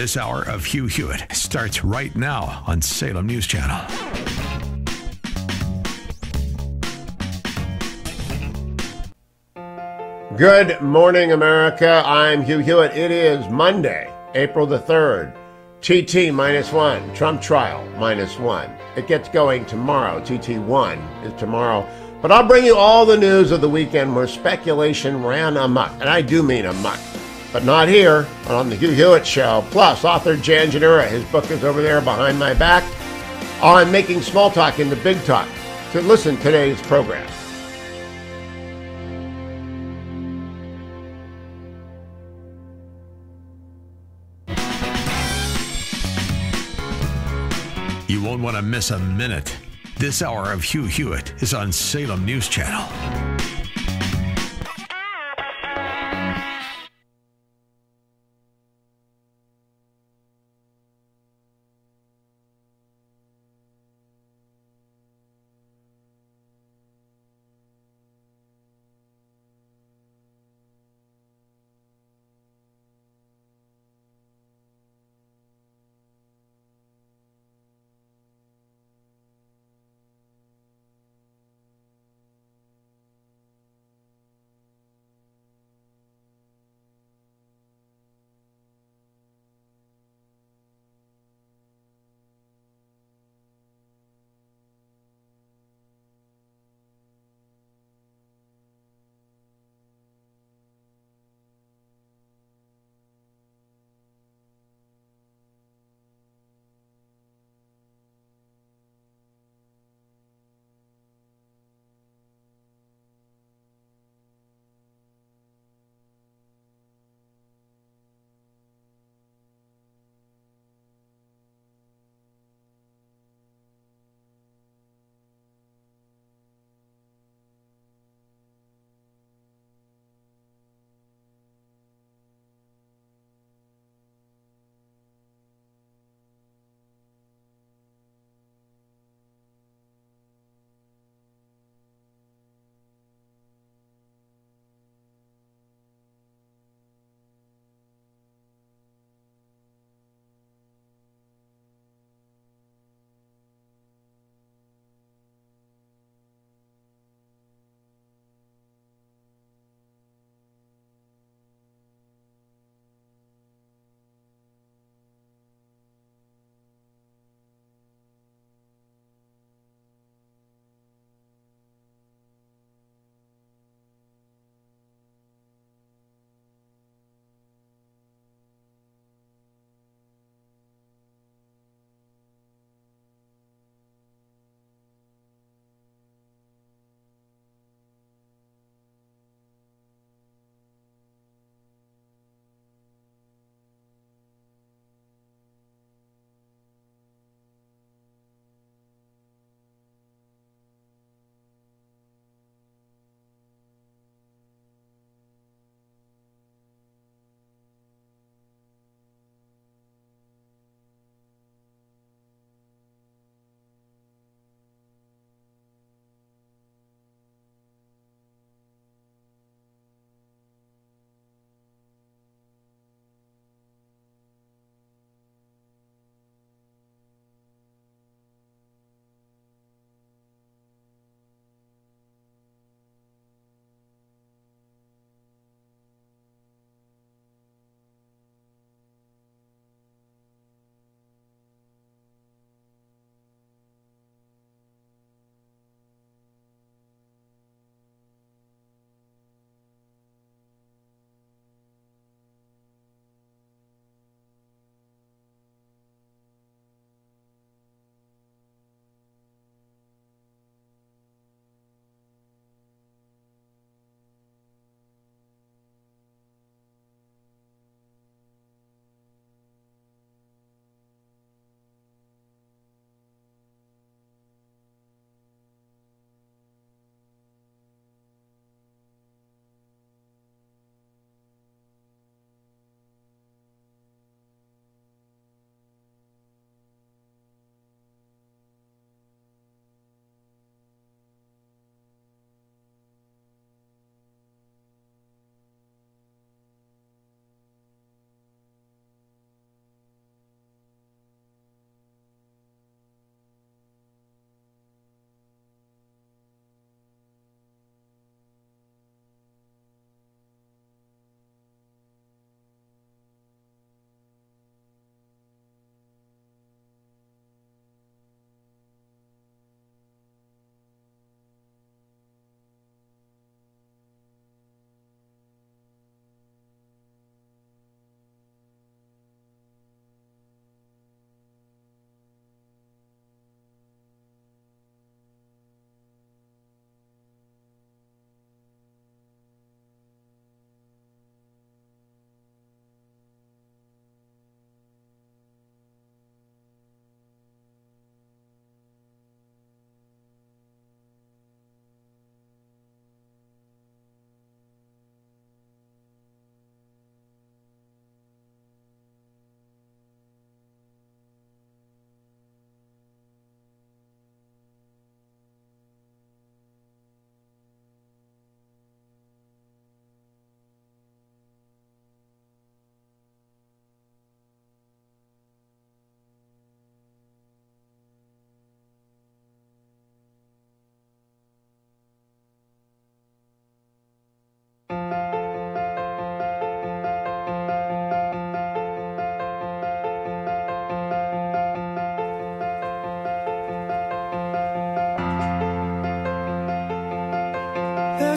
This hour of Hugh Hewitt starts right now on Salem News Channel. Good morning, America. I'm Hugh Hewitt. It is Monday, April the 3rd. TT -1, Trump trial -1. It gets going tomorrow. TT1 is tomorrow. But I'll bring you all the news of the weekend where speculation ran amok. And I do mean amok. But not here, on the Hugh Hewitt Show. Plus, author Janura, his book is over there behind my back, on making small talk into big talk. So listen to today's program. You won't want to miss a minute. This hour of Hugh Hewitt is on Salem News Channel.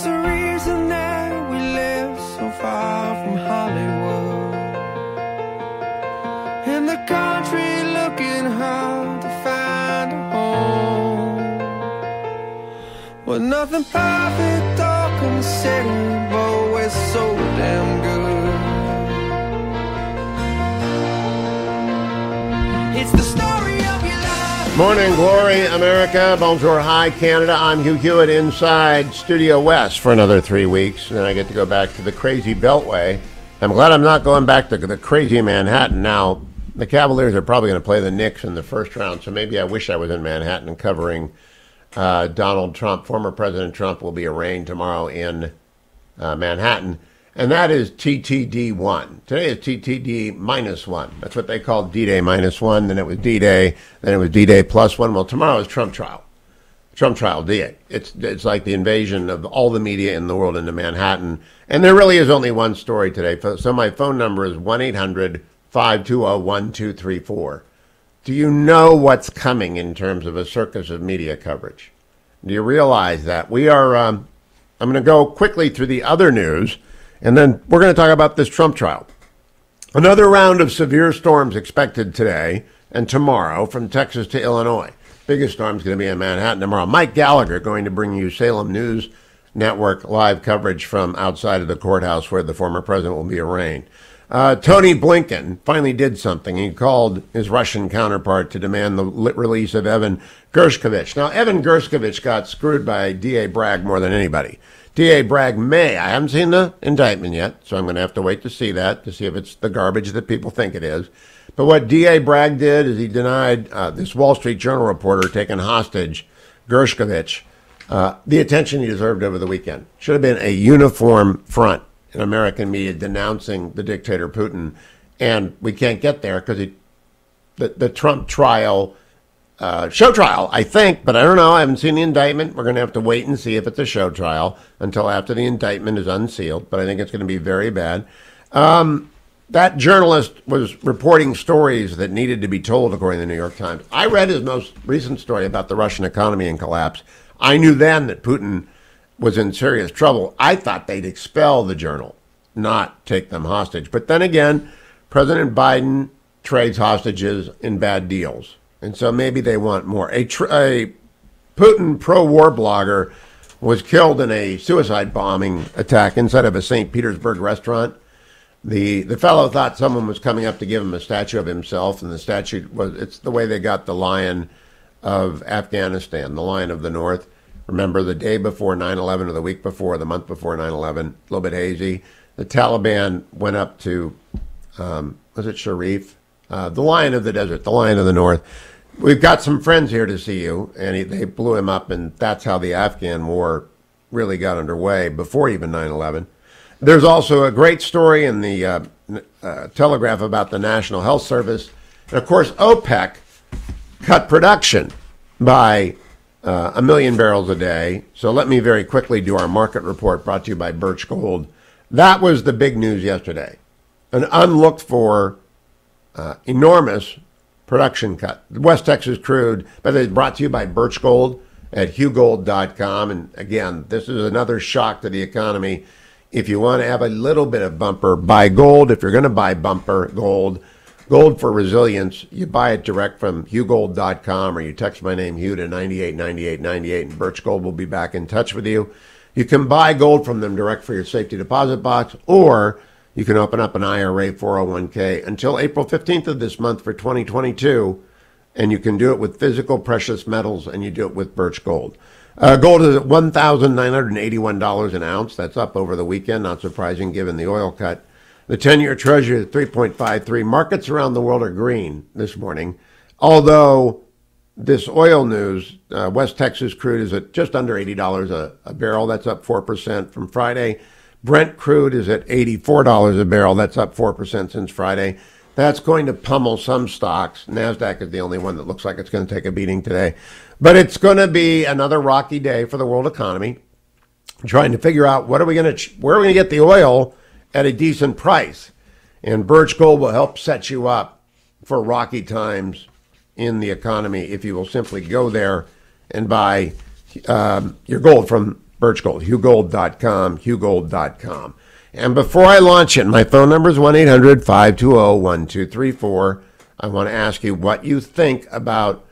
There's a reason that we live so far from Hollywood, in the country looking hard to find a home, with nothing perfect or considered, but we're so damn good. It's the story of your life. Morning glory, America. Bonjour, hi, Canada. I'm Hugh Hewitt inside Studio West for another 3 weeks. And then I get to go back to the crazy Beltway. I'm glad I'm not going back to the crazy Manhattan now. The Cavaliers are probably going to play the Knicks in the first round, so maybe I wish I was in Manhattan covering Donald Trump. Former President Trump will be arraigned tomorrow in Manhattan, and that is TTD1. Today is TTD-1. That's what they called D-Day -1, then it was D-Day, then it was D-Day +1. Well, tomorrow is Trump trial. Trump trial D-Day. It's like the invasion of all the media in the world into Manhattan, and there really is only one story today. So my phone number is 1-800-520-1234. Do you know what's coming in terms of a circus of media coverage? Do you realize that? We are, I'm going to go quickly through the other news, and then we're going to talk about this Trump trial. Another round of severe storms expected today and tomorrow from Texas to Illinois. Biggest storm is going to be in Manhattan tomorrow. Mike Gallagher going to bring you Salem News Network live coverage from outside of the courthouse where the former president will be arraigned. Tony Blinken finally did something. He called his Russian counterpart to demand the release of Evan Gershkovich. Now, Evan Gershkovich got screwed by D.A. Bragg more than anybody. D.A. Bragg I haven't seen the indictment yet, so I'm going to have to wait to see that, to see if it's the garbage that people think it is. But what D.A. Bragg did is he denied this Wall Street Journal reporter taken hostage, Gershkovich, the attention he deserved over the weekend. Should have been a uniform front in American media denouncing the dictator Putin, and we can't get there because the Trump trial, show trial, I think, but I don't know. I haven't seen the indictment. We're going to have to wait and see if it's a show trial until after the indictment is unsealed, but I think it's going to be very bad. That journalist was reporting stories that needed to be told, according to the New York Times. I read his most recent story about the Russian economy and collapse. I knew then that Putin was in serious trouble. I thought they'd expel the journal, not take them hostage. But then again, President Biden trades hostages in bad deals. And so maybe they want more. A Putin pro-war blogger was killed in a suicide bombing attack inside of a St. Petersburg restaurant. The fellow thought someone was coming up to give him a statue of himself, and the statue it's the way they got the Lion of Afghanistan, the Lion of the North. Remember, the day before 9/11, or the week before, the month before 9/11, a little bit hazy, the Taliban went up to, was it Sharif? The Lion of the Desert, the Lion of the North. We've got some friends here to see you, and they blew him up, and that's how the Afghan war really got underway, before even 9/11. There's also a great story in the Telegraph about the National Health Service. And, of course, OPEC cut production by 1 million barrels a day. So let me very quickly do our market report brought to you by Birch Gold. That was the big news yesterday. An unlooked for enormous production cut. West Texas crude, but it's brought to you by Birch Gold at hughgold.com. And again, this is another shock to the economy. If you want to have a little bit of bumper, buy gold. If you're going to buy bumper gold for resilience, you buy it direct from hughgold.com, or you text my name, Hugh, to 989898, and Birch Gold will be back in touch with you. You can buy gold from them direct for your safety deposit box, or you can open up an IRA 401k until April 15th of this month for 2022, and you can do it with physical precious metals, and you do it with Birch Gold. Gold is at $1,981 an ounce. That's up over the weekend, not surprising given the oil cut. The 10-year Treasury is 3.53. Markets around the world are green this morning, although this oil news, West Texas crude is at just under $80 a barrel. That's up 4% from Friday. Brent crude is at $84 a barrel. That's up 4% since Friday. That's going to pummel some stocks. NASDAQ is the only one that looks like it's going to take a beating today. But it's going to be another rocky day for the world economy, trying to figure out where are we going to get the oil at a decent price. And Birch Gold will help set you up for rocky times in the economy if you will simply go there and buy your gold from Birchgold, HughGold.com, HughGold.com. And before I launch it, my phone number is 1-800-520-1234. I want to ask you what you think about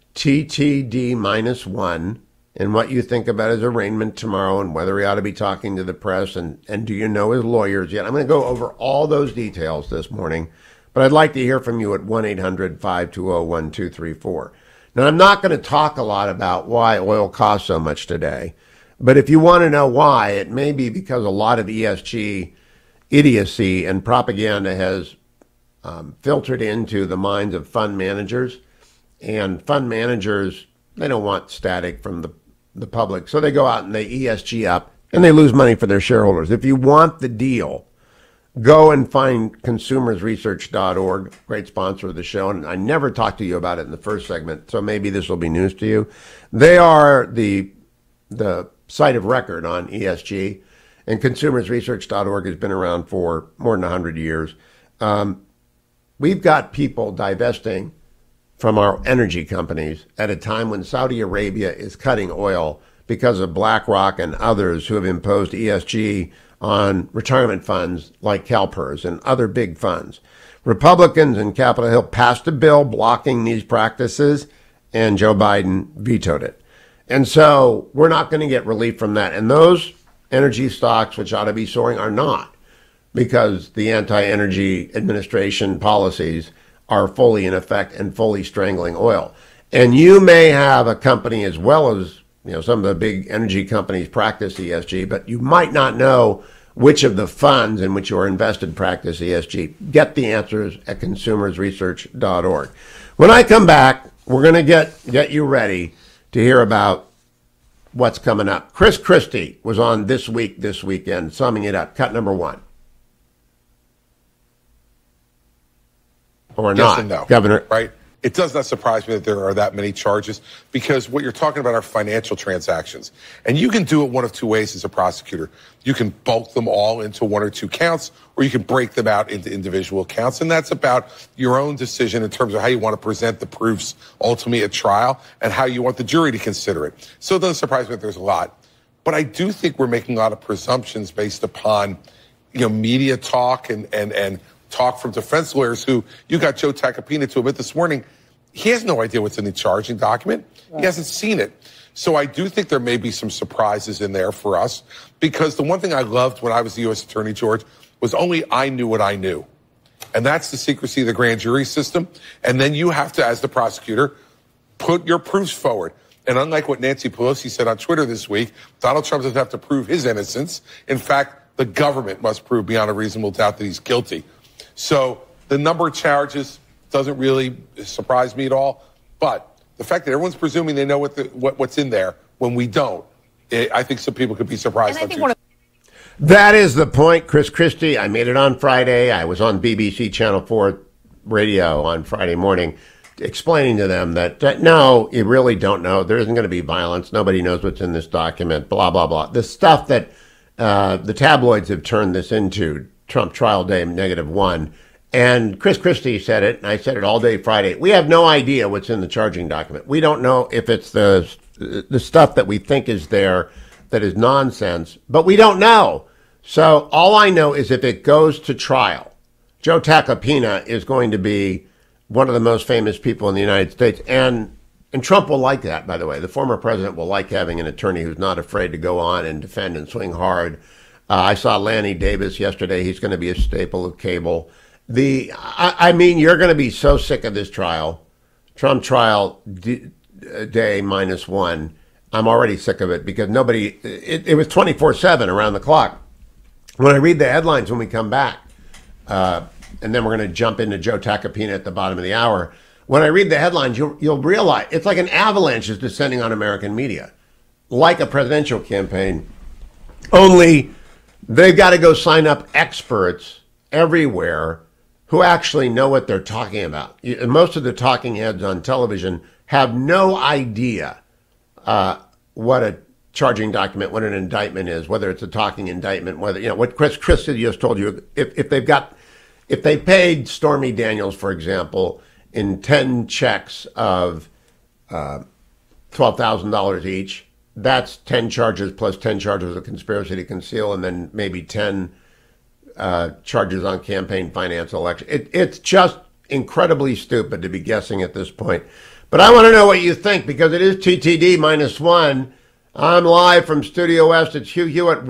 TTD-1 and what you think about his arraignment tomorrow and whether he ought to be talking to the press and do you know his lawyers yet? I'm going to go over all those details this morning, but I'd like to hear from you at 1-800-520-1234. Now, I'm not going to talk a lot about why oil costs so much today, but if you want to know why, it may be because a lot of ESG idiocy and propaganda has filtered into the minds of fund managers. And fund managers, they don't want static from the public, so they go out and they ESG up, and they lose money for their shareholders. If you want the deal, go and find consumersresearch.org, great sponsor of the show, and I never talked to you about it in the first segment, so maybe this will be news to you. They are the site of record on ESG, and consumersresearch.org has been around for more than 100 years. We've got people divesting from our energy companies at a time when Saudi Arabia is cutting oil because of BlackRock and others who have imposed ESG on retirement funds like CalPERS and other big funds. Republicans in Capitol Hill passed a bill blocking these practices, and Joe Biden vetoed it. And so we're not going to get relief from that. And those energy stocks, which ought to be soaring, are not, because the anti-energy administration policies are fully in effect and fully strangling oil. And you may have a company, as well as some of the big energy companies practice ESG, but you might not know which of the funds in which you are invested practice ESG. Get the answers at consumersresearch.org. When I come back, we're going to get you ready to hear about what's coming up. Chris Christie was on This Weekend, summing it up. Cut number one. Or yes not, and no, Governor. Right? It does not surprise me that there are that many charges, because what you're talking about are financial transactions. And you can do it one of two ways as a prosecutor. You can bulk them all into one or two counts, or you can break them out into individual counts. And that's about your own decision in terms of how you want to present the proofs ultimately at trial and how you want the jury to consider it. So it doesn't surprise me that there's a lot. But I do think we're making a lot of presumptions based upon, media talk and talk from defense lawyers who, you got Joe Tacopina to admit this morning, he has no idea what's in the charging document. Right. He hasn't seen it. So I do think there may be some surprises in there for us, because the one thing I loved when I was the U.S. Attorney, George, was only I knew what I knew. And that's the secrecy of the grand jury system. And then you have to, as the prosecutor, put your proofs forward. And unlike what Nancy Pelosi said on Twitter this week, Donald Trump doesn't have to prove his innocence. In fact, the government must prove beyond a reasonable doubt that he's guilty. So the number of charges doesn't really surprise me at all. But the fact that everyone's presuming they know what's in there when we don't, I think some people could be surprised. That is the point, Chris Christie. I made it on Friday. I was on BBC Channel 4 radio on Friday morning explaining to them that no, you really don't know. There isn't going to be violence. Nobody knows what's in this document, blah, blah, blah. The stuff that the tabloids have turned this into, Trump trial day -1. And Chris Christie said it, and I said it all day Friday. We have no idea what's in the charging document. We don't know if it's the stuff that we think is there that is nonsense, but we don't know. So all I know is if it goes to trial, Joe Tacopina is going to be one of the most famous people in the United States. And Trump will like that, by the way. The former president will like having an attorney who's not afraid to go on and defend and swing hard. I saw Lanny Davis yesterday. He's going to be a staple of cable. I mean, you're going to be so sick of this trial, Trump trial day -1. I'm already sick of it because it was 24/7 around the clock. When I read the headlines when we come back, and then we're going to jump into Joe Tacopina at the bottom of the hour. When I read the headlines, you'll realize it's like an avalanche is descending on American media, like a presidential campaign, only they've got to go sign up experts everywhere who actually know what they're talking about. Most of the talking heads on television have no idea what a charging document, what an indictment is, whether it's a talking indictment, whether, what Chris just told you, if they paid Stormy Daniels, for example, in 10 checks of $12,000 each, that's 10 charges plus 10 charges of conspiracy to conceal, and then maybe 10 charges on campaign finance election. It's just incredibly stupid to be guessing at this point. But I want to know what you think, because it is TTD -1. I'm live from Studio West. It's Hugh Hewitt,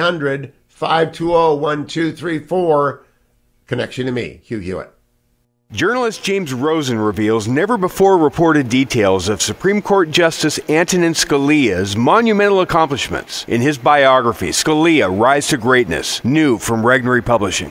1-800-520-1234. Connection to me, Hugh Hewitt. Journalist James Rosen reveals never before reported details of Supreme Court Justice Antonin Scalia's monumental accomplishments. In his biography, Scalia, Rise to Greatness, new from Regnery Publishing.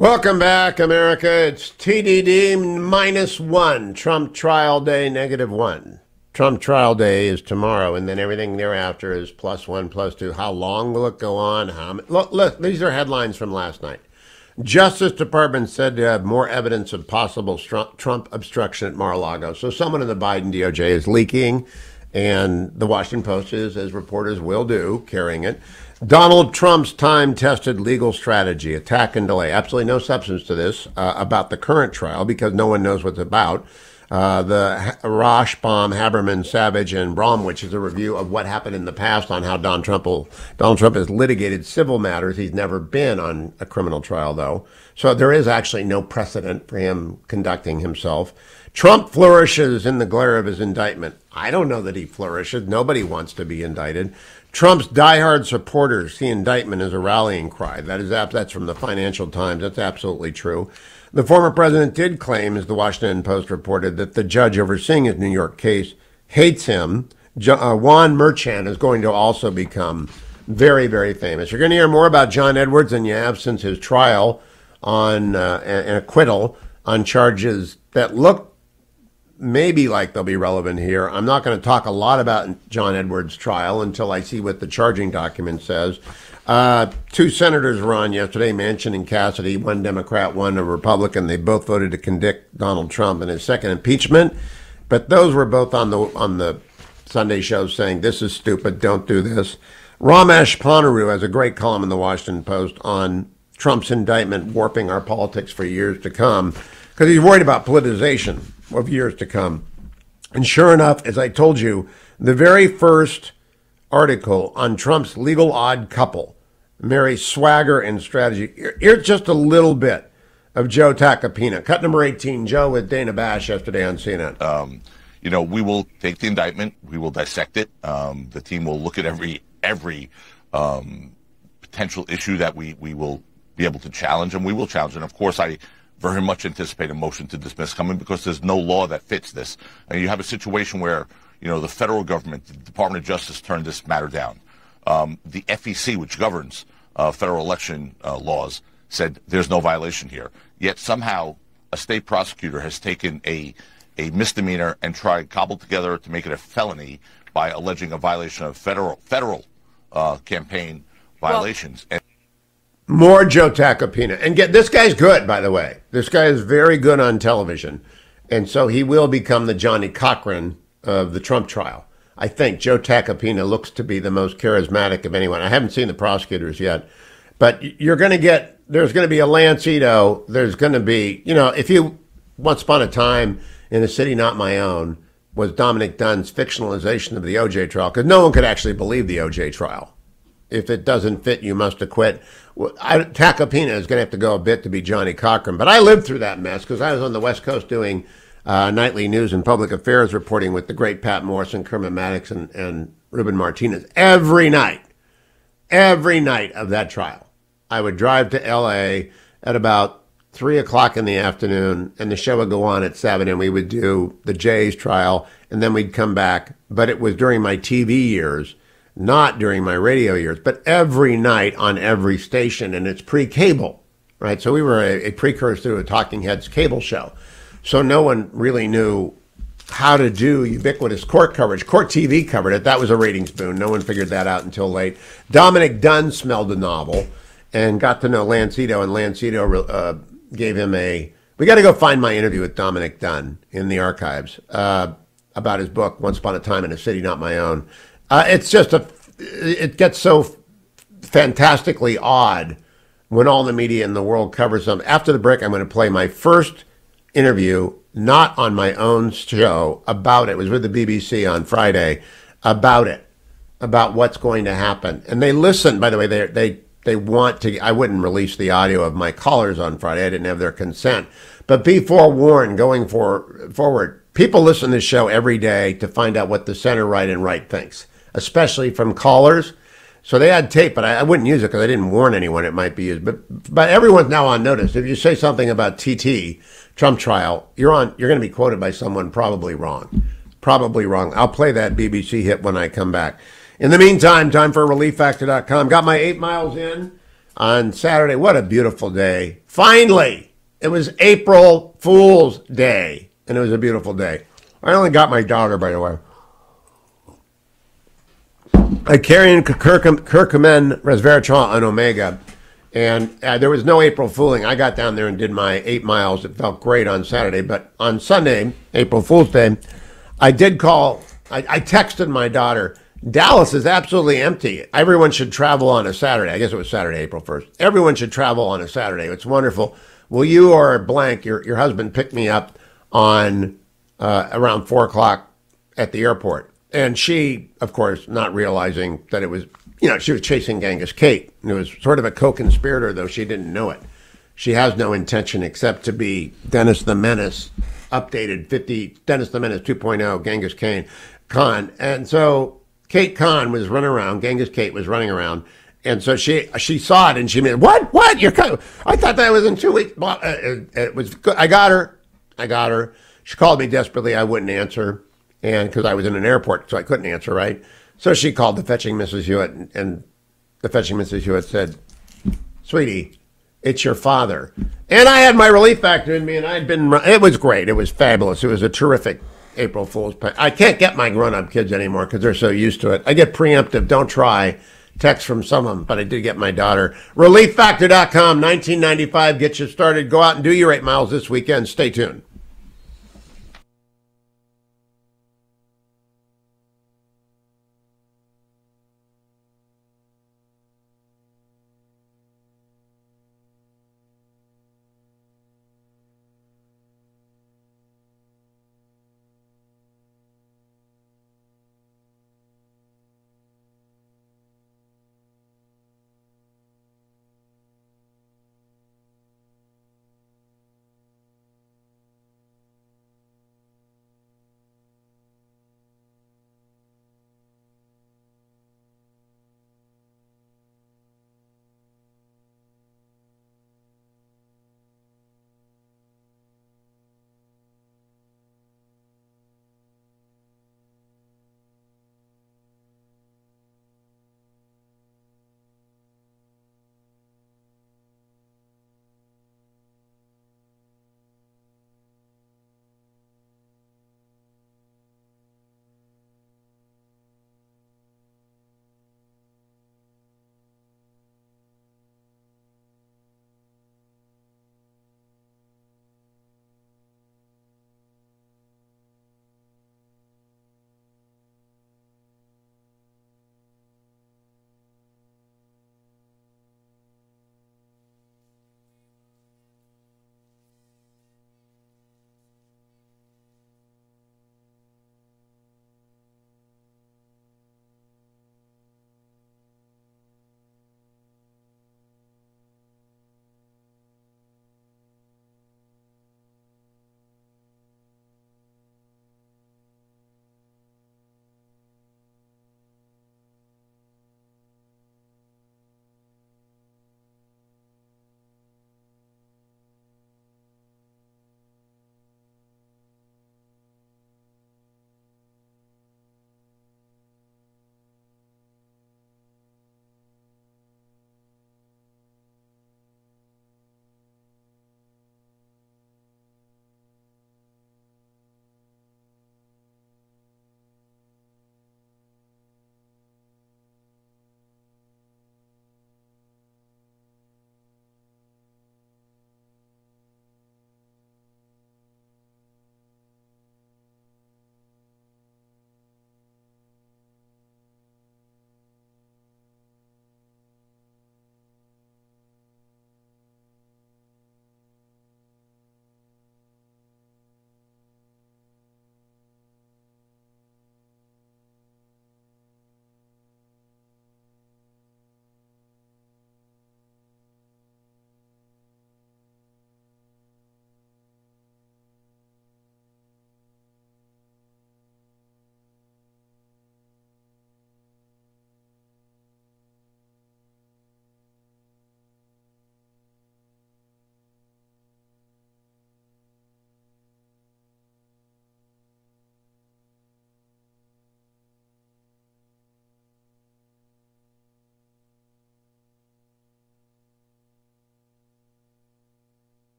Welcome back, America. It's TDD -1. Trump trial day -1. Trump trial day is tomorrow, and then everything thereafter is +1, +2. How long will it go on? Look, these are headlines from last night. Justice Department said to have more evidence of possible Trump obstruction at Mar-a-Lago. So someone in the Biden DOJ is leaking, and the Washington Post is, as reporters will do, carrying it. Donald Trump's time-tested legal strategy, attack and delay. Absolutely no substance to this about the current trial because no one knows what's about. The Rashbaum, Haberman, Savage, and Bromwich is a review of what happened in the past on how Donald Trump has litigated civil matters. He's never been on a criminal trial, though. So there is actually no precedent for him conducting himself. Trump flourishes in the glare of his indictment. I don't know that he flourishes. Nobody wants to be indicted. Trump's diehard supporters see indictment as a rallying cry. That's from the Financial Times. That's absolutely true. The former president did claim, as the Washington Post reported, that the judge overseeing his New York case hates him. Juan Merchan is going to also become very, very famous. You're going to hear more about John Edwards than you have since his trial on an acquittal on charges that look maybe like they'll be relevant here. I'm not going to talk a lot about John Edwards' trial until I see what the charging document says. Two senators were on yesterday, Manchin and Cassidy, one Democrat, one a Republican. They both voted to convict Donald Trump in his second impeachment, but those were both on the Sunday show saying this is stupid, don't do this. Ramesh Ponnuru has a great column in the Washington Post on Trump's indictment warping our politics for years to come because he's worried about politicization of years to come. And sure enough, as I told you, the very first article on Trump's legal odd couple, Mary Swagger and strategy. Here's just a little bit of Joe Tacopina. Cut number 18, Joe with Dana Bash yesterday on CNN. We will take the indictment. We will dissect it. The team will look at every potential issue that we will be able to challenge, and we will challenge. And, of course, I very much anticipate a motion to dismiss coming because there's no law that fits this. And you have a situation where, the federal government, the Department of Justice turned this matter down. The FEC, which governs federal election laws, said there's no violation here. Yet somehow a state prosecutor has taken a misdemeanor and cobbled together to make it a felony by alleging a violation of federal campaign violations. More Joe Tacopina. And this guy's good, by the way. This guy is very good on television. And so he will become the Johnny Cochran of the Trump trial. I think Joe Tacopina looks to be the most charismatic of anyone. I haven't seen the prosecutors yet. But there's going to be a Lance Zito. There's going to be, if you, Once Upon a Time in a City Not My Own was Dominic Dunn's fictionalization of the OJ trial, because no one could actually believe the OJ trial. If it doesn't fit, you must acquit. Tacopina is going to have to go a bit to be Johnny Cochran. But I lived through that mess because I was on the West Coast doing nightly news and public affairs reporting with the great Pat Morrison, Kermit Maddox, and Ruben Martinez. Every night of that trial, I would drive to L.A. at about 3 o'clock in the afternoon, and the show would go on at 7, and we would do the Jay's trial, and then we'd come back. But it was during my TV years, not during my radio years, but every night on every station, and it's pre-cable, right? So we were a precursor to a Talking Heads cable show. So no one really knew how to do ubiquitous court coverage. Court TV covered it. That was a ratings boon. No one figured that out until late. Dominic Dunn smelled the novel and got to know Lance Zito, and Lance Zito gave him we got to go find my interview with Dominic Dunn in the archives about his book, Once Upon a Time in a City Not My Own. It gets so fantastically odd when all the media in the world covers them. After the break, I'm going to play my first interview, not on my own show, about it. It was with the BBC on Friday, about what's going to happen. And they listen, by the way, they want to, I wouldn't release the audio of my callers on Friday. I didn't have their consent. But be forewarned going forward. People listen to this show every day to find out what the center right and right thinks, especially from callers. So they had tape, but I wouldn't use it because I didn't warn anyone it might be used. But everyone's now on notice. If you say something about TT, Trump trial, you're going to be quoted by someone probably wrong. Probably wrong. I'll play that BBC hit when I come back. In the meantime, time for ReliefFactor.com. Got my 8 miles in. on Saturday. What a beautiful day. Finally, it was April Fool's Day, and it was a beautiful day. I only got my daughter, by the way. I carry in curcumin, resveratrol, and omega, and there was no April Fooling. I got down there and did my 8 miles. It felt great on Saturday, but on Sunday, April Fool's Day, I did call. I texted my daughter, Dallas is absolutely empty. Everyone should travel on a Saturday. I guess it was Saturday, April 1st. Everyone should travel on a Saturday. It's wonderful. Will you or blank, your husband, pick me up on around 4 o'clock at the airport? And she, of course, not realizing that it was, she was chasing Genghis Kate. And it was sort of a co-conspirator, though she didn't know it. She has no intention except to be Dennis the Menace, updated Dennis the Menace 2.0, Genghis Khan. And so Kate Khan was running around. Genghis Kate was running around. And so she saw it and she made, what? I thought that was in 2 weeks. It was good. I got her. She called me desperately. I wouldn't answer. And because I was in an airport, so I couldn't answer, right? So she called the fetching Mrs. Hewitt, and the fetching Mrs. Hewitt said, sweetie, it's your father. And I had my relief factor in me, and it was great. It was fabulous. It was a terrific April Fool's prank. I can't get my grown-up kids anymore because they're so used to it. I get preemptive, don't try, text from some of them, but I did get my daughter. ReliefFactor.com, $19.95, get you started. Go out and do your 8 miles this weekend. Stay tuned.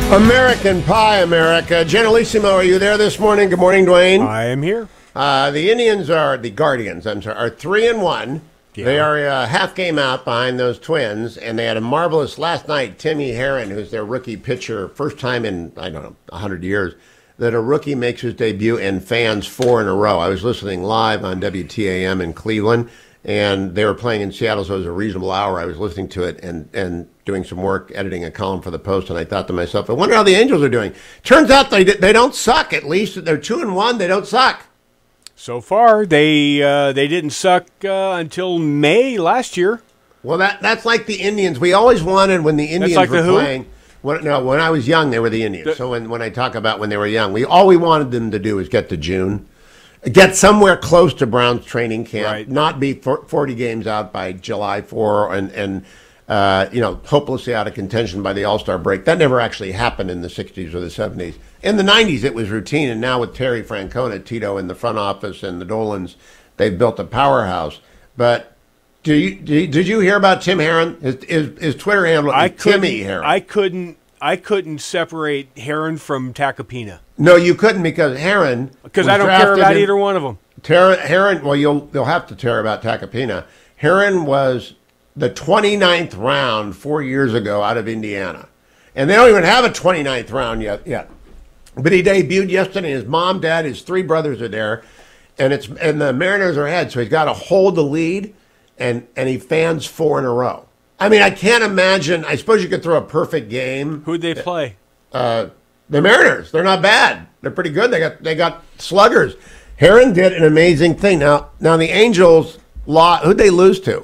American Pie, America. Generalissimo, are you there this morning? Good morning, Dwayne. I am here. The Guardians, are 3-1. Yeah. They are a half game out behind those Twins, and they had a marvelous last night. Timmy Herron, who's their rookie pitcher, first time in, 100 years, that a rookie makes his debut and fans 4 in a row. I was listening live on WTAM in Cleveland, and they were playing in Seattle, so it was a reasonable hour. I was listening to it and doing some work, editing a column for the Post, and I thought to myself, I wonder how the Angels are doing. Turns out they don't suck. At least they're 2-1. They don't suck. So far, they didn't suck until May last year. Well, that's like the Indians. We always wanted when the Indians like were the who? playing. When I was young, they were the Indians. So when I talk about when they were young, all we wanted them to do was get to June. Get somewhere close to Brown's training camp, right. Not be 40 games out by July 4 and hopelessly out of contention by the All-Star break. That never actually happened in the 60s or the 70s. In the 90s, it was routine, and now with Terry Francona, Tito in the front office, and the Dolans, they've built a powerhouse. But did you hear about Tim Herron? His Twitter handle is Timmy Herron. I couldn't separate Herron from Tacopina. No, you couldn't because Herron. Because I don't care about either one of them. Herron. Well, you'll have to care about Tacopina. Herron was the 29th round 4 years ago out of Indiana, and they don't even have a 29th round yet. But he debuted yesterday. His mom, dad, his 3 brothers are there, and the Mariners are ahead. So he's got to hold the lead, and he fans 4 in a row. I mean, I can't imagine. I suppose you could throw a perfect game. Who'd they play? The Mariners. They're not bad. They're pretty good. They got sluggers. Herron did an amazing thing. Now the Angels who'd they lose to?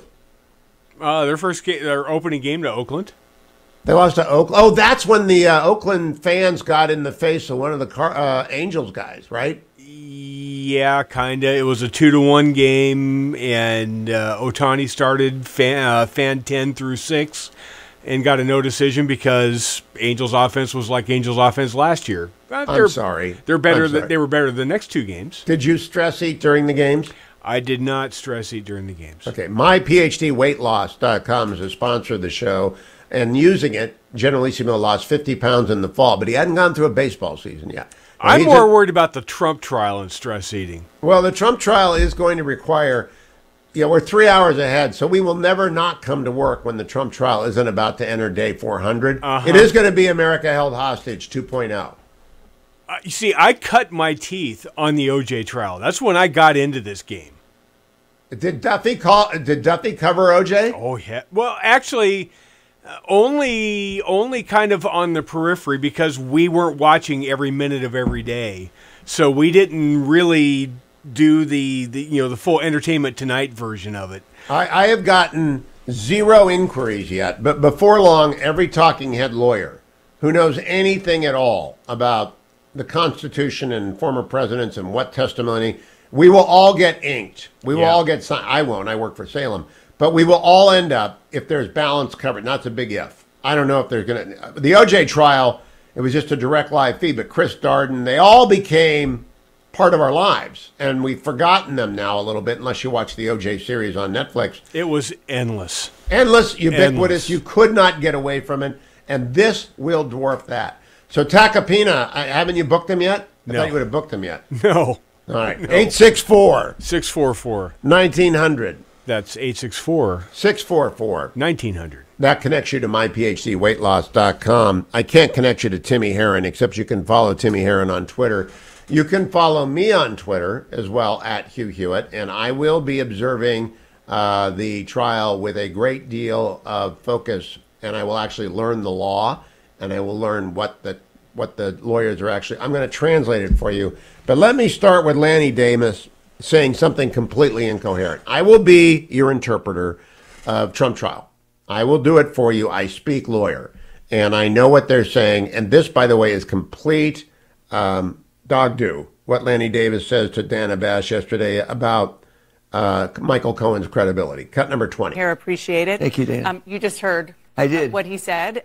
Their opening game to Oakland. They lost to Oakland. Oh, that's when the Oakland fans got in the face of one of the Angels guys, right? Yeah, kind of. It was a 2-1 game, and Ohtani started fan 10 through 6 and got a no decision because Angels offense was like Angels offense last year. I'm sorry. They were better the next 2 games. Did you stress eat during the games? I did not stress eat during the games. Okay. MyPhDWeightLoss.com is a sponsor of the show, and using it, Generalissimo lost 50 pounds in the fall, but he hadn't gone through a baseball season yet. I'm more worried about the Trump trial and stress eating. Well, the Trump trial is going to require, we're 3 hours ahead, so we will never not come to work when the Trump trial isn't about to enter day 400. It is going to be America Held Hostage 2.0. You see, I cut my teeth on the OJ trial. That's when I got into this game. Did Duffy cover OJ? Oh, yeah. Well, actually, only kind of on the periphery because we weren't watching every minute of every day. So we didn't really do the full Entertainment Tonight version of it. I have gotten 0 inquiries yet, but before long, every talking head lawyer who knows anything at all about the Constitution and former presidents and what testimony, we will all get inked. We will all get signed. I won't. I work for Salem. But we will all end up, if there's balance covered, that's a big if. I don't know if there's going to... The OJ trial, it was just a direct live feed, but Chris Darden, they all became part of our lives. And we've forgotten them now a little bit, unless you watch the OJ series on Netflix. It was endless. Endless, ubiquitous. You could not get away from it. And this will dwarf that. So Tacopina, haven't you booked them yet? I thought you would have booked them yet. No. All right. 864. 644. 1900. That's 864. 644. 1900. That connects you to myPhDWeightLoss.com. I can't connect you to Timmy Herron, except you can follow Timmy Herron on Twitter. You can follow me on Twitter as well, at Hugh Hewitt, and I will be observing the trial with a great deal of focus, and I will actually learn the law, and I will learn what the lawyers are actually... I'm going to translate it for you. But let me start with Lanny Davis saying something completely incoherent. I will be your interpreter of Trump trial. I will do it for you. I speak lawyer, and I know what they're saying. And this, by the way, is complete dog do, what Lanny Davis says to Dana Bash yesterday about Michael Cohen's credibility. Cut number 20. Here, appreciate it. Thank you, Dan. You just heard I did. What he said,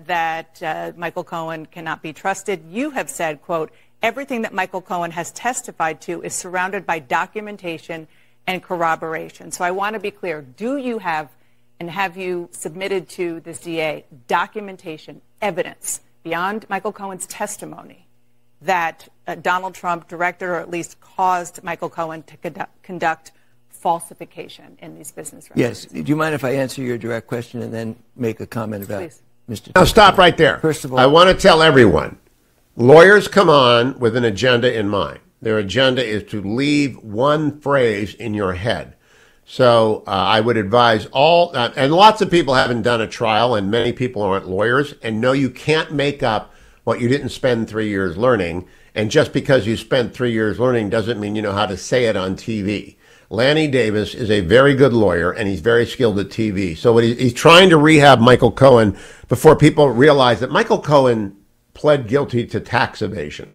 that Michael Cohen cannot be trusted. You have said, quote, everything that Michael Cohen has testified to is surrounded by documentation and corroboration. So I want to be clear. Do you have, and have you submitted to this DA, documentation, evidence beyond Michael Cohen's testimony that Donald Trump directed or at least caused Michael Cohen to conduct falsification in these business records? Yes. Do you mind if I answer your direct question and then make a comment about Mr. Now stop right there. First of all, I want to tell everyone, lawyers come on with an agenda in mind. Their agenda is to leave one phrase in your head. So I would advise all, and lots of people haven't done a trial, and many people aren't lawyers, and no, you can't make up what you didn't spend 3 years learning. And just because you spent 3 years learning doesn't mean you know how to say it on TV. Lanny Davis is a very good lawyer, and he's very skilled at TV. So what he's trying to rehab Michael Cohen before people realize that Michael Cohen pled guilty to tax evasion.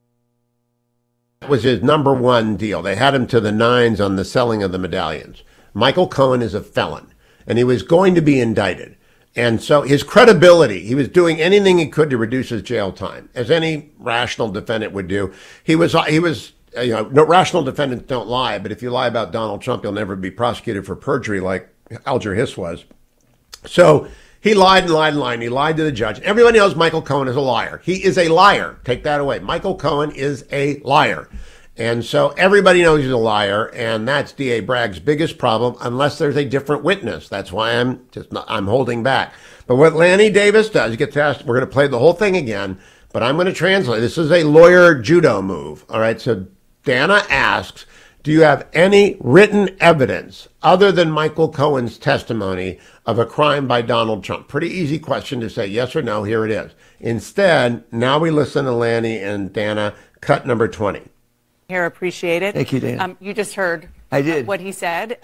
That was his number one deal. They had him to the nines on the selling of the medallions. Michael Cohen is a felon, and he was going to be indicted. And so his credibility, he was doing anything he could to reduce his jail time, as any rational defendant would do. He was, no, rational defendants don't lie, but if you lie about Donald Trump, you'll never be prosecuted for perjury like Alger Hiss was. So he lied and lied and lied. And he lied to the judge. Everybody knows Michael Cohen is a liar. He is a liar. Take that away. Michael Cohen is a liar. And so everybody knows he's a liar, and that's D.A. Bragg's biggest problem, unless there's a different witness. That's why I'm holding back. But what Lanny Davis does, he gets asked, we're going to play the whole thing again, but I'm going to translate. This is a lawyer judo move. All right, so Dana asks, do you have any written evidence other than Michael Cohen's testimony of a crime by Donald Trump? Pretty easy question to say yes or no. Here it is. Instead, now we listen to Lanny and Dana, cut number 20. Here, appreciate it. Thank you, Dana. You just heard what he said,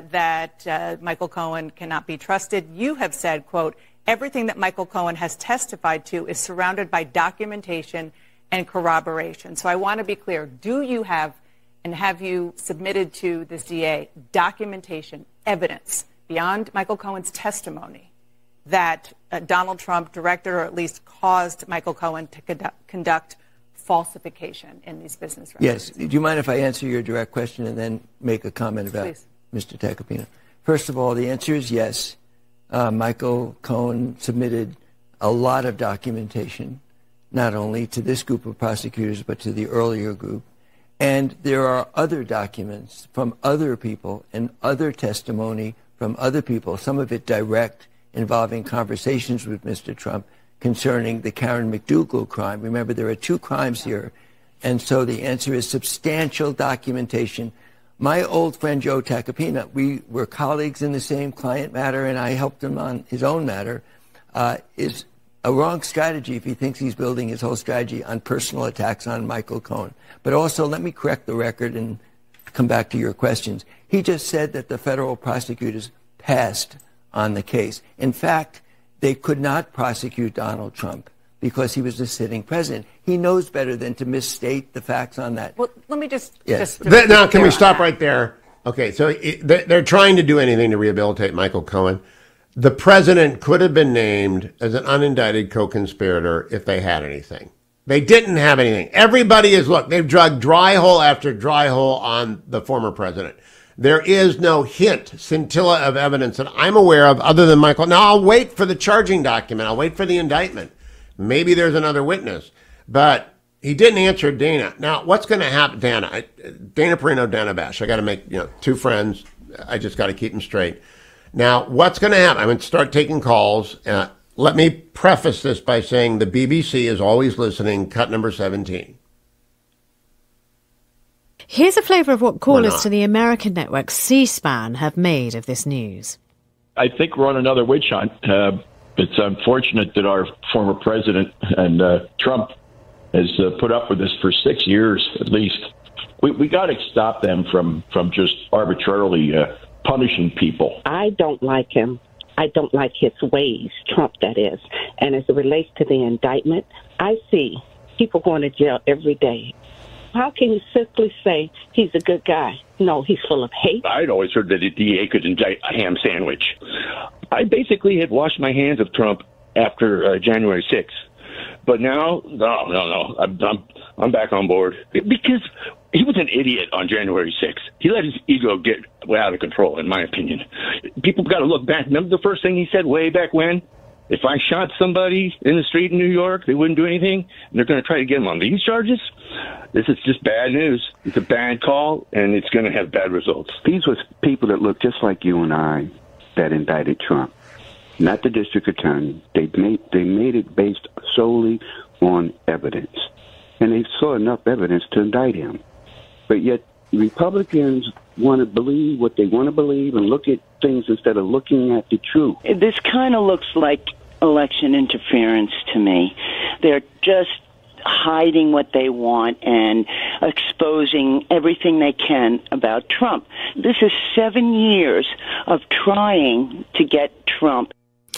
that Michael Cohen cannot be trusted. You have said, quote, everything that Michael Cohen has testified to is surrounded by documentation and corroboration. So I want to be clear. Do you have, and have you submitted to this DA, documentation, evidence, beyond Michael Cohen's testimony, that Donald Trump directed or at least caused Michael Cohen to conduct falsification in these business records? Yes. Do you mind if I answer your direct question and then make a comment about Mr. Tacopina? First of all, the answer is yes. Michael Cohen submitted a lot of documentation, not only to this group of prosecutors, but to the earlier group. And there are other documents from other people and other testimony from other people, some of it direct, involving conversations with Mr. Trump, concerning the Karen McDougal crime. Remember, there are two crimes here. And so the answer is substantial documentation. My old friend Joe Tacopina, we were colleagues in the same client matter, and I helped him on his own matter, is a wrong strategy if he thinks he's building his whole strategy on personal attacks on Michael Cohen. But also, let me correct the record and come back to your questions. He just said that the federal prosecutors passed on the case. In fact, they could not prosecute Donald Trump because he was the sitting president. He knows better than to misstate the facts on that. Well, let me just... Now, can we stop right there? Okay, so they're trying to do anything to rehabilitate Michael Cohen. The president could have been named as an unindicted co-conspirator if they had anything. They didn't have anything. Everybody is, look, they've drugged dry hole after dry hole on the former president. There is no hint, scintilla of evidence that I'm aware of other than Michael. Now, I'll wait for the charging document. I'll wait for the indictment. Maybe there's another witness. But he didn't answer Dana. Now, what's going to happen, Dana Perino, Dana Bash. I got to make, two friends. I just got to keep them straight. Now, what's going to happen? I'm going to start taking calls. Let me preface this by saying the BBC is always listening. Cut number 17. Here's a flavour of what callers to the American network C-SPAN have made of this news. I think we're on another witch hunt. It's unfortunate that our former president and Trump has put up with this for 6 years at least. We got to stop them from just arbitrarily punishing people. I don't like him. I don't like his ways, Trump, that is. And as it relates to the indictment, I see people going to jail every day. How can you simply say he's a good guy? No, he's full of hate. I'd always heard that the DA could indict a ham sandwich. I basically had washed my hands of Trump after January 6th. But now, no, I'm back on board. Because he was an idiot on January 6th. He let his ego get way out of control, in my opinion. People got to look back. Remember the first thing he said way back when? If I shot somebody in the street in New York, they wouldn't do anything, and they're going to try to get them on these charges? This is just bad news. It's a bad call, and it's going to have bad results. These were people that look just like you and I that indicted Trump, not the district attorney. They made it based solely on evidence, and they saw enough evidence to indict him. But yet Republicans want to believe what they want to believe and look at things instead of looking at the truth. This kind of looks like election interference to me. They're just hiding what they want and exposing everything they can about Trump. This is 7 years of trying to get Trump.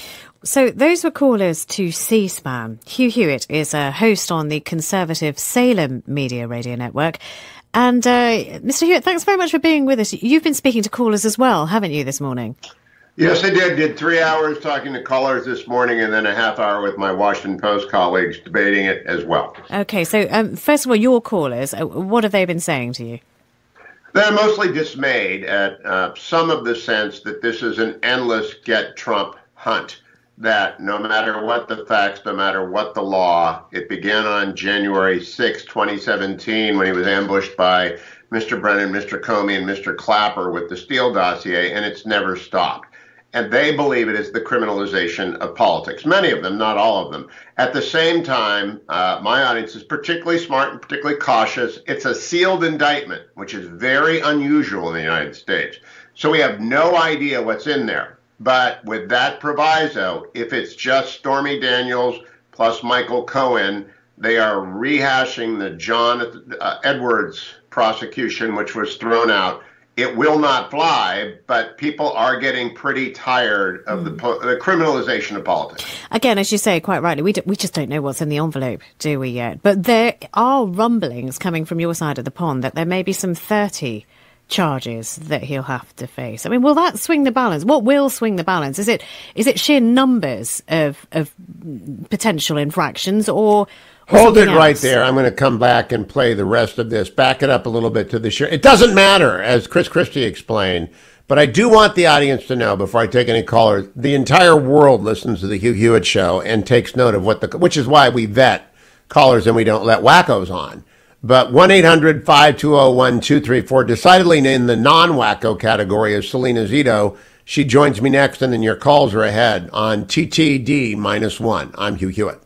So those were callers to C-SPAN. Hugh Hewitt is a host on the conservative Salem Media Radio Network. And Mr. Hewitt, thanks very much for being with us. You've been speaking to callers as well, haven't you, this morning? Yes, I did. Did 3 hours talking to callers this morning and then a half hour with my Washington Post colleagues debating it as well. Okay, so first of all, your callers, what have they been saying to you? They're mostly dismayed at some of the sense that this is an endless get Trump hunt, that no matter what the facts, no matter what the law, it began on January 6, 2017, when he was ambushed by Mr. Brennan, Mr. Comey, and Mr. Clapper with the Steele dossier, and it's never stopped. And they believe it is the criminalization of politics. Many of them, not all of them. At the same time, my audience is particularly smart and particularly cautious. It's a sealed indictment, which is very unusual in the United States. So we have no idea what's in there. But with that proviso, if it's just Stormy Daniels plus Michael Cohen, they are rehashing the John Edwards prosecution, which was thrown out. It will not fly, but people are getting pretty tired of the criminalization of politics. Again, as you say, quite rightly, we just don't know what's in the envelope, do we yet? But there are rumblings coming from your side of the pond that there may be some 30 charges that he'll have to face. I mean, will that swing the balance? What will swing the balance? Is it sheer numbers of potential infractions, or hold it right there? I'm going to come back and play the rest of this. Back it up a little bit to the share. It doesn't matter, as Chris Christie explained, but I do want the audience to know before I take any callers, the entire world listens to the Hugh Hewitt show and takes note of which is why we vet callers and we don't let wackos on. But 1-800-520-1234, decidedly in the non-wacko category is Salena Zito. She joins me next, and then your calls are ahead on TTD-1. I'm Hugh Hewitt.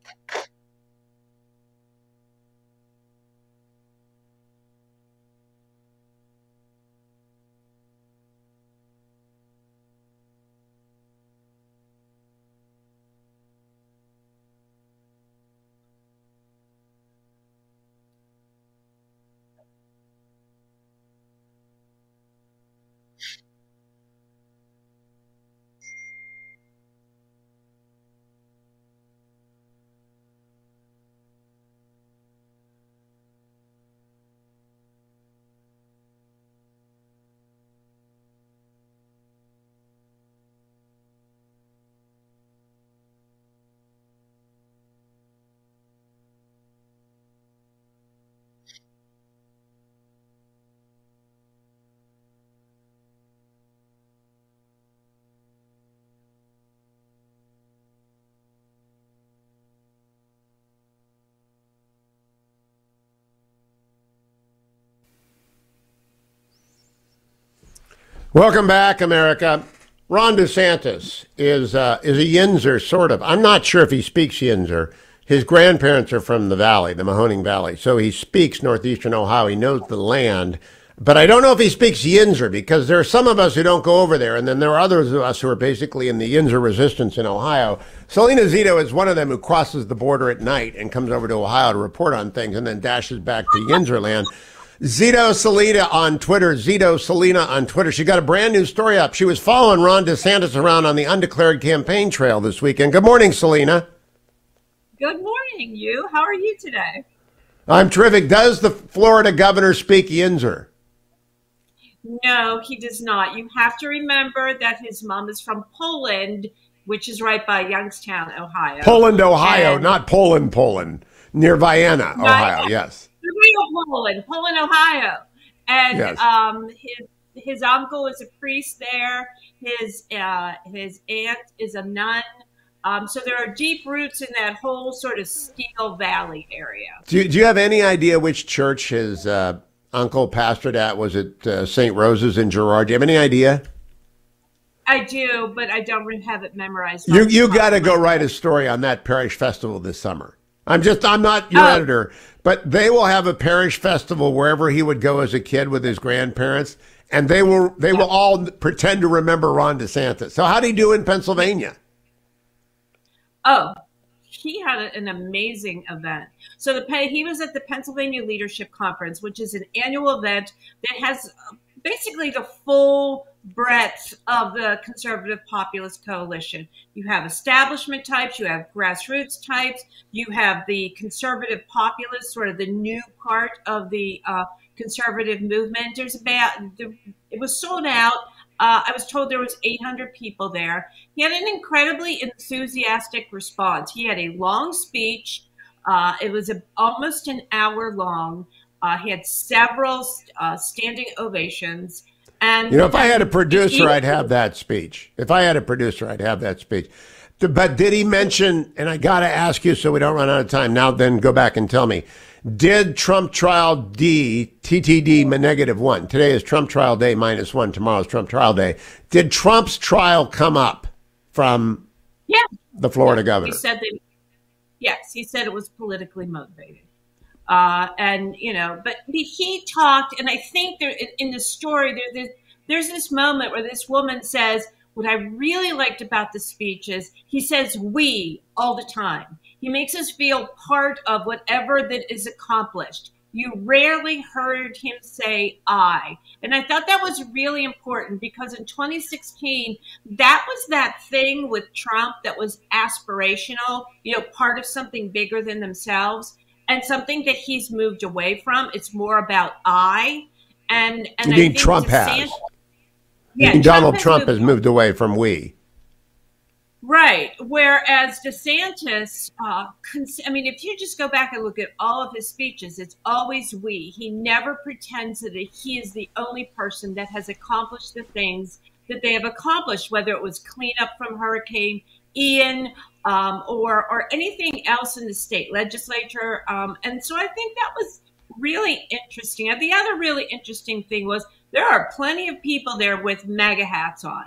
Welcome back, America. Ron DeSantis is a Yinzer, sort of. I'm not sure if he speaks Yinzer. His grandparents are from the Valley, the Mahoning Valley, so he speaks northeastern Ohio. He knows the land. But I don't know if he speaks Yinzer, because there are some of us who don't go over there, and then there are others of us who are basically in the Yinzer resistance in Ohio. Salena Zito is one of them who crosses the border at night and comes over to Ohio to report on things and then dashes back to Yinzer land. Zito Salena on Twitter, Zito Salena on Twitter. She got a brand new story up. She was following Ron DeSantis around on the undeclared campaign trail this weekend. Good morning, Salena. Good morning, you. How are you today? I'm terrific. Does the Florida governor speak Yinzer? No, he does not. You have to remember that his mom is from Poland, which is right by Youngstown, Ohio. Poland, Ohio, not Poland, Poland. Near Vienna, Ohio, yes. The real Poland, Ohio. And yes. His uncle is a priest there. His aunt is a nun. So there are deep roots in that whole sort of Steel Valley area. Do you have any idea which church his uncle pastored at? Was it St. Rose's in Girard? Do you have any idea? I do, but I don't have it memorized. You got to go write a story on that parish festival this summer. I'm not your editor, but they will have a parish festival wherever he would go as a kid with his grandparents, and they will all pretend to remember Ron DeSantis. So how'd he do in Pennsylvania? Oh, he had an amazing event. So he was at the Pennsylvania Leadership Conference, which is an annual event that has basically the full breadth of the conservative populist coalition. You have establishment types, you have grassroots types, you have the conservative populist, sort of the new part of the conservative movement. It was sold out. I was told there was 800 people there. He had an incredibly enthusiastic response. He had a long speech. It was almost an hour long. He had several standing ovations. And if I had a producer, I'd have that speech. If I had a producer, I'd have that speech. But did he mention, and I got to ask you so we don't run out of time now, then go back and tell me, did Trump trial D, TTD -1, today is Trump trial day -1, tomorrow's Trump trial day, did Trump's trial come up from the Florida governor? He said yes, he said it was politically motivated. But he talked, and I think there in the story, there's this moment where this woman says, what I really liked about the speech is he says we all the time. He makes us feel part of whatever that is accomplished. You rarely heard him say I. And I thought that was really important because in 2016, that was that thing with Trump that was aspirational, part of something bigger than themselves. And something that he's moved away from. It's more about I. And you mean Trump has? Yeah, Donald Trump has moved away from we. Right. Whereas DeSantis, if you just go back and look at all of his speeches, it's always we. He never pretends that he is the only person that has accomplished the things that they have accomplished, whether it was cleanup from Hurricane Ian, or anything else in the state legislature. And so I think that was really interesting. And the other really interesting thing was there are plenty of people there with MAGA hats on.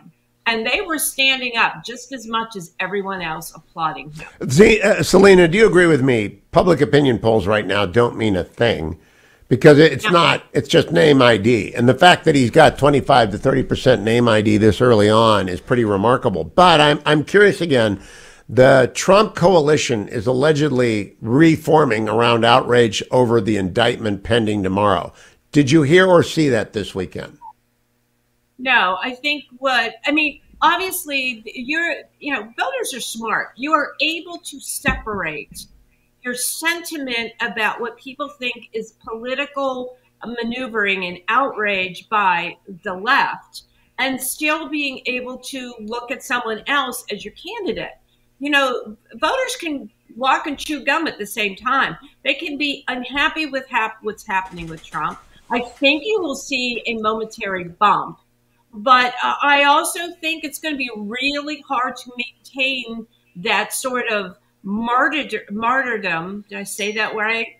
And they were standing up just as much as everyone else applauding him. Salena, do you agree with me? Public opinion polls right now don't mean a thing because it's not, it's just name ID. And the fact that he's got 25 to 30% name ID this early on is pretty remarkable. But I'm curious again, the Trump coalition is allegedly reforming around outrage over the indictment pending tomorrow. Did you hear or see that this weekend? No, I think obviously voters are smart. You are able to separate your sentiment about what people think is political maneuvering and outrage by the left and still being able to look at someone else as your candidate. Voters can walk and chew gum at the same time. They can be unhappy with what's happening with Trump. I think you will see a momentary bump. But I also think it's going to be really hard to maintain that sort of martyrdom, did I say that right,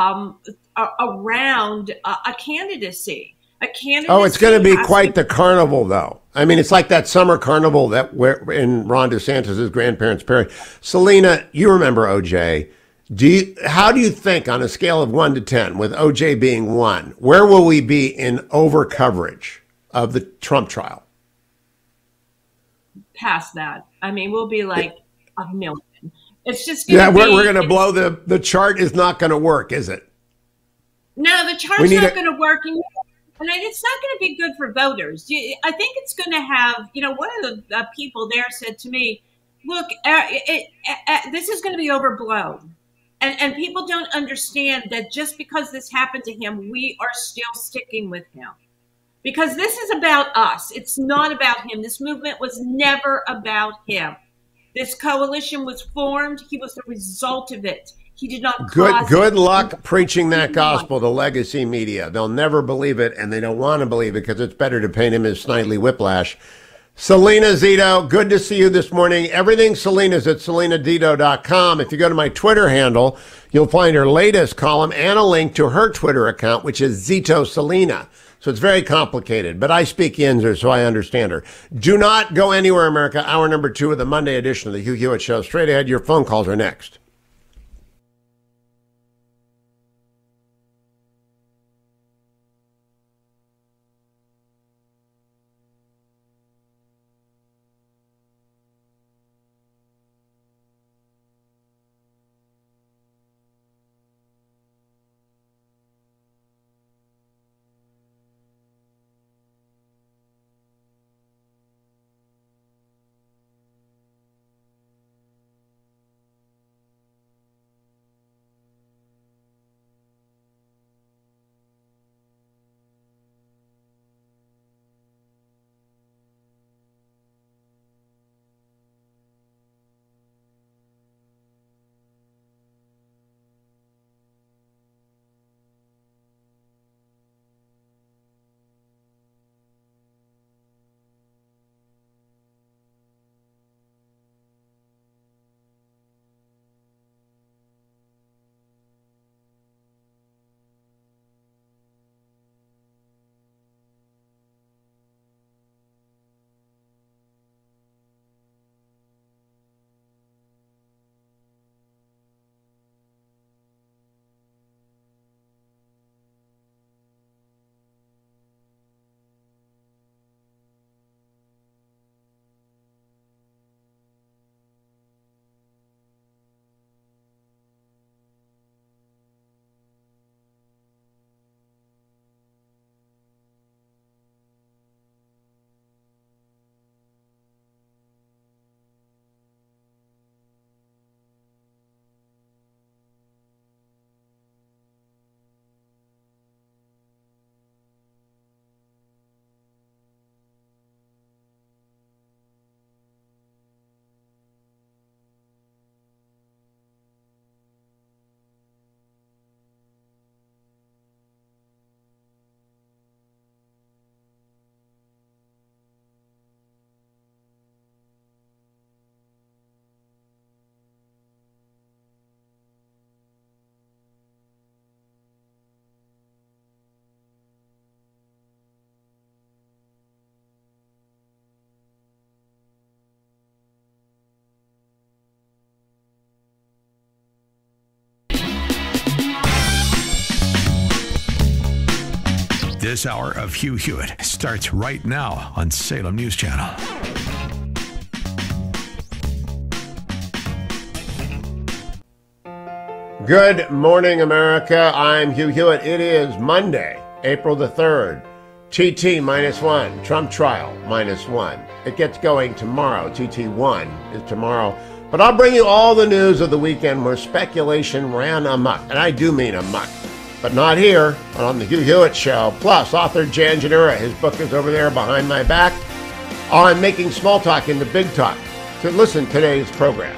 around a candidacy. Oh, it's going to be quite the carnival, though. I mean, it's like that summer carnival that in Ron DeSantis' grandparents' parade. Salena, you remember OJ. How do you think, on a scale of 1 to 10, with OJ being 1, where will we be in over coverage of the Trump trial? Past that. I mean, we'll be like a million. It's just we're going to blow the chart is not going to work, is it? No, the chart's not going to work. And it's not going to be good for voters. I think it's going to have, one of the people there said to me, look, this is going to be overblown. And people don't understand that just because this happened to him, we are still sticking with him. Because this is about us. It's not about him. This movement was never about him. This coalition was formed. He was the result of it. He did not cause Good luck preaching that gospel to legacy media. They'll never believe it, and they don't want to believe it because it's better to paint him as Snidely Whiplash. Salena Zito, good to see you this morning. Everything Salena's at salenadito.com. If you go to my Twitter handle, you'll find her latest column and a link to her Twitter account, which is Zito Salena. So it's very complicated, but I speak Yinzer, so I understand her. Do not go anywhere, America. Hour number 2 of the Monday edition of the Hugh Hewitt Show. Straight ahead, your phone calls are next. This hour of Hugh Hewitt starts right now on Salem News Channel. Good morning, America. I'm Hugh Hewitt. It is Monday, April the 3rd. TT -1, Trump trial -1. It gets going tomorrow. TT1 is tomorrow. But I'll bring you all the news of the weekend where speculation ran amok. And I do mean amok. But not here, on the Hugh Hewitt Show. Plus, author Janura, his book is over there behind my back, on making small talk into big talk. So listen to today's program.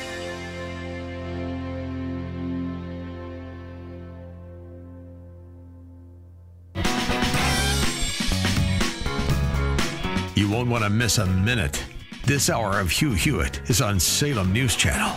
You won't want to miss a minute. This hour of Hugh Hewitt is on Salem News Channel.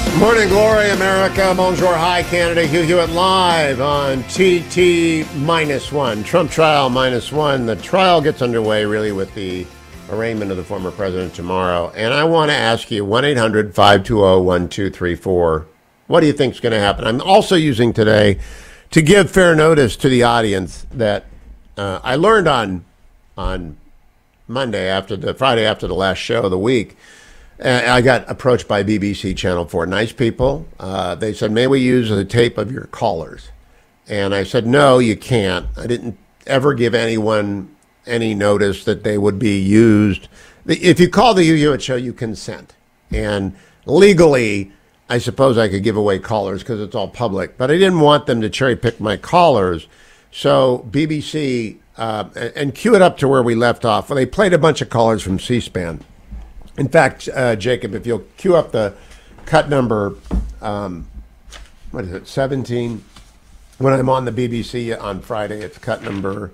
Morning glory, America. Bonjour, hi, Canada. Hugh Hewitt live on TT-1. Trump trial -1. The trial gets underway, really, with the arraignment of the former president tomorrow. And I want to ask you, 1-800-520-1234, what do you think is going to happen? I'm also using today to give fair notice to the audience that I learned on Friday after the last show of the week. I got approached by BBC Channel 4. Nice people. They said, may we use the tape of your callers? And I said, no, you can't. I didn't ever give anyone any notice that they would be used. If you call the Hugh Hewitt Show, you consent. And legally, I suppose I could give away callers because it's all public. But I didn't want them to cherry pick my callers. So BBC, and cue it up to where we left off. Well, they played a bunch of callers from C-SPAN. In fact, Jacob, if you'll cue up the cut number, 17? When I'm on the BBC on Friday, it's cut number,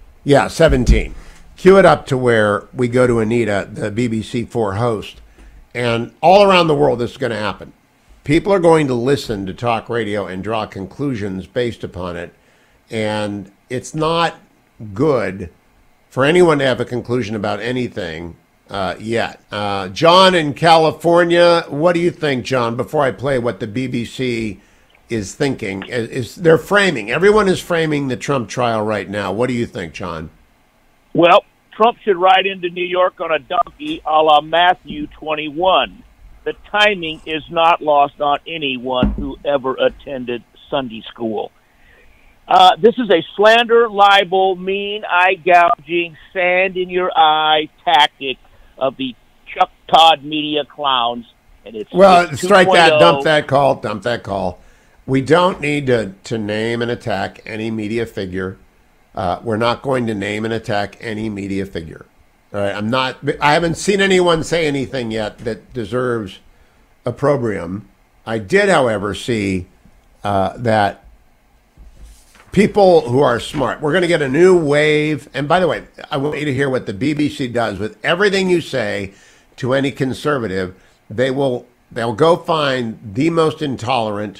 17. Cue it up to where we go to Anita, the BBC 4 host. And all around the world, this is going to happen. People are going to listen to talk radio and draw conclusions based upon it. And it's not good for anyone to have a conclusion about anything yet. John in California, what do you think, John, before I play what the BBC is thinking? They're framing, everyone is framing the Trump trial right now. What do you think, John? Well, Trump should ride into New York on a donkey a la Matthew 21. The timing is not lost on anyone who ever attended Sunday school. This is a slander, libel, mean, eye-gouging, sand-in-your-eye tactic of the Chuck Todd media clowns. And it's strike that, dump that call. We don't need to name and attack any media figure. We're not going to name and attack any media figure. All right, I haven't seen anyone say anything yet that deserves opprobrium. I did, however, see that people who are smart, we're going to get a new wave. And by the way, I want you to hear what the BBC does with everything you say to any conservative. They'll go find the most intolerant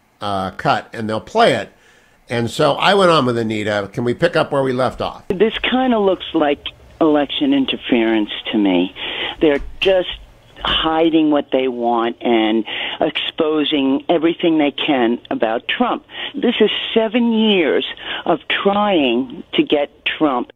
cut and they'll play it. And so I went on with Anita. Can we pick up where we left off? This kind of looks like election interference to me. They're just hiding what they want and exposing everything they can about Trump. This is 7 years of trying to get Trump.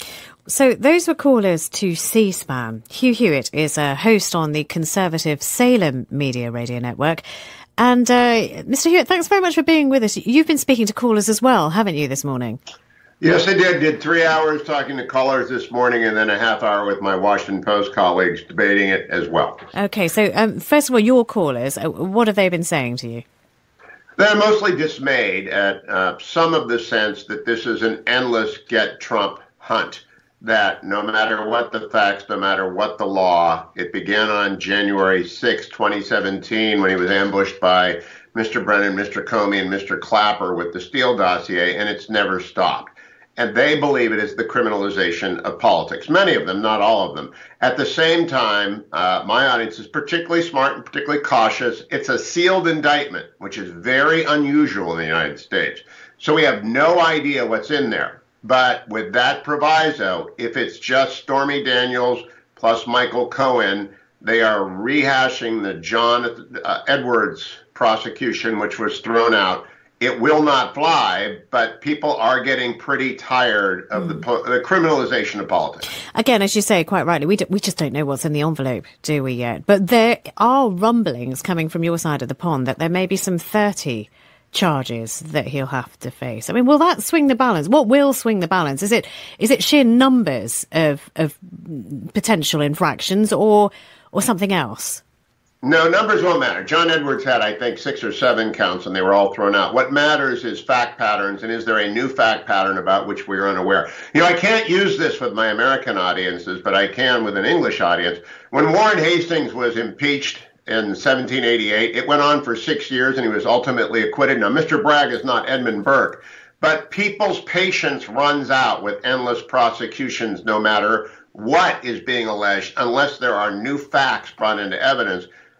So those were callers to C-SPAN. Hugh Hewitt is a host on the conservative Salem Media Radio Network. And Mr. Hewitt, thanks very much for being with us. You've been speaking to callers as well, haven't you, this morning? Yes, I did. Did 3 hours talking to callers this morning and then a half hour with my Washington Post colleagues debating it as well. Okay, so first of all, your callers, what have they been saying to you? They're mostly dismayed at some of the sense that this is an endless get Trump hunt, that no matter what the facts, no matter what the law, it began on January 6, 2017, when he was ambushed by Mr. Brennan, Mr. Comey, and Mr. Clapper with the Steele dossier, and it's never stopped. And they believe it is the criminalization of politics. Many of them, not all of them. At the same time, my audience is particularly smart and particularly cautious. It's a sealed indictment, which is very unusual in the United States. So we have no idea what's in there. But with that proviso, if it's just Stormy Daniels plus Michael Cohen, they are rehashing the John Edwards prosecution, which was thrown out. It will not fly, but people are getting pretty tired of the criminalization of politics. Again, as you say, quite rightly, we just don't know what's in the envelope, do we yet? But there are rumblings coming from your side of the pond that there may be some 30 charges that he'll have to face. I mean, will that swing the balance? What will swing the balance? Is it sheer numbers of potential infractions or something else? No, numbers won't matter. John Edwards had, I think, 6 or 7 counts, and they were all thrown out. What matters is fact patterns, and is there a new fact pattern about which we're unaware? You know, I can't use this with my American audiences, but I can with an English audience. When Warren Hastings was impeached in 1788, it went on for 6 years, and he was ultimately acquitted. Now, Mr. Bragg is not Edmund Burke, but people's patience runs out with endless prosecutions, no matter what is being alleged, unless there are new facts brought into evidence.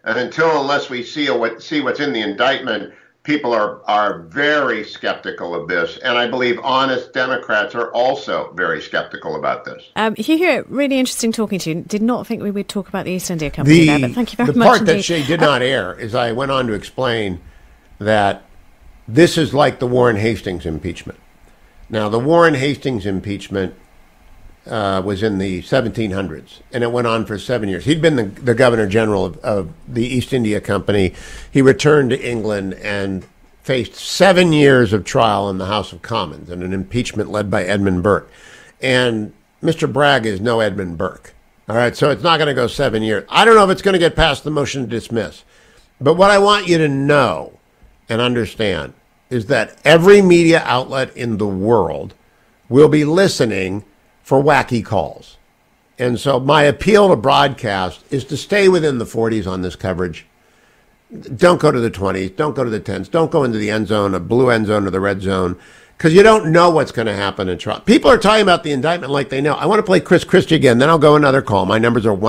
And unless we see what's in the indictment, people are very skeptical of this. And I believe honest Democrats are also very skeptical about this. Hugh Hewitt, really interesting talking to you. Did not think we would talk about the East India Company there, but thank you very much. The part that she did not air is I went on to explain that this is like the Warren Hastings impeachment. Now, the Warren Hastings impeachment was in the 1700s, and it went on for 7 years. He'd been the governor general of the East India Company. He returned to England and faced 7 years of trial in the House of Commons and an impeachment led by Edmund Burke. And Mr. Bragg is no Edmund Burke. All right, so it's not going to go 7 years. I don't know if it's going to get past the motion to dismiss. But what I want you to know and understand is that every media outlet in the world will be listening for wacky calls. And so my appeal to broadcast is to stay within the 40s on this coverage. Don't go to the 20s. Don't go to the 10s. Don't go into the end zone, a blue end zone or the red zone, because you don't know what's going to happen in trial. People are talking about the indictment like they know. I want to play Chris Christie again, then I'll go another call. My numbers are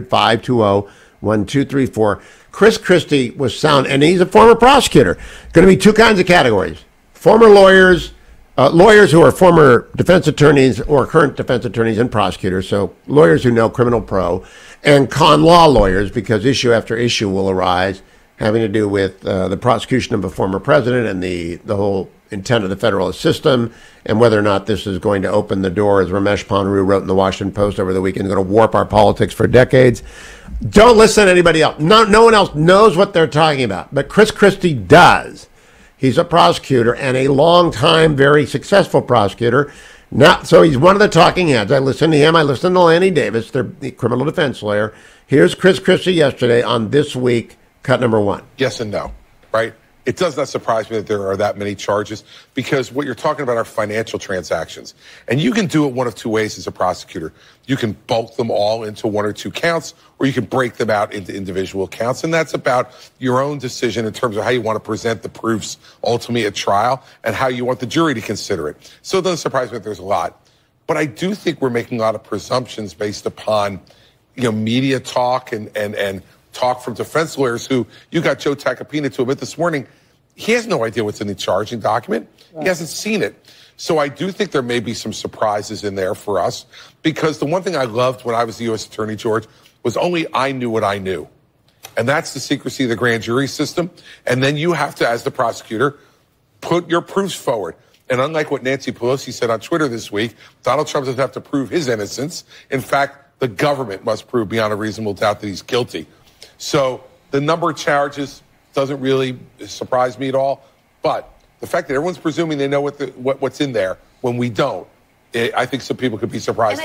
1-800-520-1234. Chris Christie was sound, and he's a former prosecutor. Going to be two kinds of categories. Former lawyers, lawyers who are former defense attorneys or current defense attorneys and prosecutors, so lawyers who know criminal pro, and con law lawyers, because issue after issue will arise having to do with the prosecution of a former president and the whole intent of the federalist system, and whether or not this is going to open the door, as Ramesh Ponnuru wrote in the Washington Post over the weekend, going to warp our politics for decades. Don't listen to anybody else. No one else knows what they're talking about, but Chris Christie does. He's a prosecutor and a long-time, very successful prosecutor. Now, so he's one of the talking heads. I listened to him. I listened to Lanny Davis, the criminal defense lawyer. Here's Chris Christie yesterday on This Week, cut number one. Yes and no, right? It does not surprise me that there are that many charges, because what you're talking about are financial transactions. And you can do it one of two ways as a prosecutor. You can bulk them all into one or two counts, or you can break them out into individual counts. And that's about your own decision in terms of how you want to present the proofs ultimately at trial and how you want the jury to consider it. So it doesn't surprise me that there's a lot. But I do think we're making a lot of presumptions based upon, media talk and talk from defense lawyers who, you got Joe Tacopina to admit this morning, he has no idea what's in the charging document. Right. He hasn't seen it. So I do think there may be some surprises in there for us, because the one thing I loved when I was the U.S. Attorney, George, was only I knew what I knew. And that's the secrecy of the grand jury system. And then you have to, as the prosecutor, put your proofs forward. And unlike what Nancy Pelosi said on Twitter this week, Donald Trump doesn't have to prove his innocence. In fact, the government must prove beyond a reasonable doubt that he's guilty. So the number of charges doesn't really surprise me at all. But the fact that everyone's presuming they know what's in there when we don't, I think some people could be surprised.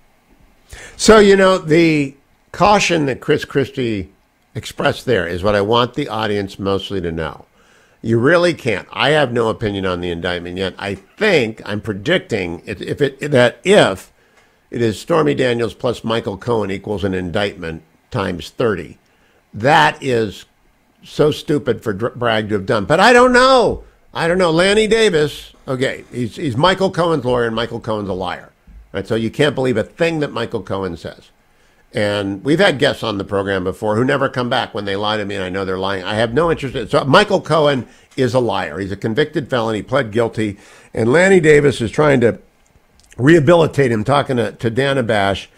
So, the caution that Chris Christie expressed there is what I want the audience mostly to know. You really can't. I have no opinion on the indictment yet. I'm predicting if it is Stormy Daniels plus Michael Cohen equals an indictment times 30. That is so stupid for Bragg to have done. But I don't know. Lanny Davis, okay, he's Michael Cohen's lawyer, and Michael Cohen's a liar. Right? So you can't believe a thing that Michael Cohen says. And we've had guests on the program before who never come back when they lie to me, and I know they're lying. I have no interest in it. So Michael Cohen is a liar. He's a convicted felon. He pled guilty. And Lanny Davis is trying to rehabilitate him, talking to Dana Bash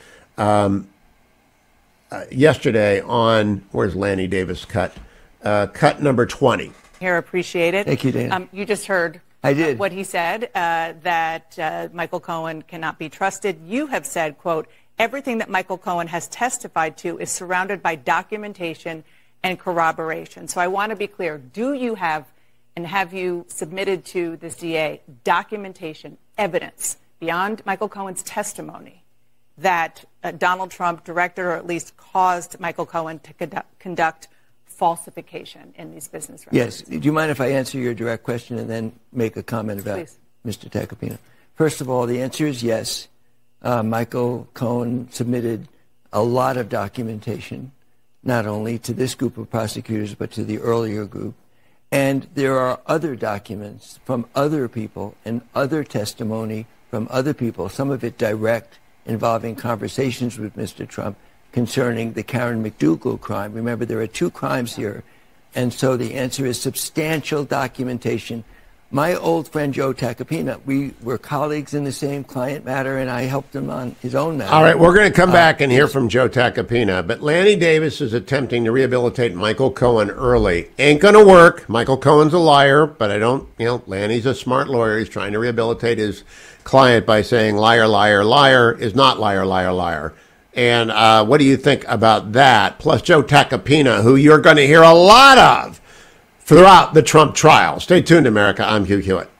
yesterday on, where's Lanny Davis cut number 20. Here, appreciate it. Thank you, Dana. You just heard I did. What he said, that Michael Cohen cannot be trusted. You have said, quote, everything that Michael Cohen has testified to is surrounded by documentation and corroboration. So I want to be clear. Do you have, and have you submitted to this DA, documentation, evidence, beyond Michael Cohen's testimony, that Donald Trump directed or at least caused Michael Cohen to conduct falsification in these business records? Yes. Do you mind if I answer your direct question and then make a comment about Mr. Tacopina? First of all, the answer is yes. Michael Cohen submitted a lot of documentation, not only to this group of prosecutors, but to the earlier group. And there are other documents from other people and other testimony from other people, some of it direct, involving conversations with Mr. Trump, concerning the Karen McDougal crime. Remember, there are two crimes here. And so the answer is substantial documentation. My old friend Joe Tacopina, we were colleagues in the same client matter, and I helped him on his own matter. All right, we're going to come back and hear from Joe Tacopina, but Lanny Davis is attempting to rehabilitate Michael Cohen early. Ain't going to work. Michael Cohen's a liar, but Lanny's a smart lawyer. He's trying to rehabilitate his client by saying liar, liar, liar is not liar, liar, liar. And what do you think about that? Plus Joe Tacopina, who you're going to hear a lot of throughout the Trump trial. Stay tuned, America. I'm Hugh Hewitt.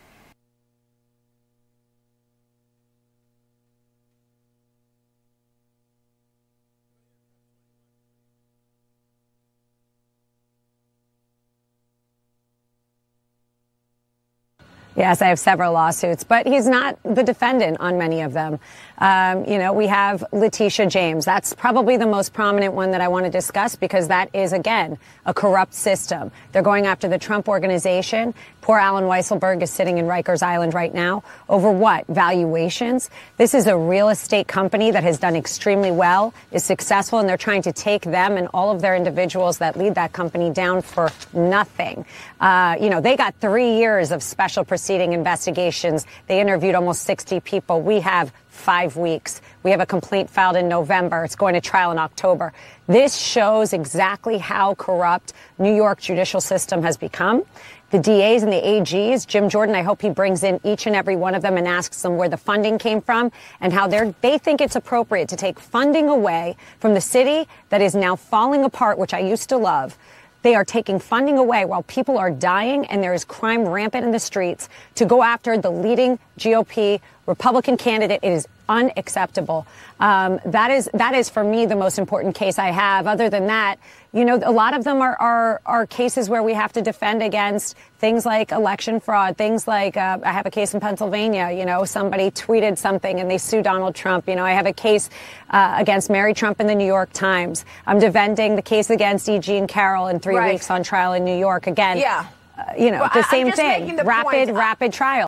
Yes, I have several lawsuits, but he's not the defendant on many of them. We have Letitia James. That's probably the most prominent one that I want to discuss because that is, again, a corrupt system. They're going after the Trump organization. Poor Alan Weisselberg is sitting in Rikers Island right now. Over what? Valuations? This is a real estate company that has done extremely well, is successful, and they're trying to take them and all of their individuals that lead that company down for nothing. They got 3 years of special proceeding investigations. They interviewed almost 60 people. We have 5 weeks. We have a complaint filed in November. It's going to trial in October. This shows exactly how corrupt New York judicial system has become. The DAs and the AGs, Jim Jordan, I hope he brings in each and every one of them and asks them where the funding came from and how they think it's appropriate to take funding away from the city that is now falling apart, which I used to love. They are taking funding away while people are dying and there is crime rampant in the streets to go after the leading GOP Republican candidate. It is unacceptable. That is for me the most important case I have. Other than that, a lot of them are cases where we have to defend against things like election fraud, things like I have a case in Pennsylvania. Somebody tweeted something and they sue Donald Trump. I have a case against Mary Trump in the New York Times. I'm defending the case against E. Jean Carroll in 3 weeks on trial in New York. Again, the same thing. Rapid trial.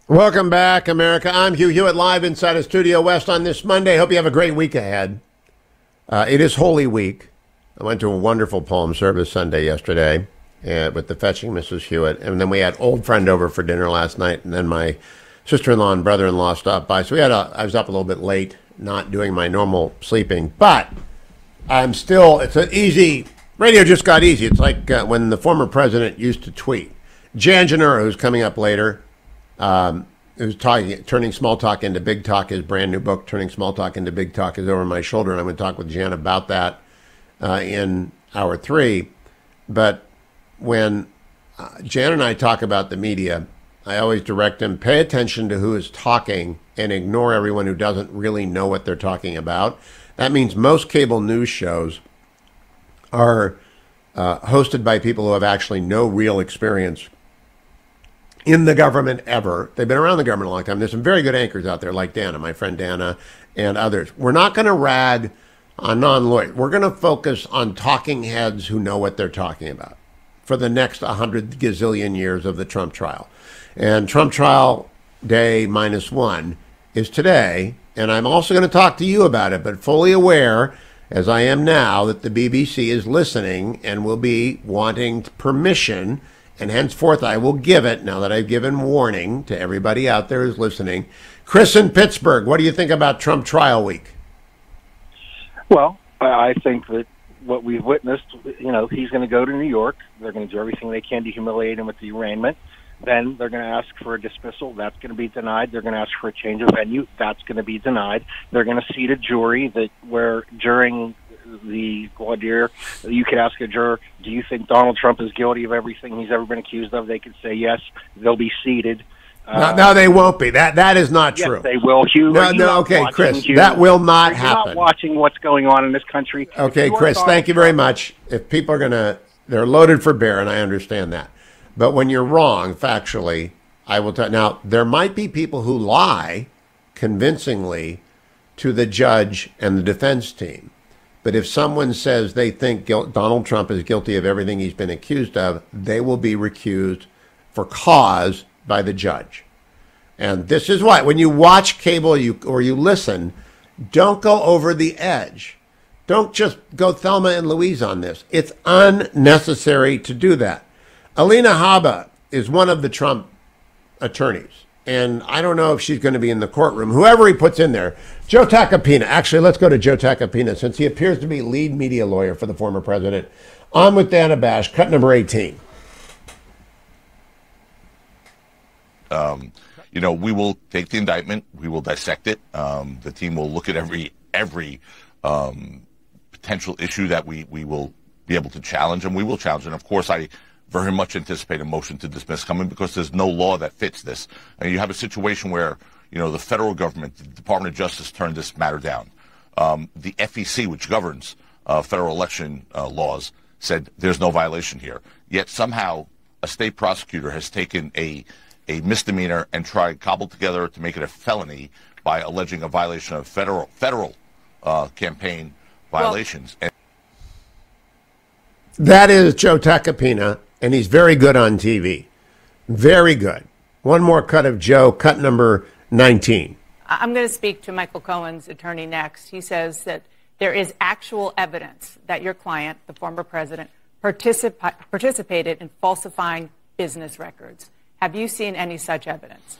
Welcome back, America. I'm Hugh Hewitt, live inside of Studio West on this Monday. Hope you have a great week ahead. It is Holy Week. I went to a wonderful poem service Sunday yesterday with the fetching Mrs. Hewitt, and then we had old friend over for dinner last night, and then my sister-in-law and brother-in-law stopped by. So I was up a little bit late, not doing my normal sleeping, but it's an easy, radio just got easy. It's like when the former president used to tweet. Janura, who's coming up later, who's turning small talk into big talk. His brand new book, Turning Small Talk into Big Talk, is over my shoulder, and I'm going to talk with Jan about that in hour 3. But when Jan and I talk about the media, I always direct him, pay attention to who is talking and ignore everyone who doesn't really know what they're talking about. That means most cable news shows are hosted by people who have actually no real experience in the government ever. They've been around the government a long time. There's some very good anchors out there like Dana, my friend Dana, and others. We're not going to rag on non-lawyers. We're going to focus on talking heads who know what they're talking about for the next 100 gazillion years of the Trump trial. And Trump trial day -1 is today, and I'm also going to talk to you about it, but fully aware, as I am now, that the BBC is listening and will be wanting permission, and henceforth I will give it, now that I've given warning to everybody out there who's listening. Chris in Pittsburgh, what do you think about Trump trial week? Well, I think that what we've witnessed, he's going to go to New York. They're going to do everything they can to humiliate him with the arraignment. Then they're going to ask for a dismissal. That's going to be denied. They're going to ask for a change of venue. That's going to be denied. They're going to seat a jury where during the voir dire, you could ask a juror, do you think Donald Trump is guilty of everything he's ever been accused of? They could say yes. They'll be seated. No, they won't be. That is not true. Yes, they will, Hugh. Okay, Chris, Hugh? That will not happen. You're not watching what's going on in this country. Okay, Chris, thank you very much. If people are they're loaded for bear, and I understand that. But when you're wrong, factually, I will tell. Now, there might be people who lie convincingly to the judge and the defense team. But if someone says they think Donald Trump is guilty of everything he's been accused of, they will be recused for cause by the judge. And this is why when you watch cable or you listen, don't go over the edge. Don't just go Thelma and Louise on this. It's unnecessary to do that. Alina Habba is one of the Trump attorneys, and I don't know if she's going to be in the courtroom. Whoever he puts in there. Joe Tacopina. Actually, let's go to Joe Tacopina, since he appears to be lead media lawyer for the former president. On with Dana Bash, cut number 18. We will take the indictment. We will dissect it. The team will look at every potential issue that we will be able to challenge, and we will challenge. And of course, I very much anticipate a motion to dismiss coming because there's no law that fits this. And you have a situation where, the federal government, the Department of Justice turned this matter down. The FEC, which governs federal election laws, said there's no violation here. Yet somehow a state prosecutor has taken a misdemeanor and cobbled together to make it a felony by alleging a violation of federal campaign violations. That is Joe Tacopina, and he's very good on TV. Very good. One more cut of Joe, cut number 19. I'm going to speak to Michael Cohen's attorney next. He says that there is actual evidence that your client, the former president, participated in falsifying business records. Have you seen any such evidence?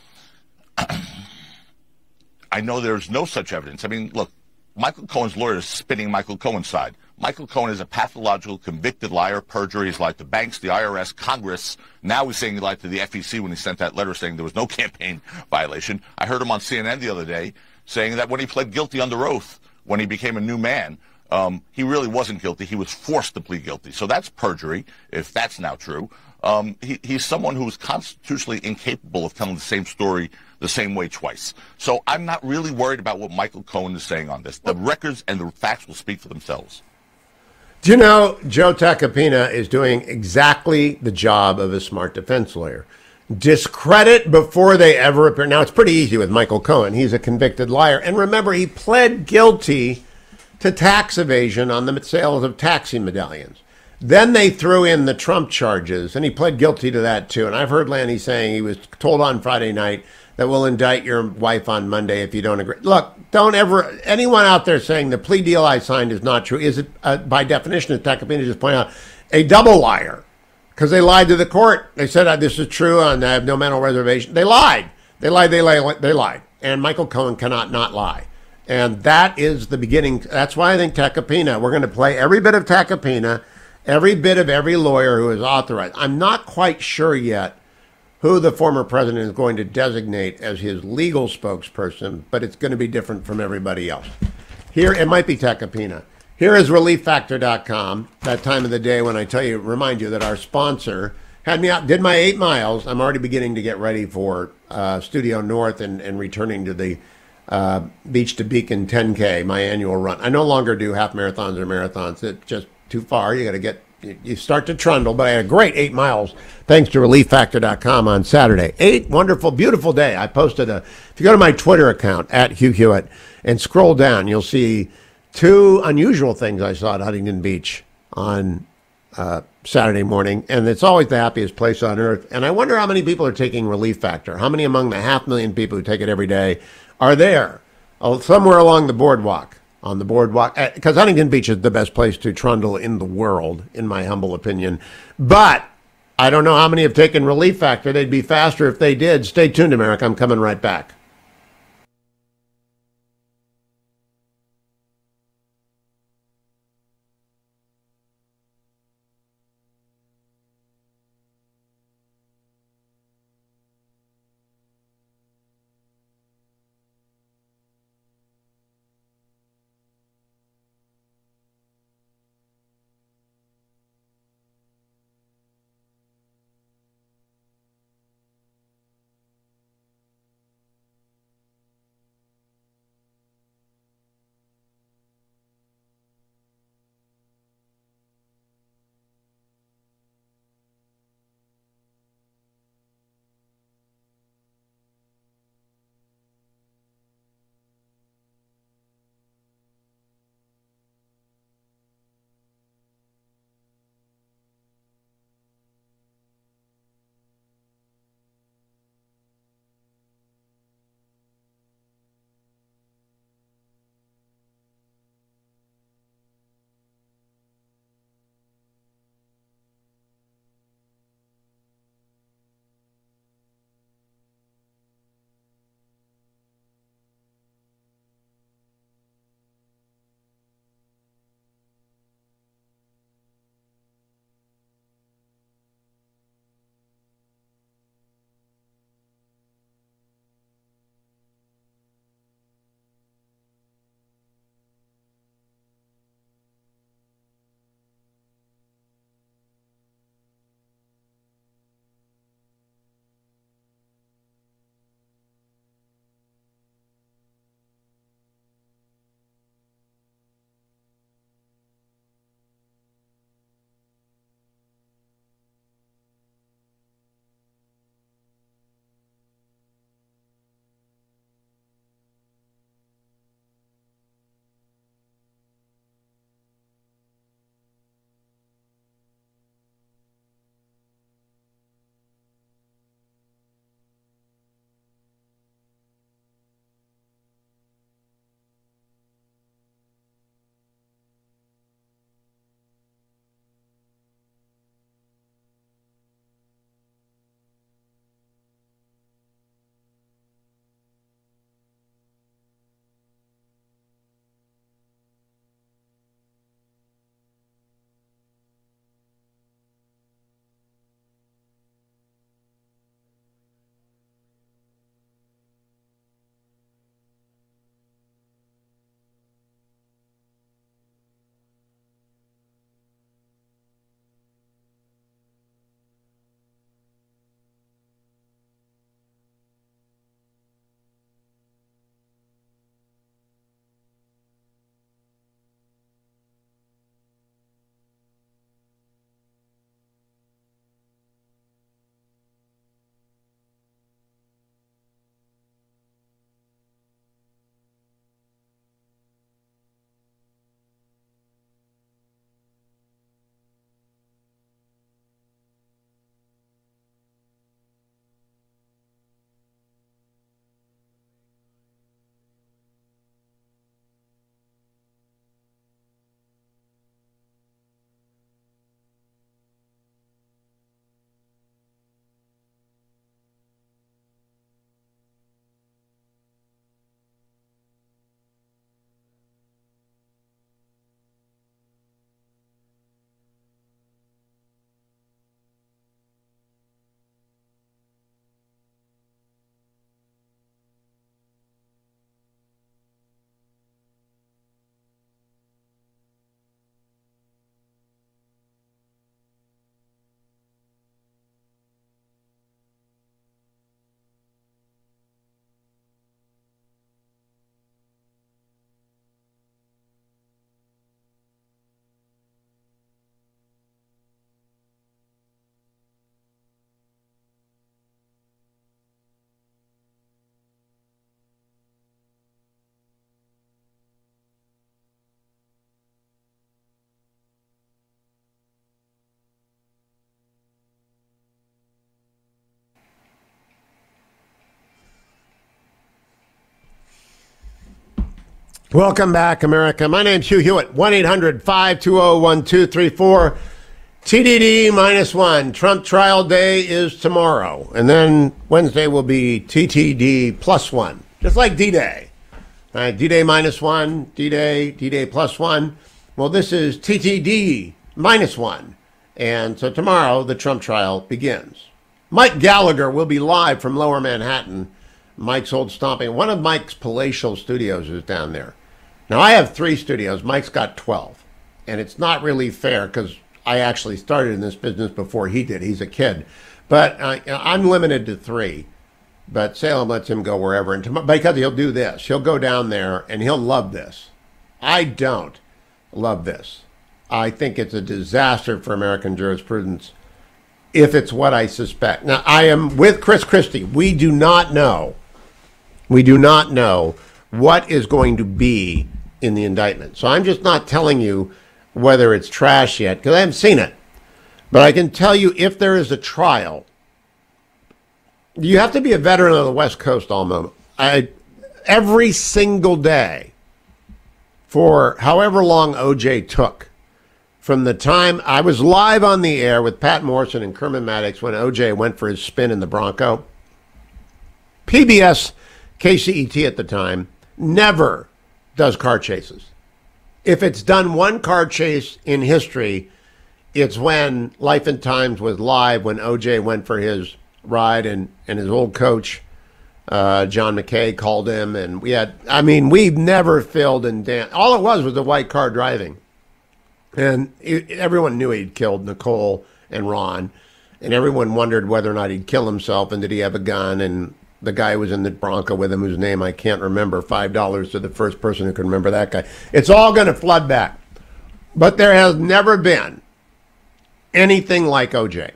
I know there's no such evidence. I mean, look, Michael Cohen's lawyer is spinning Michael Cohen's side. Michael Cohen is a pathological, convicted liar, perjurer. He's lied to banks, the IRS, Congress. Now he's saying he lied to the FEC when he sent that letter saying there was no campaign violation. I heard him on CNN the other day saying that when he pled guilty under oath, when he became a new man, he really wasn't guilty. He was forced to plead guilty. So that's perjury, if that's now true. He's someone who's constitutionally incapable of telling the same story the same way twice. So I'm not really worried about what Michael Cohen is saying on this. The records and the facts will speak for themselves. Do you know Joe Tacopina is doing exactly the job of a smart defense lawyer? Discredit before they ever appear. Now, it's pretty easy with Michael Cohen. He's a convicted liar. And remember, he pled guilty to tax evasion on the sales of taxi medallions. Then they threw in the Trump charges, and he pled guilty to that, too. And I've heard Lanny saying he was told on Friday night that we'll indict your wife on Monday if you don't agree. Look, don't ever, anyone out there saying the plea deal I signed is not true, is it, by definition, as Tacopina just pointed out, a double liar? Because they lied to the court. They said, this is true, and I have no mental reservation. They lied. They lied. And Michael Cohen cannot not lie. And that is the beginning. That's why I think Tacopina, we're going to play every bit of Tacopina, every bit of every lawyer who is authorized. I'm not quite sure yet who the former president is going to designate as his legal spokesperson, but it's going to be different from everybody else. Here, it might be Tacopina. Here is ReliefFactor.com, that time of the day when I remind you that our sponsor had me out, did my 8 miles. I'm already beginning to get ready for Studio North and returning to the Beach to Beacon 10K, my annual run. I no longer do half marathons or marathons. It's just too far. You start to trundle, but I had a great 8 miles thanks to ReliefFactor.com on Saturday. 8 wonderful, beautiful day. I posted if you go to my Twitter account, @HughHewitt, and scroll down, you'll see 2 unusual things I saw at Huntington Beach on Saturday morning, and it's always the happiest place on earth. And I wonder how many people are taking Relief Factor. How many among the 500,000 people who take it every day are there? Somewhere along the boardwalk. On the boardwalk, because Huntington Beach is the best place to trundle in the world, in my humble opinion. But I don't know how many have taken Relief Factor. They'd be faster if they did. Stay tuned, America. I'm coming right back. Welcome back, America. My name's Hugh Hewitt. 1-800-520-1234. TDD -1. Trump trial day is tomorrow. And then Wednesday will be TTD +1. Just like D-Day. All right, D-Day -1, D-Day +1. Well, this is TTD -1. And so tomorrow, the Trump trial begins. Mike Gallagher will be live from Lower Manhattan. Mike's old stomping. One of Mike's palatial studios is down there. Now, I have 3 studios. Mike's got 12. And it's not really fair because I actually started in this business before he did. He's a kid. But I'm limited to 3. But Salem lets him go wherever. And because he'll do this. He'll go down there and he'll love this. I don't love this. I think it's a disaster for American jurisprudence if it's what I suspect. Now, I am with Chris Christie. We do not know what is going to be in the indictment. So I'm just not telling you whether it's trash yet, because I haven't seen it. But I can tell you if there is a trial, you have to be a veteran of the West Coast all moment. Every single day for however long OJ took, from the time I was live on the air with Pat Morrison and Kerman Maddox when OJ went for his spin in the Bronco, PBS, KCET at the time, never does car chases. If it's done one car chase in history, it's when Life and Times was live when OJ went for his ride and his old coach, John McKay, called him. And we've never filled and danced. All it was a white car driving. And everyone knew he'd killed Nicole and Ron. And everyone wondered whether or not he'd kill himself and did he have a gun. And the guy who was in the Bronco with him, whose name I can't remember, $5 to the first person who can remember that guy. It's all going to flood back. But there has never been anything like OJ.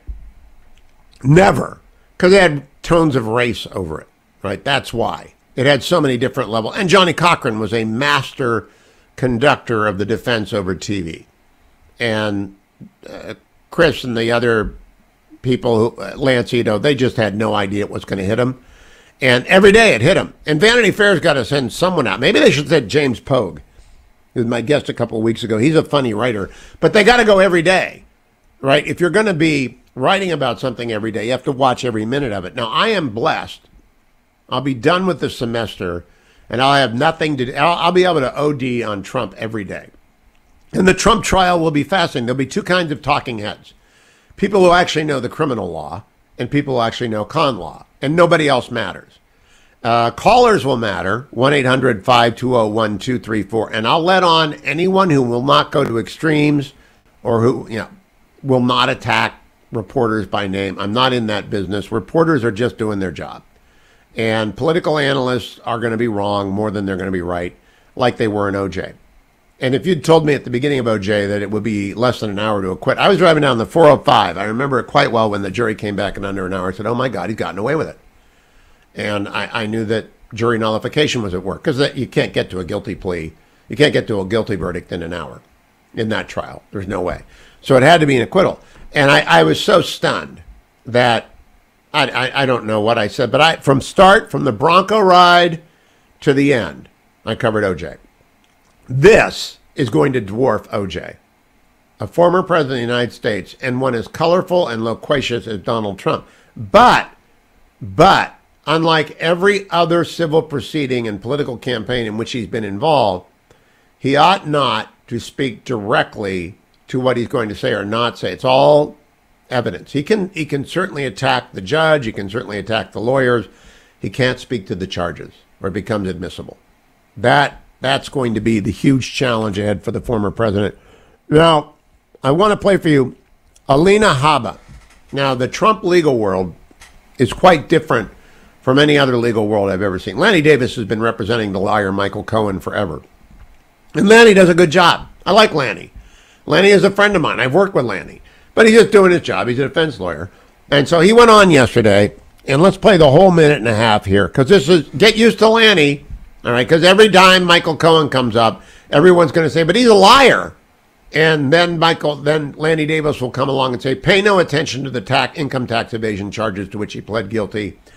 Never. Because it had tones of race over it, right? That's why. It had so many different levels. And Johnny Cochran was a master conductor of the defense over TV. And Chris and the other people, Lance Zito, they just had no idea it was going to hit him. And every day it hit him. And Vanity Fair's got to send someone out. Maybe they should send James Pogue, who was my guest a couple of weeks ago. He's a funny writer. But they got to go every day, right? If you're going to be writing about something every day, you have to watch every minute of it. Now, I am blessed. I'll be done with the semester, and I'll have nothing to do. I'll be able to OD on Trump every day. And the Trump trial will be fascinating. There'll be 2 kinds of talking heads. People who actually know the criminal law and people who actually know con law. And nobody else matters. Callers will matter, 1-800-520-1234. And I'll let on anyone who will not go to extremes or who will not attack reporters by name. I'm not in that business. Reporters are just doing their job. And political analysts are going to be wrong more than they're going to be right, like they were in OJ. And if you'd told me at the beginning of OJ that it would be less than an hour to acquit, I was driving down the 405. I remember it quite well when the jury came back in under an hour. I said, oh, my God, he's gotten away with it. And I knew that jury nullification was at work because you can't get to a guilty plea. You can't get to a guilty verdict in an hour in that trial. There's no way. So it had to be an acquittal. And I was so stunned that I don't know what I said, but from the Bronco ride to the end, I covered OJ. This is going to dwarf OJ, a former president of the United States, and one as colorful and loquacious as Donald Trump. But, unlike every other civil proceeding and political campaign in which he's been involved, he ought not to speak directly to what he's going to say or not say. It's all evidence. He can certainly attack the judge. He can certainly attack the lawyers. He can't speak to the charges or it becomes admissible. That's going to be the huge challenge ahead for the former president. Now, I want to play for you Alina Habba. Now, the Trump legal world is quite different from any other legal world I've ever seen. Lanny Davis has been representing the liar Michael Cohen forever. And Lanny does a good job. I like Lanny. Lanny is a friend of mine. I've worked with Lanny. But he's just doing his job. He's a defense lawyer. And so he went on yesterday, and let's play the whole minute and a half here, because this is, get used to Lanny, all right, because every time Michael Cohen comes up, everyone's going to say, but he's a liar. And then Lanny Davis will come along and say, pay no attention to the income tax evasion charges to which he pled guilty.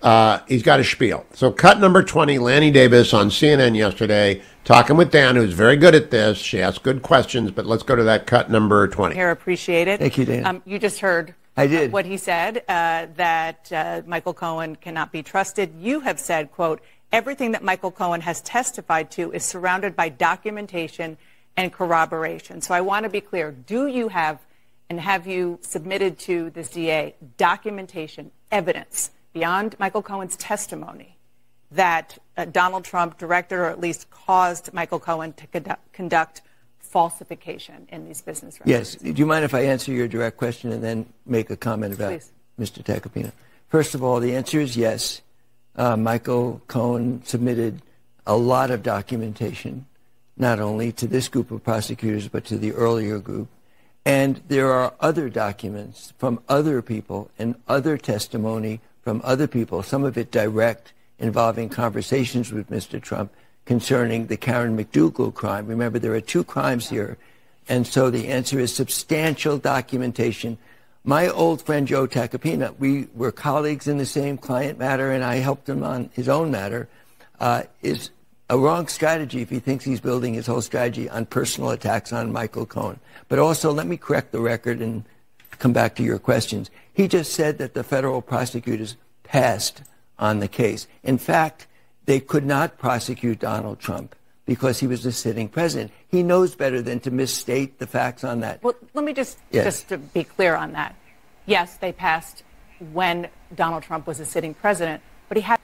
he's got a spiel. So cut number 20, Lanny Davis on CNN yesterday, talking with Dan, who's very good at this. She asked good questions, but let's go to that cut number 20. Here, appreciate it. Thank you, Dan. You just heard I did. What he said, that Michael Cohen cannot be trusted. You have said, quote, everything that Michael Cohen has testified to is surrounded by documentation and corroboration. So I want to be clear. Do you have, and have you submitted to this DA, documentation, evidence, beyond Michael Cohen's testimony, that Donald Trump directed or at least caused Michael Cohen to conduct falsification in these business records? Yes. Do you mind if I answer your direct question and then make a comment about Mr. Tacopina? First of all, the answer is yes. Michael Cohen submitted a lot of documentation, not only to this group of prosecutors, but to the earlier group. And there are other documents from other people and other testimony from other people, some of it direct, involving conversations with Mr. Trump concerning the Karen McDougal crime. Remember, there are two crimes here. And so the answer is substantial documentation. My old friend Joe Tacopina, we were colleagues in the same client matter, and I helped him on his own matter, is a wrong strategy if he thinks he's building his whole strategy on personal attacks on Michael Cohen. But also, let me correct the record and come back to your questions. He just said that the federal prosecutors passed on the case. In fact, they could not prosecute Donald Trump because he was the sitting president. He knows better than to misstate the facts on that. Well, let me just to be clear on that. Yes, they passed when Donald Trump was a sitting president, but he had...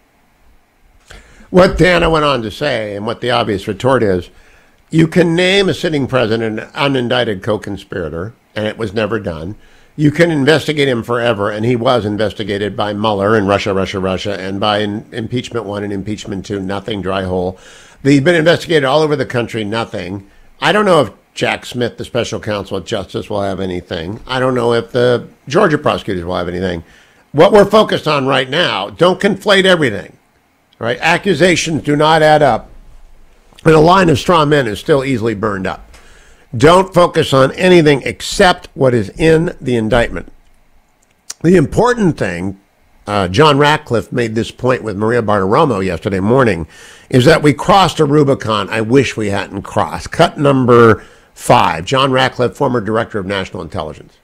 What Dana went on to say, and what the obvious retort is, you can name a sitting president an unindicted co-conspirator, and it was never done. You can investigate him forever, and he was investigated by Mueller and Russia, and by impeachment 1 and impeachment 2, nothing, dry hole. He's been investigated all over the country, nothing. I don't know if Jack Smith, the special counsel of justice, will have anything. I don't know if the Georgia prosecutors will have anything. What we're focused on right now, don't conflate everything. Right? Accusations do not add up, and a line of straw men is still easily burned up. Don't focus on anything except what is in the indictment. The important thing, John Ratcliffe made this point with Maria Bartiromo yesterday morning, is that we crossed a Rubicon I wish we hadn't crossed. Cut number 5, John Ratcliffe, former director of national intelligence.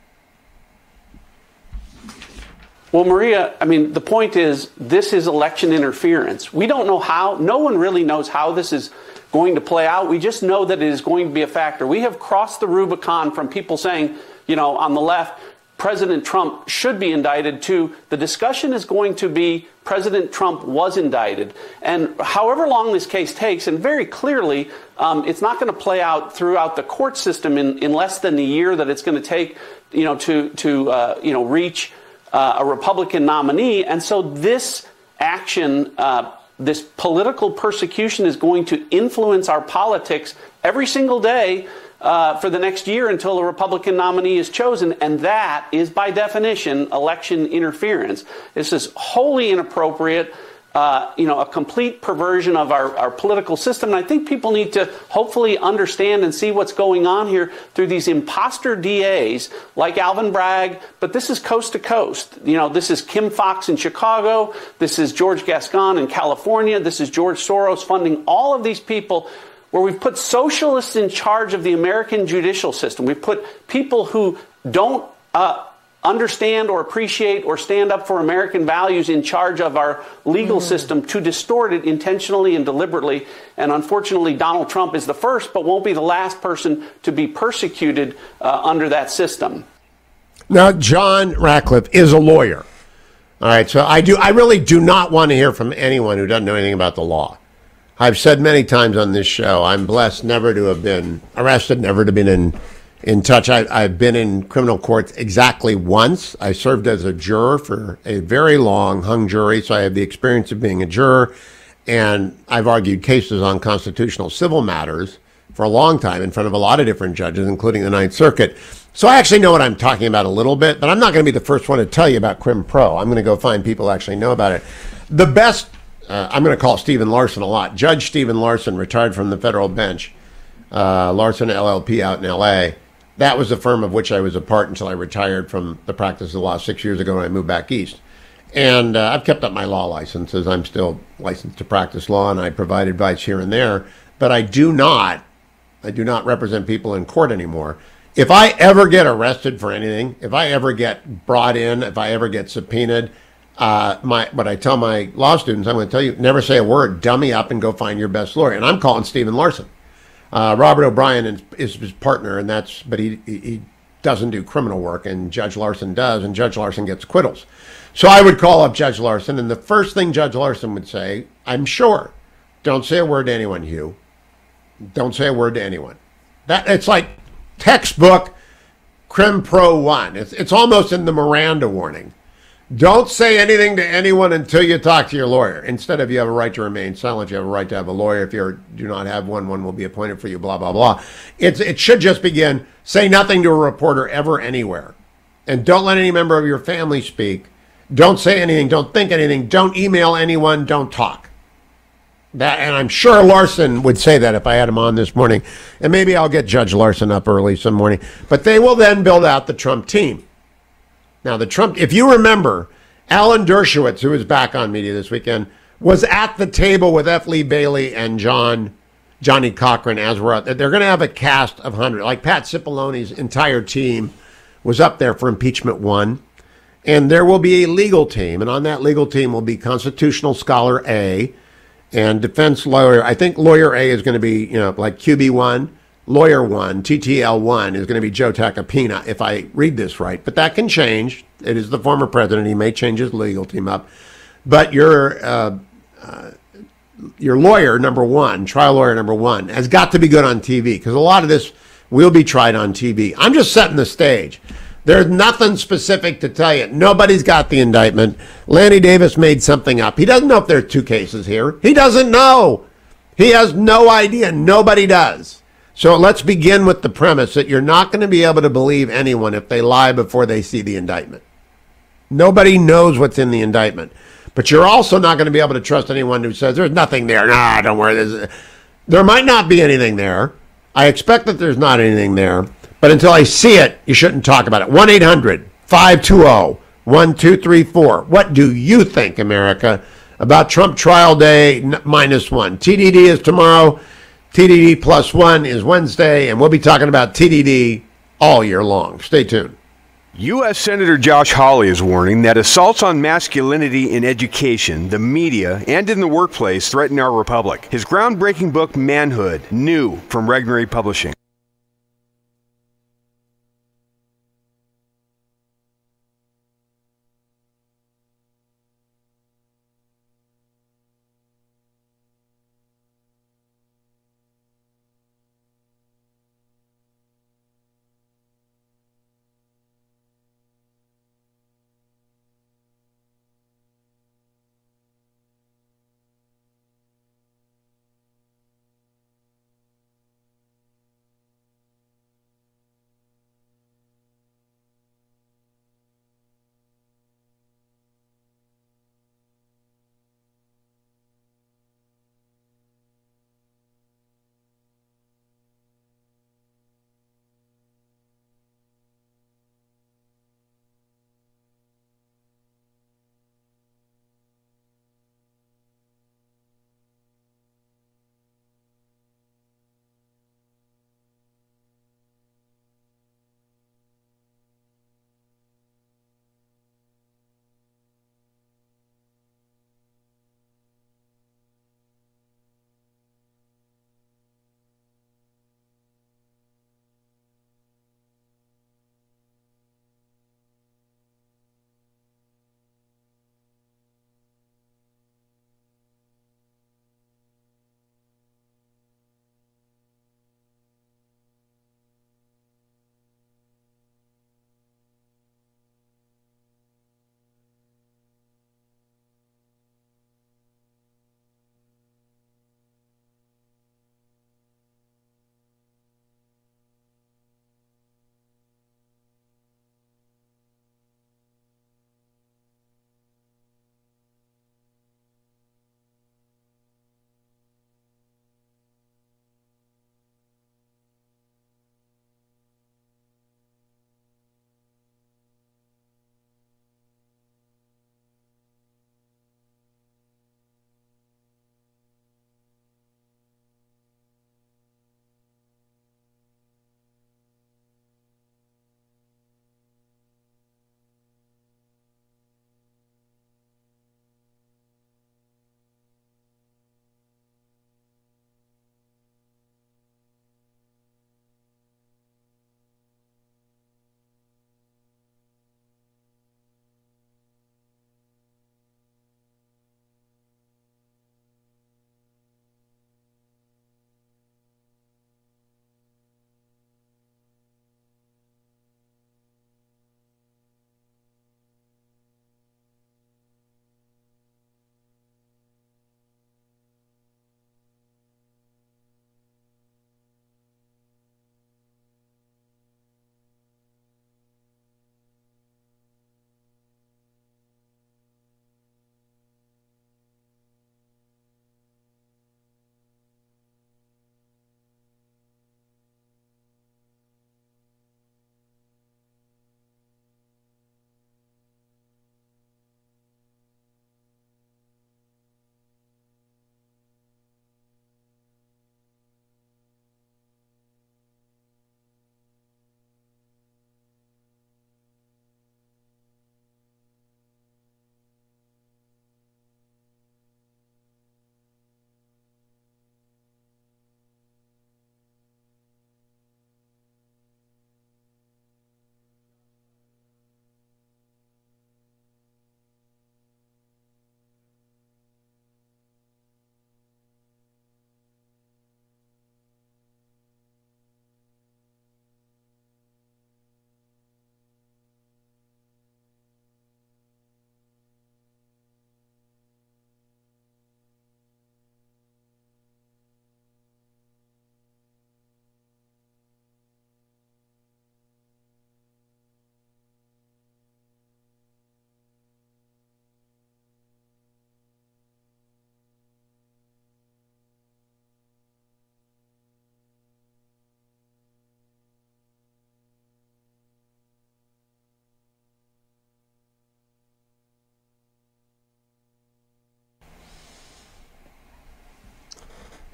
Well, Maria, I mean, the point is this is election interference. We don't know how. No one really knows how this is going to play out. We just know that it is going to be a factor. We have crossed the Rubicon from people saying, you know, on the left, President Trump should be indicted, to the discussion is going to be President Trump was indicted. And however long this case takes, and very clearly, it's not going to play out throughout the court system in less than the year that it's going to take, you know, to reach a Republican nominee. And so this action, this political persecution, is going to influence our politics every single day for the next year until a Republican nominee is chosen. And that is, by definition, election interference. This is wholly inappropriate, a complete perversion of our political system. And I think people need to hopefully understand and see what's going on here through these imposter DAs like Alvin Bragg. But this is coast to coast. You know, this is Kim Foxx in Chicago. This is George Gascon in California. This is George Soros funding all of these people, where we've put socialists in charge of the American judicial system. We've put people who don't understand or appreciate or stand up for American values in charge of our legal system to distort it intentionally and deliberately. And unfortunately, Donald Trump is the first, but won't be the last person to be persecuted under that system. Now, John Ratcliffe is a lawyer. All right, so I really do not want to hear from anyone who doesn't know anything about the law. I've said many times on this show, I'm blessed never to have been arrested, never to have been in touch. I've been in criminal courts exactly once. I served as a juror for a very long hung jury, so I have the experience of being a juror, and I've argued cases on constitutional civil matters for a long time in front of a lot of different judges, including the Ninth Circuit. So I actually know what I'm talking about a little bit, but I'm not going to be the first one to tell you about Crim Pro. I'm going to go find people who actually know about it. The best... I'm going to call Stephen Larson a lot. Judge Stephen Larson, retired from the federal bench. Larson LLP out in L.A. That was the firm of which I was a part until I retired from the practice of the law 6 years ago when I moved back east. And I've kept up my law licenses. I'm still licensed to practice law, and I provide advice here and there. But I do not represent people in court anymore. If I ever get arrested for anything, if I ever get brought in, if I ever get subpoenaed, what I tell my law students, I'm going to tell you, never say a word, dummy up and go find your best lawyer. And I'm calling Stephen Larson. Robert O'Brien is his partner, but he doesn't do criminal work, and Judge Larson does, and Judge Larson gets acquittals. So I would call up Judge Larson, and the first thing Judge Larson would say, I'm sure, don't say a word to anyone, Hugh. Don't say a word to anyone. It's like textbook Crim Pro 1. It's almost in the Miranda warning. Don't say anything to anyone until you talk to your lawyer. Instead of you have a right to remain silent, you have a right to have a lawyer. If you do not have one will be appointed for you, blah, blah, blah. It should just begin, say nothing to a reporter ever anywhere. And don't let any member of your family speak. Don't say anything. Don't think anything. Don't email anyone. Don't talk. And I'm sure Larson would say that if I had him on this morning. And maybe I'll get Judge Larson up early some morning. But they will then build out the Trump team. Now, if you remember, Alan Dershowitz, who was back on media this weekend, was at the table with F. Lee Bailey and Johnny Cochran as we're out. They're going to have a cast of 100. Like Pat Cipollone's entire team was up there for impeachment 1. And there will be a legal team. And on that legal team will be constitutional scholar A and defense lawyer. I think lawyer A is going to be, like QB1. Lawyer 1, TTL 1, is going to be Joe Tacopina, if I read this right. But that can change. It is the former president. He may change his legal team up. But your lawyer, number 1, trial lawyer number 1, has got to be good on TV, because a lot of this will be tried on TV. I'm just setting the stage. There's nothing specific to tell you. Nobody's got the indictment. Lanny Davis made something up. He doesn't know if there are 2 cases here. He doesn't know. He has no idea. Nobody does. So let's begin with the premise that you're not going to be able to believe anyone if they lie before they see the indictment. Nobody knows what's in the indictment. But you're also not going to be able to trust anyone who says, there's nothing there. Nah, don't worry. There might not be anything there. I expect that there's not anything there. But until I see it, you shouldn't talk about it. 1-800-520-1234. What do you think, America, about Trump trial day -1? TDD is tomorrow. TDD +1 is Wednesday, and we'll be talking about TDD all year long. Stay tuned. U.S. Senator Josh Hawley is warning that assaults on masculinity in education, the media, and in the workplace threaten our republic. His groundbreaking book, Manhood, new from Regnery Publishing.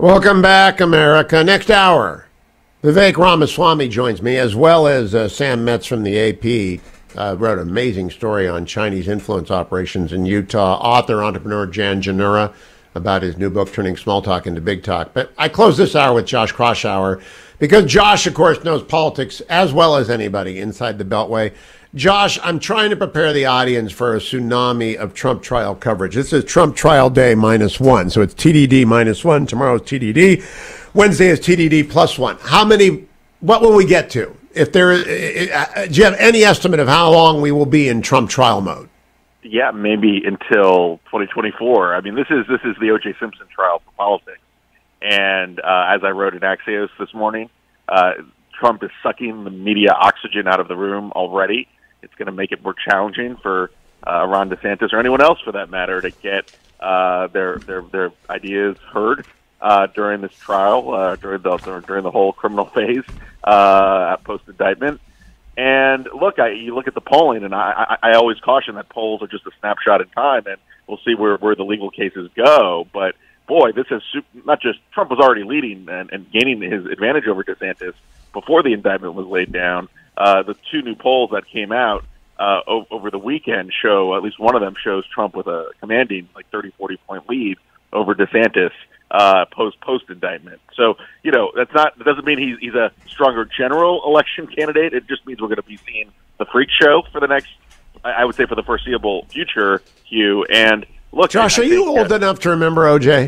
Welcome back, America. Next hour, Vivek Ramaswamy joins me, as well as Sam Metz from the AP. Wrote an amazing story on Chinese influence operations in Utah. Author, entrepreneur Janura, about his new book, Turning Small Talk into Big Talk. But I close this hour with Josh Kraushaar, because Josh, of course, knows politics as well as anybody inside the Beltway. Josh, I'm trying to prepare the audience for a tsunami of Trump trial coverage. This is Trump trial day -1. So it's TDD -1. Tomorrow's TDD. Wednesday is TDD +1. What will we get to? If do you have any estimate of how long we will be in Trump trial mode? Yeah, maybe until 2024. I mean, this is the O.J. Simpson trial for politics. And as I wrote in Axios this morning, Trump is sucking the media oxygen out of the room already. It's going to make it more challenging for Ron DeSantis or anyone else, for that matter, to get their ideas heard during this trial, during the whole criminal phase post indictment. And look, you look at the polling, and I always caution that polls are just a snapshot in time, and we'll see where the legal cases go. But boy, this is not just Trump was already leading and gaining his advantage over DeSantis before the indictment was laid down. The two new polls that came out over the weekend show, at least one of them shows Trump with a commanding 30, 40-point lead over DeSantis post indictment. So, that doesn't mean he's a stronger general election candidate. It just means we're going to be seeing the freak show for the next, I would say, for the foreseeable future, Hugh. And look, Josh, are you old enough to remember OJ?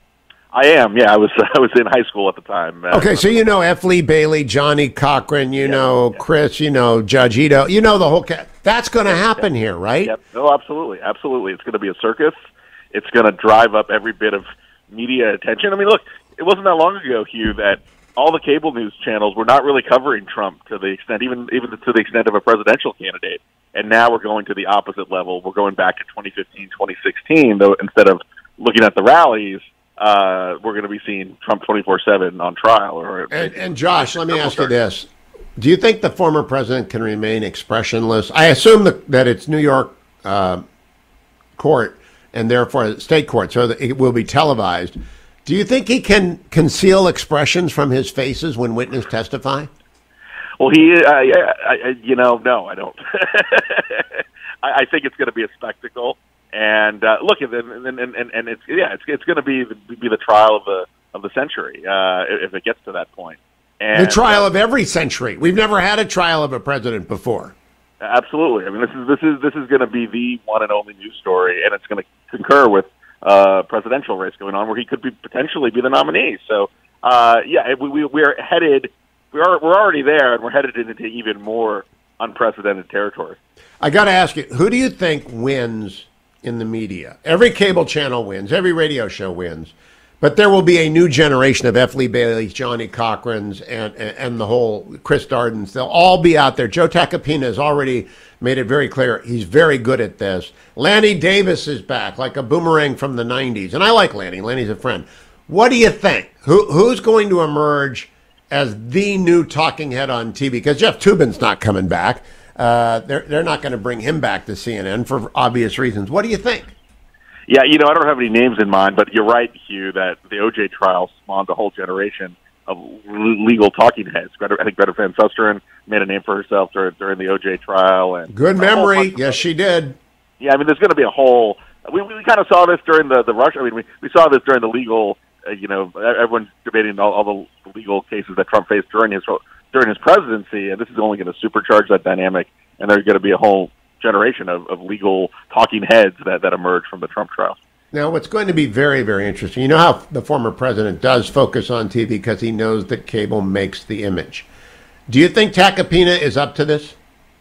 I am. Yeah, I was in high school at the time. Okay, so you know F. Lee Bailey, Johnny Cochran, Chris, Judge Zito, the whole that's going to happen here, right? Yep. No, absolutely, absolutely. It's going to be a circus. It's going to drive up every bit of media attention. I mean, look, it wasn't that long ago, Hugh, that all the cable news channels were not really covering Trump to the extent, even to the extent of a presidential candidate. And now we're going to the opposite level. We're going back to 2015, 2016, though, instead of looking at the rallies. We're going to be seeing Trump 24/7 on trial. And Josh, let me ask you this. Do you think the former president can remain expressionless? I assume that it's New York court and therefore state court, so that it will be televised. Do you think he can conceal expressions from his faces when witnesses testify? Well, no, I don't. I think it's going to be a spectacle. And look, and it's going to be the trial of the century if it gets to that point. And the trial of every century. We've never had a trial of a president before. Absolutely. I mean, this is going to be the one and only news story, and it's going to concur with presidential race going on, where he could potentially be the nominee. So, we're headed. We're already there, and we're headed into even more unprecedented territory. I got to ask you, who do you think wins in the media? Every cable channel wins, every radio show wins, but there will be a new generation of F. Lee Bailey's, Johnny Cochran's, and the whole Chris Darden's. They'll all be out there. Joe Tacopina has already made it very clear he's very good at this. Lanny Davis is back, like a boomerang from the 90s, and I like Lanny. Lanny's a friend. What do you think? Who's going to emerge as the new talking head on TV? Because Jeff Toobin's not coming back. They're not going to bring him back to CNN for obvious reasons. What do you think? Yeah, I don't have any names in mind, but you're right, Hugh, that the OJ trial spawned a whole generation of legal talking heads. I think Greta Van Susteren made a name for herself during the OJ trial. And good memory. Yes, she did. Yeah, I mean, there's going to be a whole. We kind of saw this during the rush. I mean, we saw this during the legal. Everyone's debating all the legal cases that Trump faced during his presidency, and this is only going to supercharge that dynamic. And there's going to be a whole generation of legal talking heads that emerge from the Trump trial. Now, what's going to be very, very interesting, you know how the former president does focus on TV because he knows that cable makes the image. Do you think Tacopina is up to this?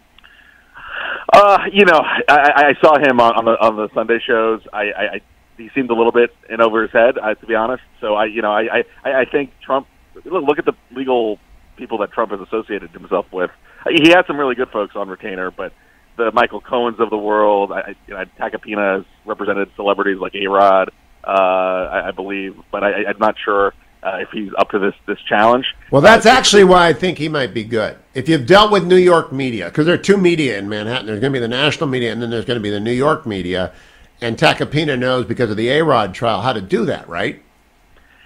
I saw him on the Sunday shows. He seemed a little bit in over his head, to be honest. So I think Trump. Look at the legal people that Trump has associated himself with. He had some really good folks on retainer, but the Michael Cohens of the world, Tacopina has represented celebrities like A-Rod, I believe, but I'm not sure if he's up to this challenge. Well, that's actually why I think he might be good. If you've dealt with New York media, because there are two media in Manhattan, there's going to be the national media and then there's going to be the New York media, and Tacopina knows because of the A-Rod trial how to do that, right?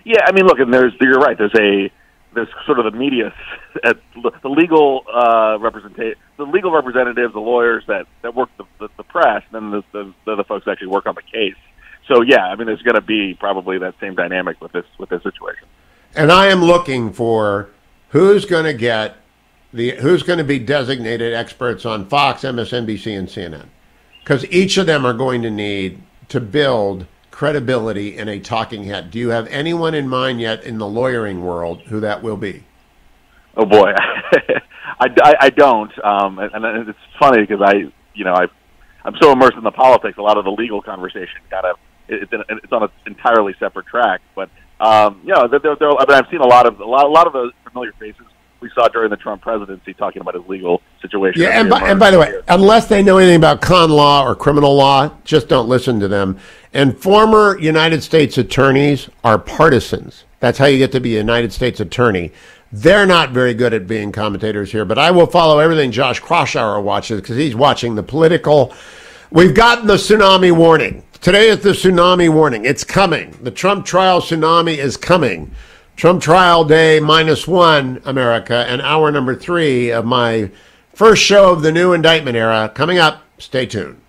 Yeah, I mean, look, and you're right. There's sort of the media, the legal representatives, the lawyers that work the press, and then the folks that actually work on the case. So yeah, I mean, there's going to be probably that same dynamic with this situation. And I am looking for who's going to be designated experts on Fox, MSNBC, and CNN, because each of them are going to need to build credibility in a talking head. Do you have anyone in mind yet in the lawyering world who that will be? Oh boy, I don't. And it's funny because I'm so immersed in the politics. A lot of the legal conversation it's on an entirely separate track. But I've seen a lot of the familiar faces we saw during the Trump presidency talking about his legal situation. Yeah, and by the way, unless they know anything about con law or criminal law, just don't listen to them. And former United States attorneys are partisans. That's how you get to be a United States attorney. They're not very good at being commentators here, but I will follow everything Josh Kraushaar watches because he's watching the political. We've gotten the tsunami warning. Today is the tsunami warning. It's coming. The Trump trial tsunami is coming. Trump trial day -1, America, and hour number 3 of my first show of the new indictment era coming up. Stay tuned.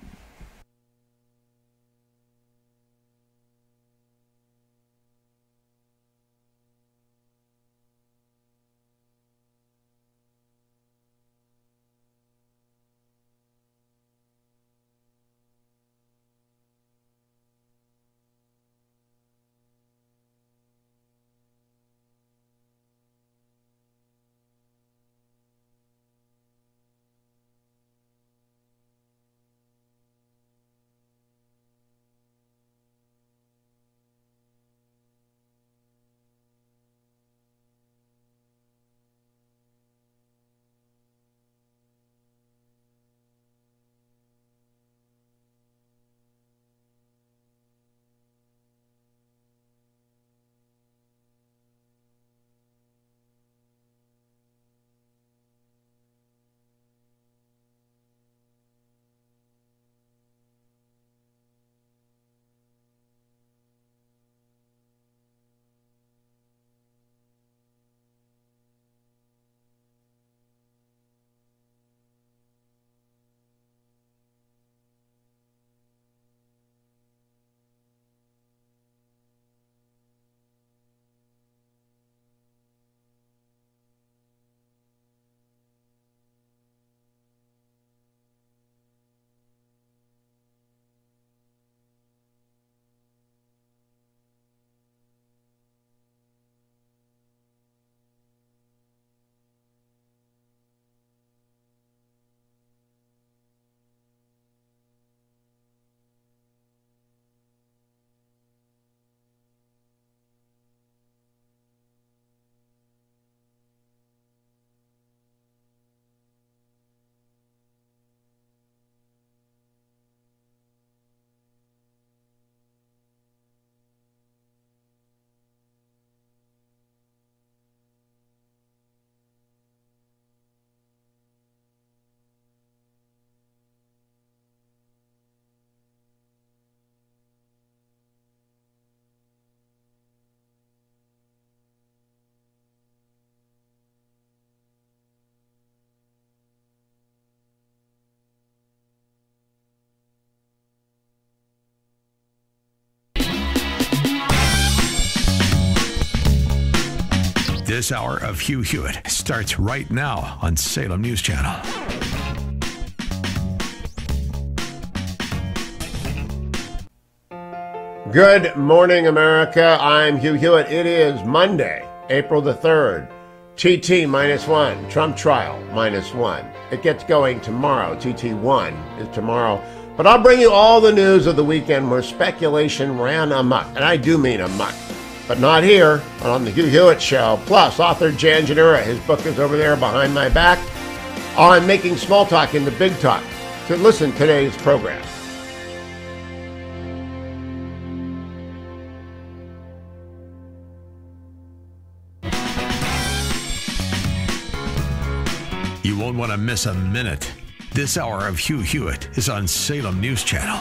This hour of Hugh Hewitt starts right now on Salem News Channel. Good morning, America. I'm Hugh Hewitt. It is Monday, April the 3rd. TT -1, Trump trial -1. It gets going tomorrow. TT1 is tomorrow. But I'll bring you all the news of the weekend where speculation ran amok. And I do mean amok. But not here, on the Hugh Hewitt Show. Plus, author Janura, his book is over there behind my back, on making small talk into big talk. So listen to today's program. You won't want to miss a minute. This hour of Hugh Hewitt is on Salem News Channel.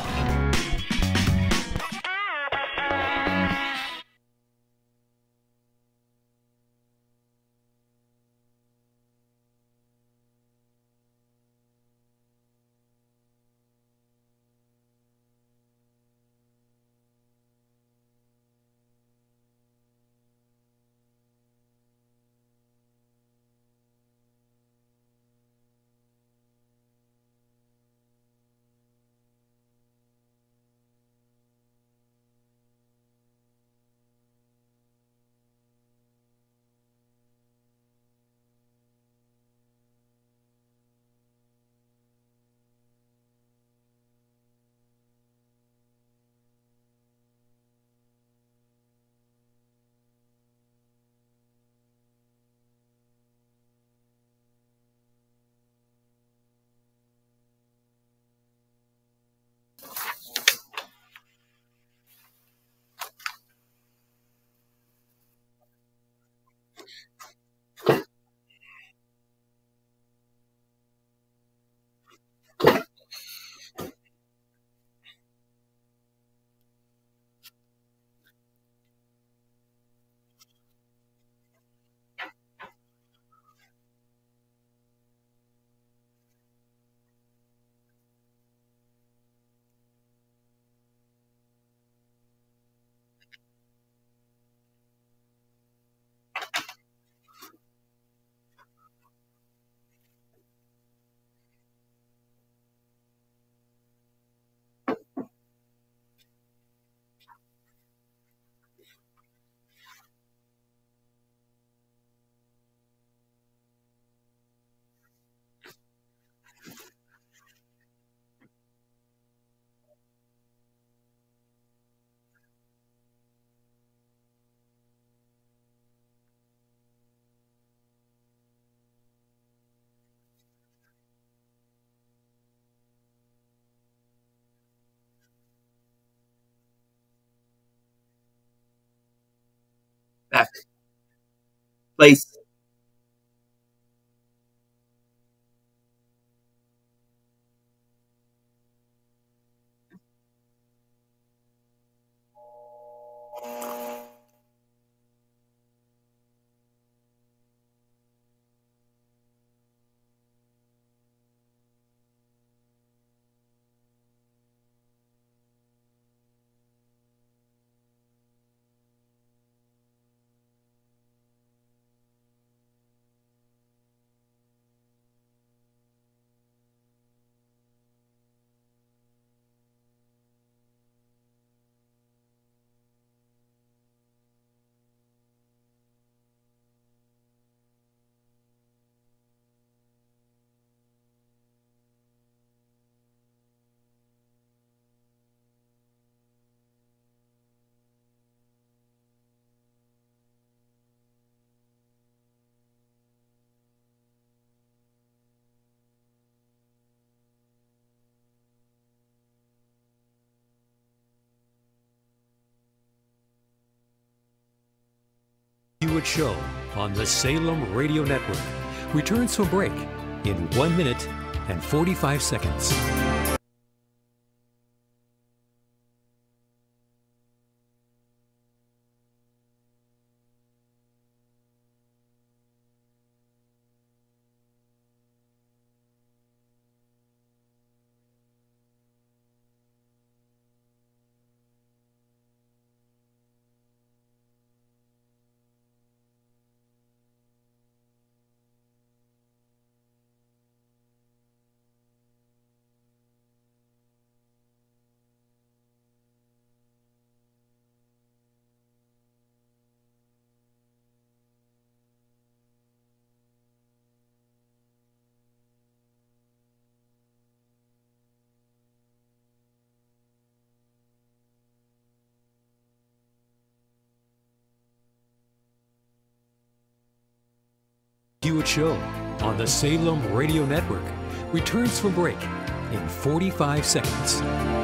place. Hewitt Show on the Salem Radio Network returns from break in 1 minute and 45 seconds. Hewitt Show on the Salem Radio Network returns from break in 45 seconds.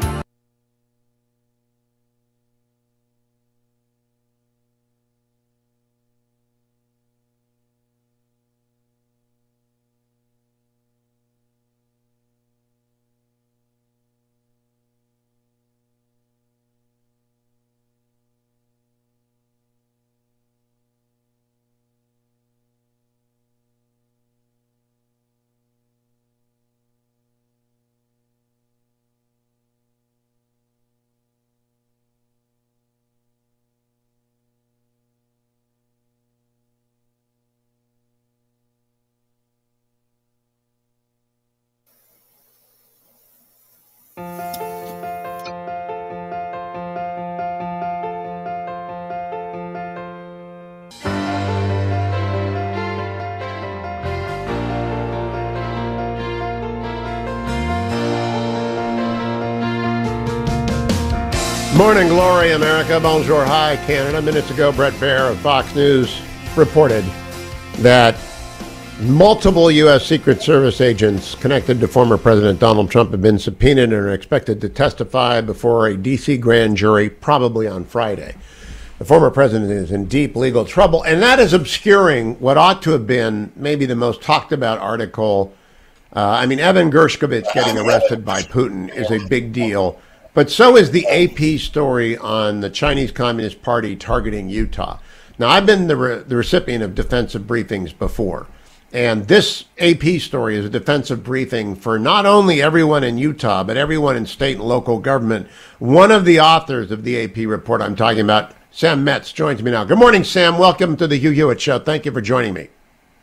Morning glory, America. Bonjour, hi, Canada. Minutes ago, Brett Baer of Fox News reported that multiple U.S. Secret Service agents connected to former President Donald Trump have been subpoenaed and are expected to testify before a D.C. grand jury probably on Friday. The former president is in deep legal trouble, and that is obscuring what ought to have been maybe the most talked about article. Evan Gershkovich getting arrested by Putin is a big deal. But so is the AP story on the Chinese Communist Party targeting Utah. Now, I've been the recipient of defensive briefings before, and this AP story is a defensive briefing for not only everyone in Utah, but everyone in state and local government. One of the authors of the AP report I'm talking about, Sam Metz, joins me now. Good morning, Sam. Welcome to the Hugh Hewitt Show. Thank you for joining me.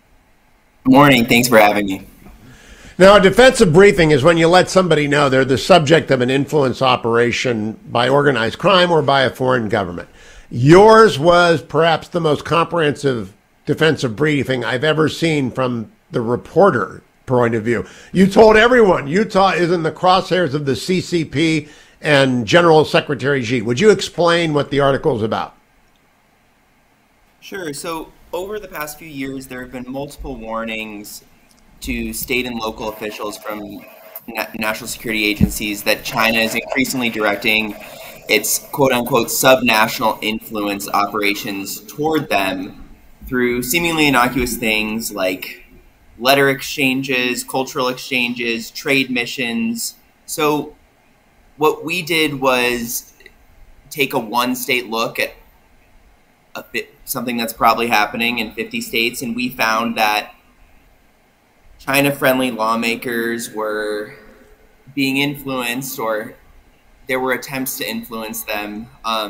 Good morning. Thanks for having me. Now, a defensive briefing is when you let somebody know they're the subject of an influence operation by organized crime or by a foreign government. Yours was perhaps the most comprehensive defensive briefing I've ever seen from the reporter point of view. You told everyone Utah is in the crosshairs of the CCP and General Secretary Xi. Would you explain what the article is about? Sure. So over the past few years, there have been multiple warnings to state and local officials from national security agencies that China is increasingly directing its quote-unquote subnational influence operations toward them through seemingly innocuous things like letter exchanges, cultural exchanges, trade missions. So what we did was take a one-state look at something that's probably happening in 50 states, and we found that China-friendly lawmakers were being influenced, or there were attempts to influence them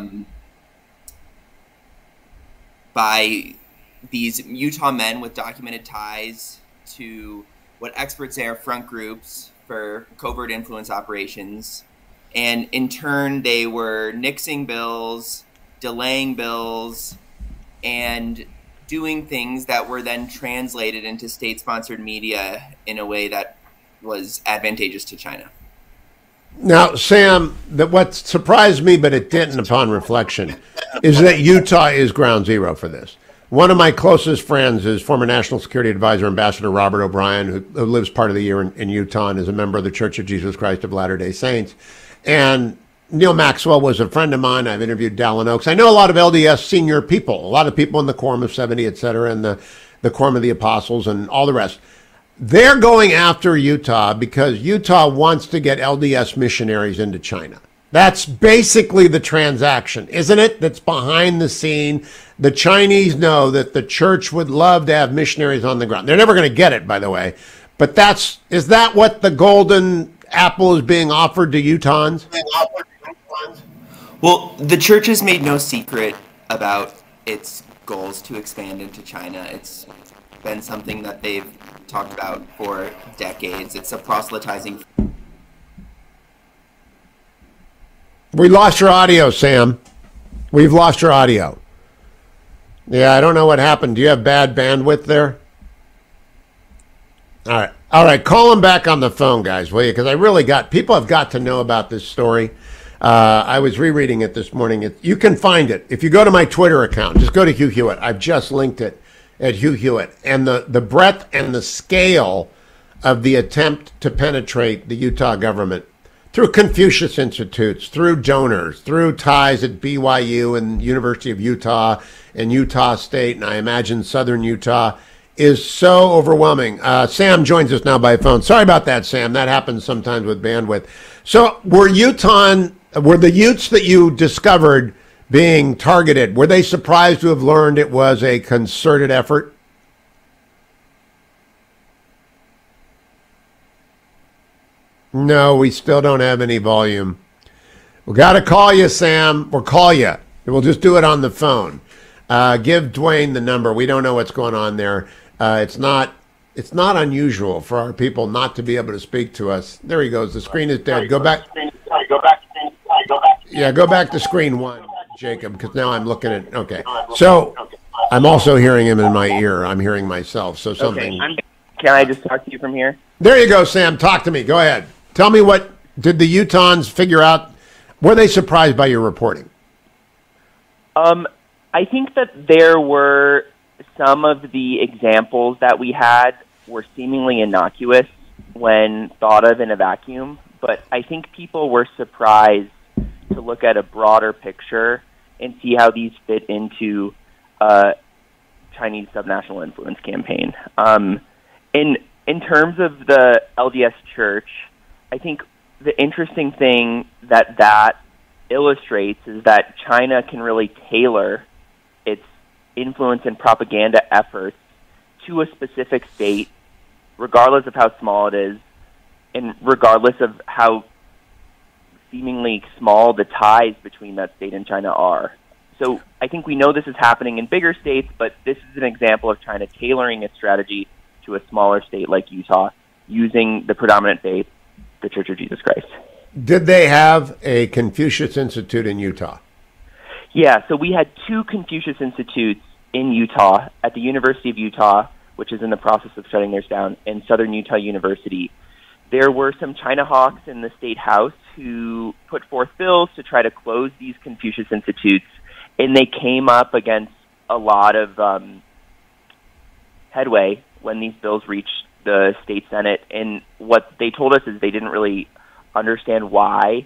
by these Utah men with documented ties to what experts say are front groups for covert influence operations. And in turn, they were nixing bills, delaying bills, and doing things that were then translated into state-sponsored media in a way that was advantageous to China. Now, Sam, what surprised me, but it didn't upon reflection, is that Utah is ground zero for this. One of my closest friends is former National Security Advisor Ambassador Robert O'Brien, who lives part of the year in Utah and is a member of the Church of Jesus Christ of Latter-day Saints. And Neil Maxwell was a friend of mine. I've interviewed Dallin Oaks. I know a lot of LDS senior people, a lot of people in the Quorum of 70, et cetera, and the Quorum of the Apostles and all the rest. They're going after Utah because Utah wants to get LDS missionaries into China. That's basically the transaction, isn't it? That's behind the scene. The Chinese know that the church would love to have missionaries on the ground. They're never going to get it, by the way. But is that what the golden apple is being offered to Utahns? Well, the church has made no secret about its goals to expand into China. It's been something that they've talked about for decades. It's a proselytizing. We lost your audio, Sam. We've lost your audio. Yeah, I don't know what happened. Do you have bad bandwidth there? All right. Call him back on the phone, guys, will you? Because people have got to know about this story. I was rereading it this morning. You can find it. If you go to my Twitter account, just go to Hugh Hewitt. I've just linked it at Hugh Hewitt. And the breadth and the scale of the attempt to penetrate the Utah government through Confucius Institutes, through donors, through ties at BYU and University of Utah and Utah State, and I imagine Southern Utah, is so overwhelming. Sam joins us now by phone. Sorry about that, Sam. That happens sometimes with bandwidth. So were the Utes that you discovered being targeted, were they surprised to have learned it was a concerted effort? No, we still don't have any volume. We got to call you, Sam, or call you. We'll just do it on the phone. Give Dwayne the number. We don't know what's going on there. It's not unusual for our people not to be able to speak to us. There he goes. The screen is dead. Go back. Yeah, go back to screen one, Jacob, because now I'm looking at. Okay, so I'm also hearing him in my ear. I'm hearing myself. So something. Okay, can I just talk to you from here? There you go, Sam. Talk to me. Go ahead. Tell me, what did the Utahns figure out? Were they surprised by your reporting? I think that there were some of the examples that we had were seemingly innocuous when thought of in a vacuum, but I think people were surprised to look at a broader picture and see how these fit into Chinese subnational influence campaign. In terms of the LDS Church, I think the interesting thing that illustrates is that China can really tailor its influence and propaganda efforts to a specific state, regardless of how small it is, and regardless of how seemingly small the ties between that state and China are. So I think we know this is happening in bigger states, but this is an example of China tailoring its strategy to a smaller state like Utah, using the predominant faith, the Church of Jesus Christ. Did they have a Confucius Institute in Utah? Yeah, so we had 2 Confucius Institutes in Utah, at the University of Utah, which is in the process of shutting theirs down, and Southern Utah University. There were some China hawks in the state house who put forth bills to try to close these Confucius Institutes, and they came up against a lot of headway when these bills reached the state Senate. And what they told us is they didn't really understand why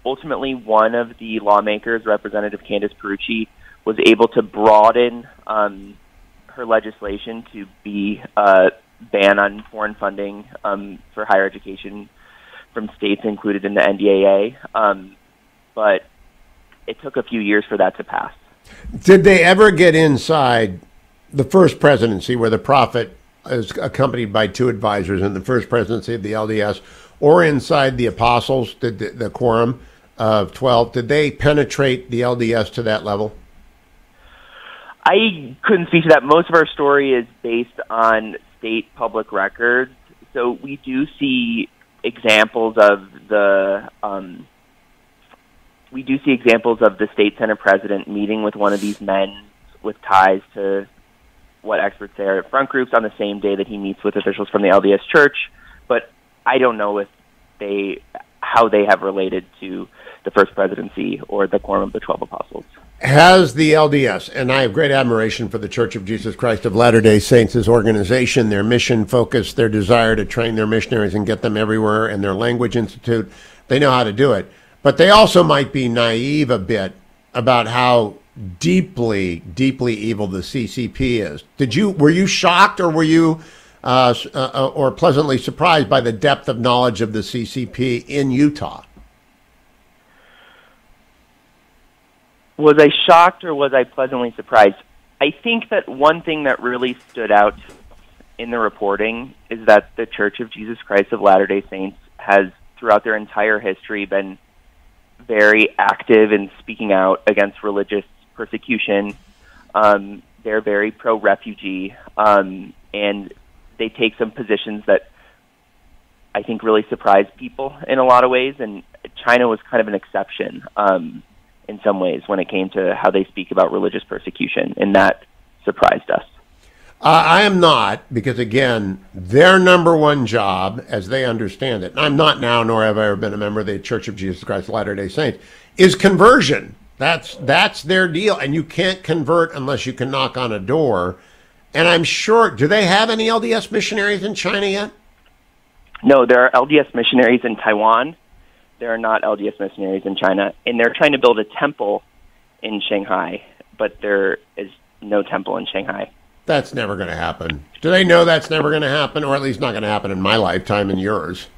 ultimately one of the lawmakers, Representative Candace Perucci, was able to broaden her legislation to be a ban on foreign funding for higher education from states included in the NDAA. But it took a few years for that to pass. Did they ever get inside the first presidency where the prophet is accompanied by two advisors in the first presidency of the LDS, or inside the apostles, did the quorum of 12, did they penetrate the LDS to that level? I couldn't speak to that. Most of our story is based on state public records. So we do see examples of the state senate president meeting with one of these men with ties to what experts say are front groups on the same day that he meets with officials from the LDS Church. But I don't know how they have related to the first presidency or the quorum of the 12 apostles. Has the LDS, and I have great admiration for the Church of Jesus Christ of Latter-day Saints' organization, their mission focus, their desire to train their missionaries and get them everywhere, and their language institute, they know how to do it. But they also might be naive a bit about how deeply, deeply evil the CCP is. Were you shocked, or were you or pleasantly surprised by the depth of knowledge of the CCP in Utah? Was I shocked or was I pleasantly surprised? I think that one thing that really stood out in the reporting is that the Church of Jesus Christ of Latter-day Saints has, throughout their entire history, been very active in speaking out against religious persecution. They're very pro-refugee, and they take some positions that I think really surprise people in a lot of ways, and China was kind of an exception in some ways when it came to how they speak about religious persecution, and that surprised us. I am not, because again, their number one job, as they understand it, and I'm not now, nor have I ever been a member of the Church of Jesus Christ of Latter-day Saints, is conversion. That's their deal, and you can't convert unless you can knock on a door. And I'm sure, do they have any LDS missionaries in China yet? No, there are LDS missionaries in Taiwan. There are not LDS missionaries in China, and they're trying to build a temple in Shanghai, but there is no temple in Shanghai. That's never going to happen. Do they know that's never going to happen, or at least not going to happen in my lifetime and yours?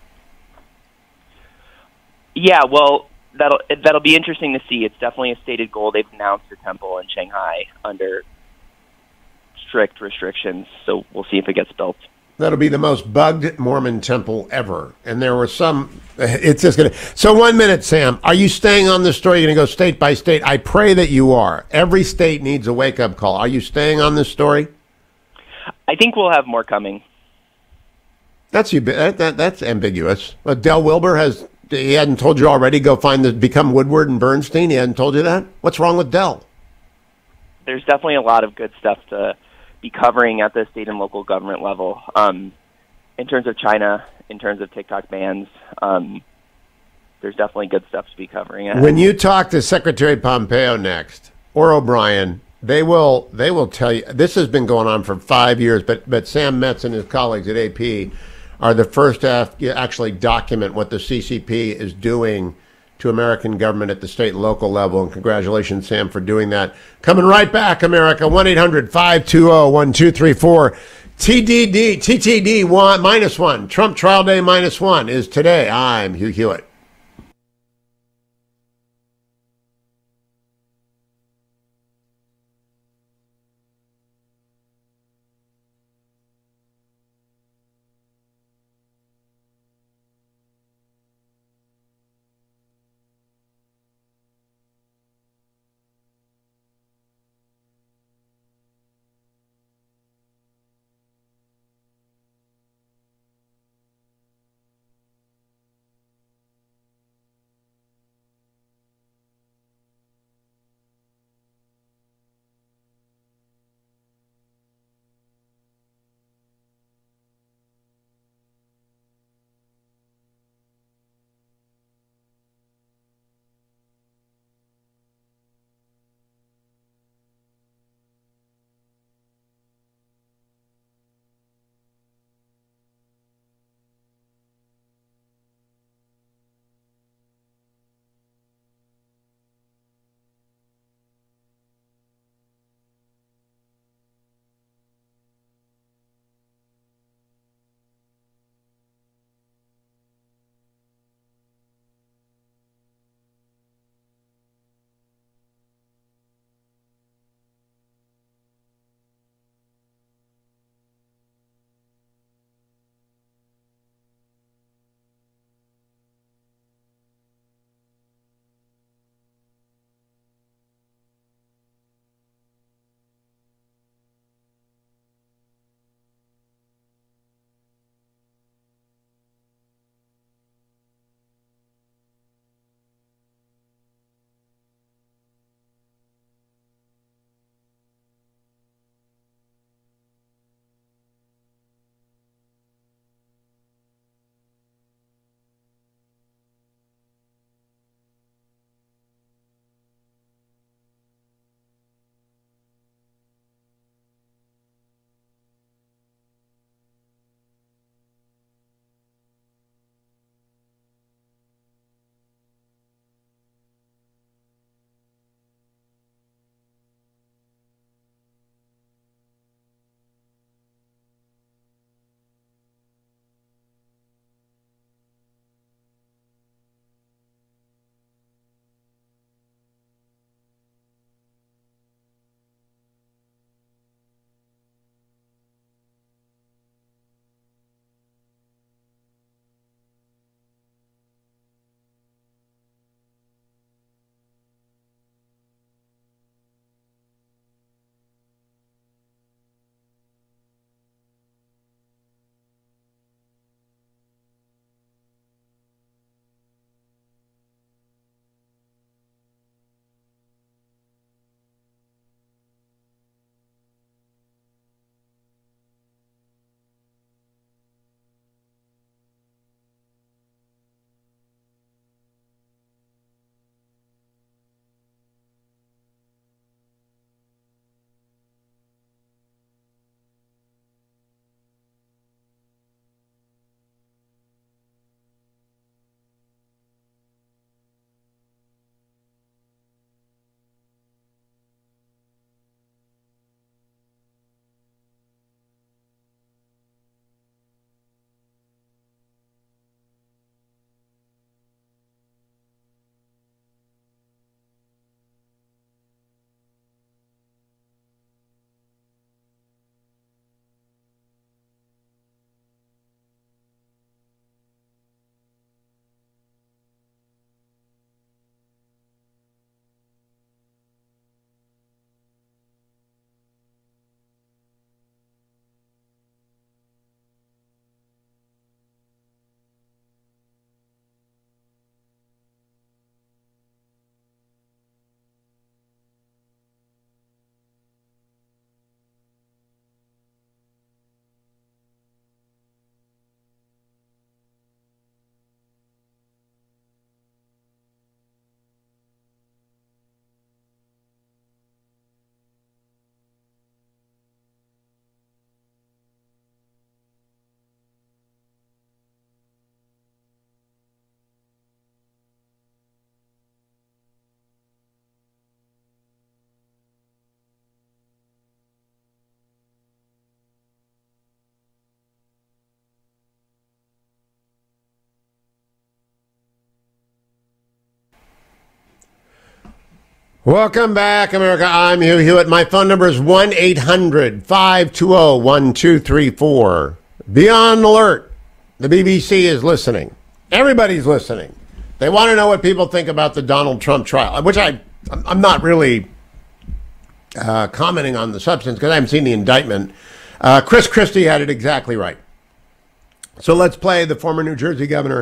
Yeah, well, that'll be interesting to see. It's definitely a stated goal. They've announced a temple in Shanghai under strict restrictions, so we'll see if it gets built. That'll be the most bugged Mormon temple ever. And there were some, it's just going to. So 1 minute, Sam, are you staying on this story? You're going to go state by state? I pray that you are. Every state needs a wake-up call. Are you staying on this story? I think we'll have more coming. That's ambiguous. Del Wilbur he hadn't told you already, become Woodward and Bernstein? He hadn't told you that? What's wrong with Del? There's definitely a lot of good stuff to be covering at the state and local government level. In terms of China, in terms of TikTok bans, there's definitely good stuff to be covering. When you talk to Secretary Pompeo next, or O'Brien, they will tell you, this has been going on for 5 years, but Sam Metz and his colleagues at AP are the first to actually document what the CCP is doing to American government at the state and local level. And congratulations, Sam, for doing that. Coming right back, America, 1-800-520-1234. TTD -1, Trump trial day -1 is today. I'm Hugh Hewitt. Welcome back, America. I'm Hugh Hewitt. My phone number is 1-800-520-1234. Be on alert. The BBC is listening. Everybody's listening. They want to know what people think about the Donald Trump trial, which I'm not really commenting on the substance because I haven't seen the indictment. Chris Christie had it exactly right. So let's play the former New Jersey governor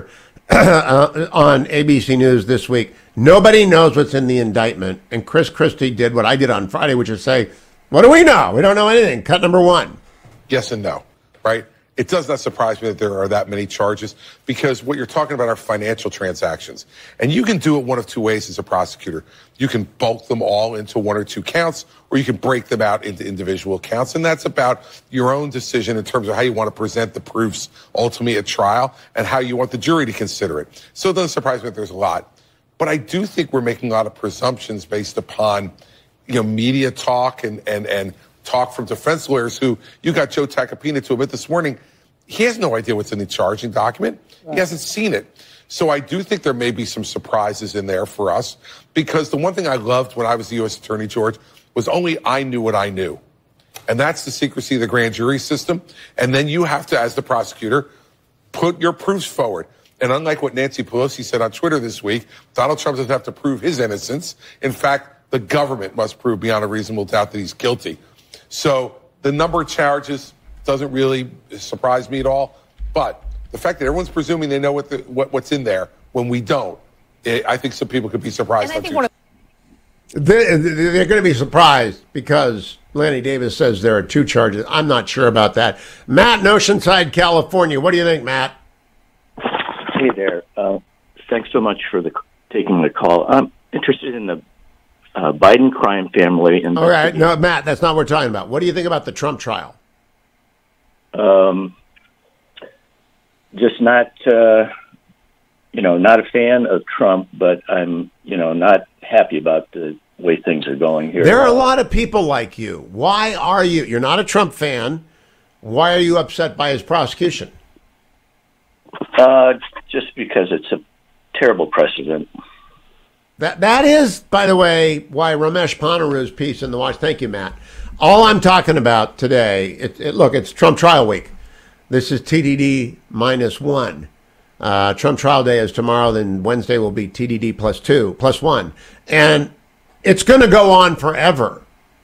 on ABC News this week. Nobody knows what's in the indictment, and Chris Christie did what I did on Friday, which is say, what do we know? We don't know anything. Cut number one. Yes and no, right? It does not surprise me that there are that many charges because what you're talking about are financial transactions. And you can do it one of two ways as a prosecutor. You can bulk them all into one or two counts, or you can break them out into individual counts. And that's about your own decision in terms of how you want to present the proofs ultimately at trial and how you want the jury to consider it. So it doesn't surprise me that there's a lot. But I do think we're making a lot of presumptions based upon, media talk and talk from defense lawyers who you got Joe Tacopina to admit this morning. He has no idea what's in the charging document. Right. He hasn't seen it. So I do think there may be some surprises in there for us because the one thing I loved when I was the U.S. Attorney, George, was only I knew what I knew. And that's the secrecy of the grand jury system. And then you have to, as the prosecutor, put your proofs forward. And unlike what Nancy Pelosi said on Twitter this week, Donald Trump doesn't have to prove his innocence. In fact, the government must prove beyond a reasonable doubt that he's guilty. So the number of charges doesn't really surprise me at all. But the fact that everyone's presuming they know what's in there when we don't, I think some people could be surprised. And I think they're going to be surprised because Lanny Davis says there are two charges. I'm not sure about that. Matt in Oceanside, California. What do you think, Matt? Hey there. Thanks so much for taking the call. I'm interested in the Biden crime family. All right. No, Matt, that's not what we're talking about. What do you think about the Trump trial? Just not, not a fan of Trump, but I'm, not happy about the way things are going here. There are a lot of people like you. Why are you? You're not a Trump fan. Why are you upset by his prosecution? Just because it's a terrible precedent. That is, by the way, why Ramesh Ponnaroo's piece in the Watch. Thank you, Matt. All I'm talking about today, look, it's Trump trial week. This is TDD -1. Trump trial day is tomorrow, then Wednesday will be TDD +1. And it's going to go on forever.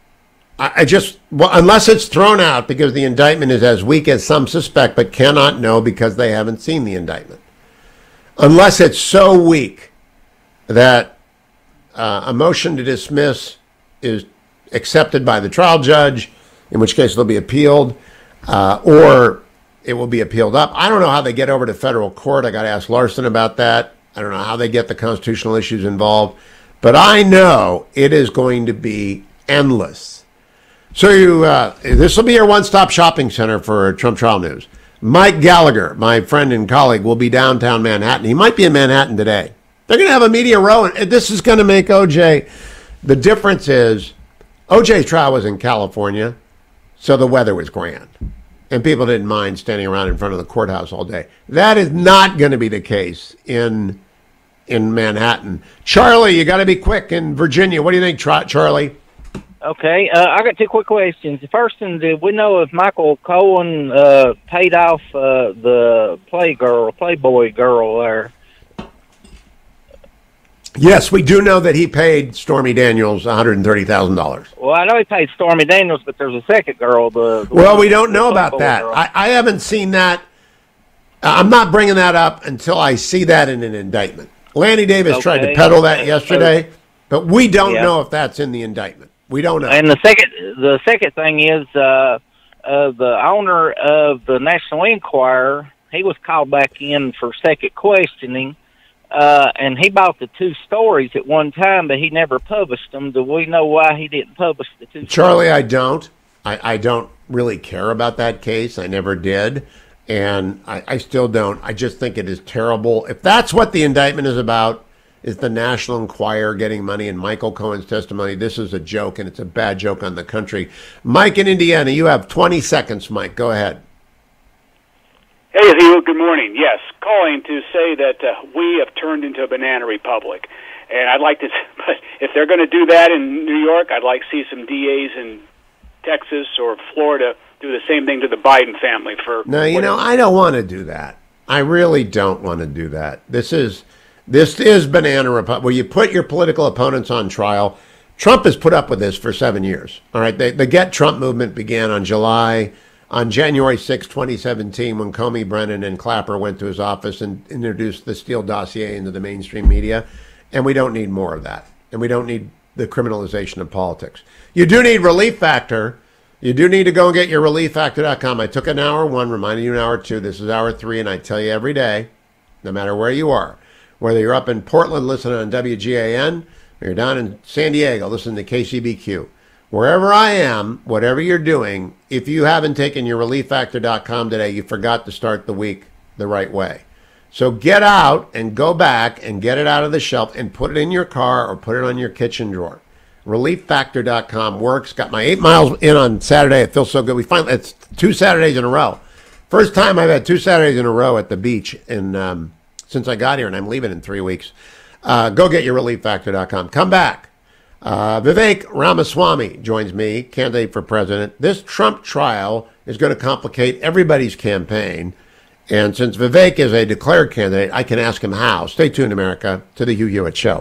Unless it's thrown out because the indictment is as weak as some suspect, but cannot know because they haven't seen the indictment. Unless it's so weak that a motion to dismiss is accepted by the trial judge, in which case it'll be appealed, or it will be appealed up. I don't know how they get over to federal court. I got to ask Larson about that. I don't know how they get the constitutional issues involved, but I know it is going to be endless. So this will be your one-stop shopping center for Trump trial news. Mike Gallagher, my friend and colleague, will be downtown Manhattan. He might be in Manhattan today. They're going to have a media row, and this is going to make OJ. The difference is OJ's trial was in California, so the weather was grand, and people didn't mind standing around in front of the courthouse all day. That is not going to be the case in Manhattan. Charlie, you got to be quick in Virginia. What do you think, Charlie? Okay, I got two quick questions. The first one, did we know if Michael Cohen paid off the Playboy girl there? Yes, we do know that he paid Stormy Daniels $130,000. Well, I know he paid Stormy Daniels, but there's a second girl. Well, we don't know about that. I haven't seen that. I'm not bringing that up until I see that in an indictment. Lanny Davis tried to peddle that yesterday, but we don't know if that's in the indictment. We don't know. And the second thing is the owner of the National Enquirer, he was called back in for second questioning. And he bought the two stories at one time, but he never published them. Do we know why he didn't publish the two Charlie, stories? I don't. I don't really care about that case. I never did. And I still don't. I just think it is terrible. If that's what the indictment is about, is the National Enquirer getting money and Michael Cohen's testimony, this is a joke, and it's a bad joke on the country. Mike in Indiana, you have 20 seconds, Mike. Go ahead. Hey, Hugh, good morning. Yes, calling to say that we have turned into a banana republic. And I'd like to, but if they're going to do that in New York, I'd like to see some DAs in Texas or Florida do the same thing to the Biden family. No, I don't want to do that. I really don't want to do that. This is banana republic, where you put your political opponents on trial. Trump has put up with this for 7 years. All right, the Get Trump movement began on January 6, 2017, when Comey, Brennan, and Clapper went to his office and introduced the Steele dossier into the mainstream media. And we don't need more of that. And we don't need the criminalization of politics. You do need Relief Factor. You do need to go and get your relieffactor.com. I took an hour 1, reminded you an hour 2. This is hour 3, and I tell you every day, no matter where you are, whether you're up in Portland listening on WGAN, or you're down in San Diego listening to KCBQ, wherever I am, whatever you're doing, if you haven't taken your relieffactor.com today, you forgot to start the week the right way. So get out and go back and get it out of the shelf and put it in your car or put it on your kitchen drawer. ReliefFactor.com works. Got my 8 miles in on Saturday. It feels so good. It's 2 Saturdays in a row. First time I've had 2 Saturdays in a row at the beach since I got here, and I'm leaving in 3 weeks. Go get your ReliefFactor.com. Come back. Vivek Ramaswamy joins me, candidate for president. This Trump trial is going to complicate everybody's campaign. And since Vivek is a declared candidate, I can ask him how. Stay tuned, America, to the Hugh Hewitt Show.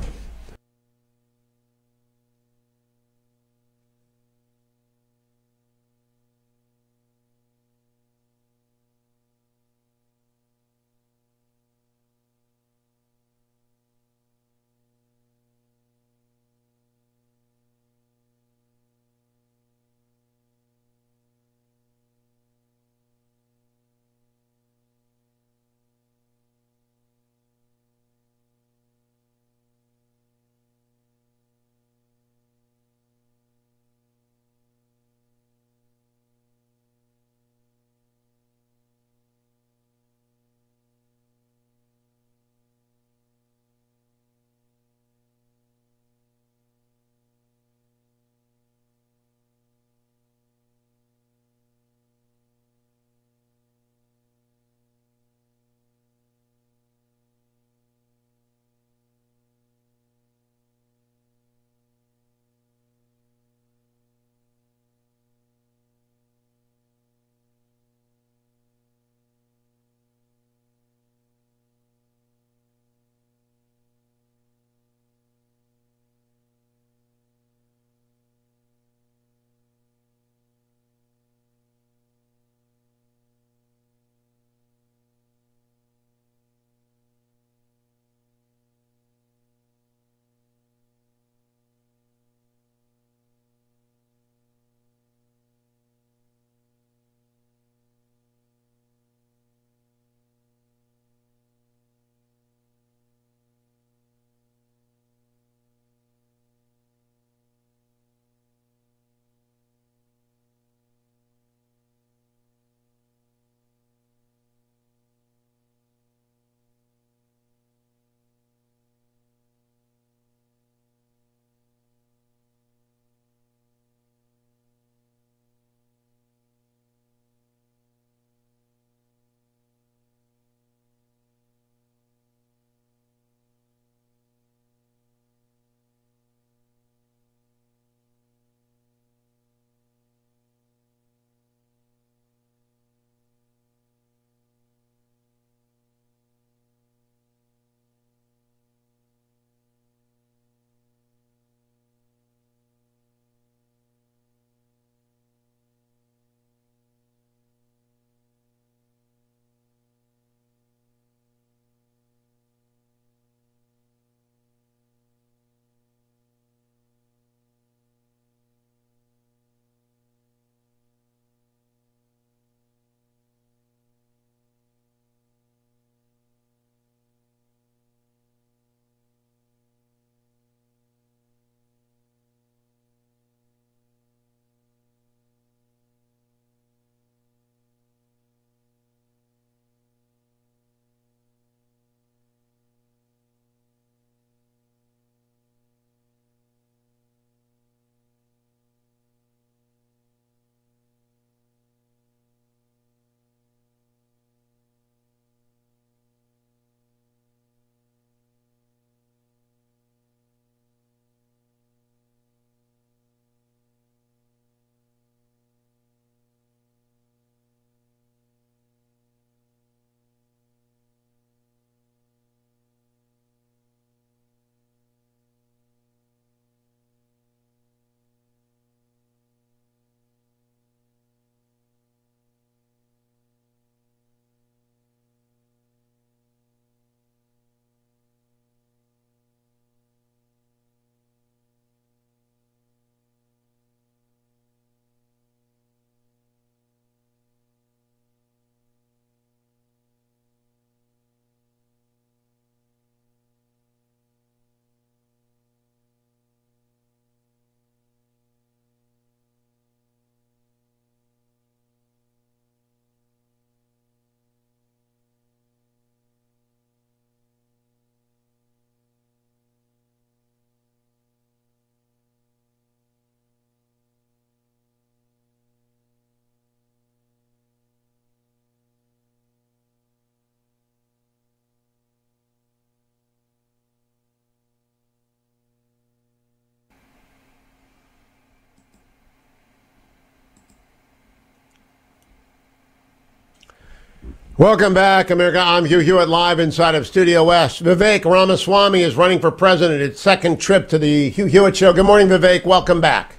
Welcome back, America. I'm Hugh Hewitt, live inside of Studio West. Vivek Ramaswamy is running for president. Its second trip to the Hugh Hewitt Show. Good morning, Vivek. Welcome back.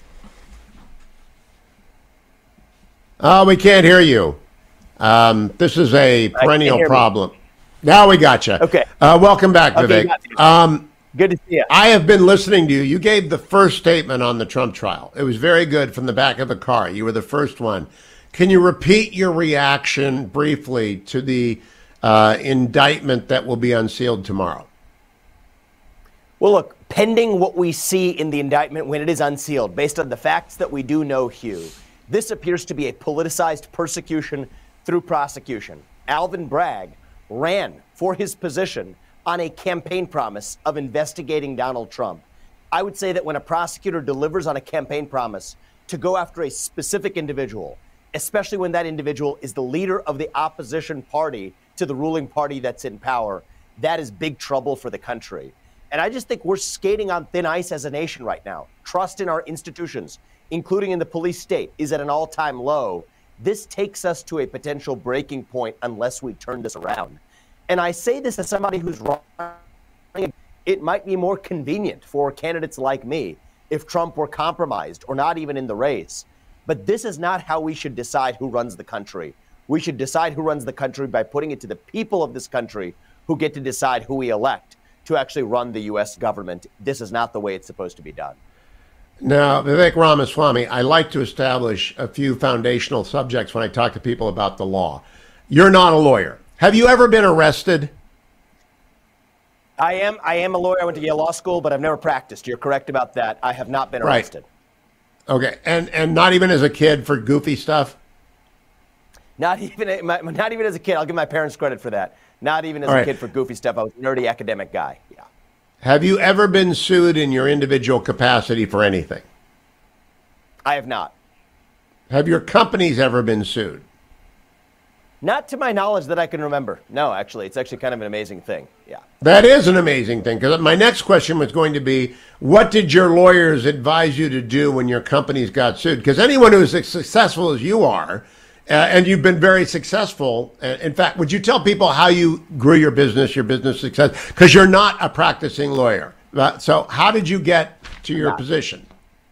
Oh, we can't hear you. This is a perennial problem. Now we got you. Okay. Welcome back, Vivek. Good to see you. I have been listening to you. You gave the first statement on the Trump trial. It was very good from the back of the car. You were the first one. Can you repeat your reaction briefly to the indictment that will be unsealed tomorrow? Well, look, pending what we see in the indictment when it is unsealed, based on the facts that we do know, Hugh, this appears to be a politicized persecution through prosecution. Alvin Bragg ran for his position on a campaign promise of investigating Donald Trump. I would say that when a prosecutor delivers on a campaign promise to go after a specific individual, especially when that individual is the leader of the opposition party to the ruling party that's in power, that is big trouble for the country. And I just think we're skating on thin ice as a nation right now. Trust in our institutions, including in the police state, is at an all-time low. This takes us to a potential breaking point unless we turn this around. And I say this as somebody who's running. It might be more convenient for candidates like me if Trump were compromised or not even in the race. But this is not how we should decide who runs the country. We should decide who runs the country by putting it to the people of this country who get to decide who we elect to actually run the U.S. government. This is not the way it's supposed to be done. Now, Vivek Ramaswamy, I like to establish a few foundational subjects when I talk to people about the law. You're not a lawyer. Have you ever been arrested? I am a lawyer. I went to Yale Law School, but I've never practiced. You're correct about that. I have not been arrested. Right. Okay, and not even as a kid for goofy stuff? Not even as a kid. I'll give my parents credit for that. Not even as a kid for goofy stuff. I was a nerdy academic guy. Yeah. Have you ever been sued in your individual capacity for anything? I have not. Have your companies ever been sued? Not to my knowledge that I can remember. No, actually. It's actually kind of an amazing thing. Yeah. That is an amazing thing, because my next question was going to be, what did your lawyers advise you to do when your companies got sued? Because anyone who is as successful as you are, and you've been very successful, in fact, would you tell people how you grew your business success? Because you're not a practicing lawyer. So how did you get to your position?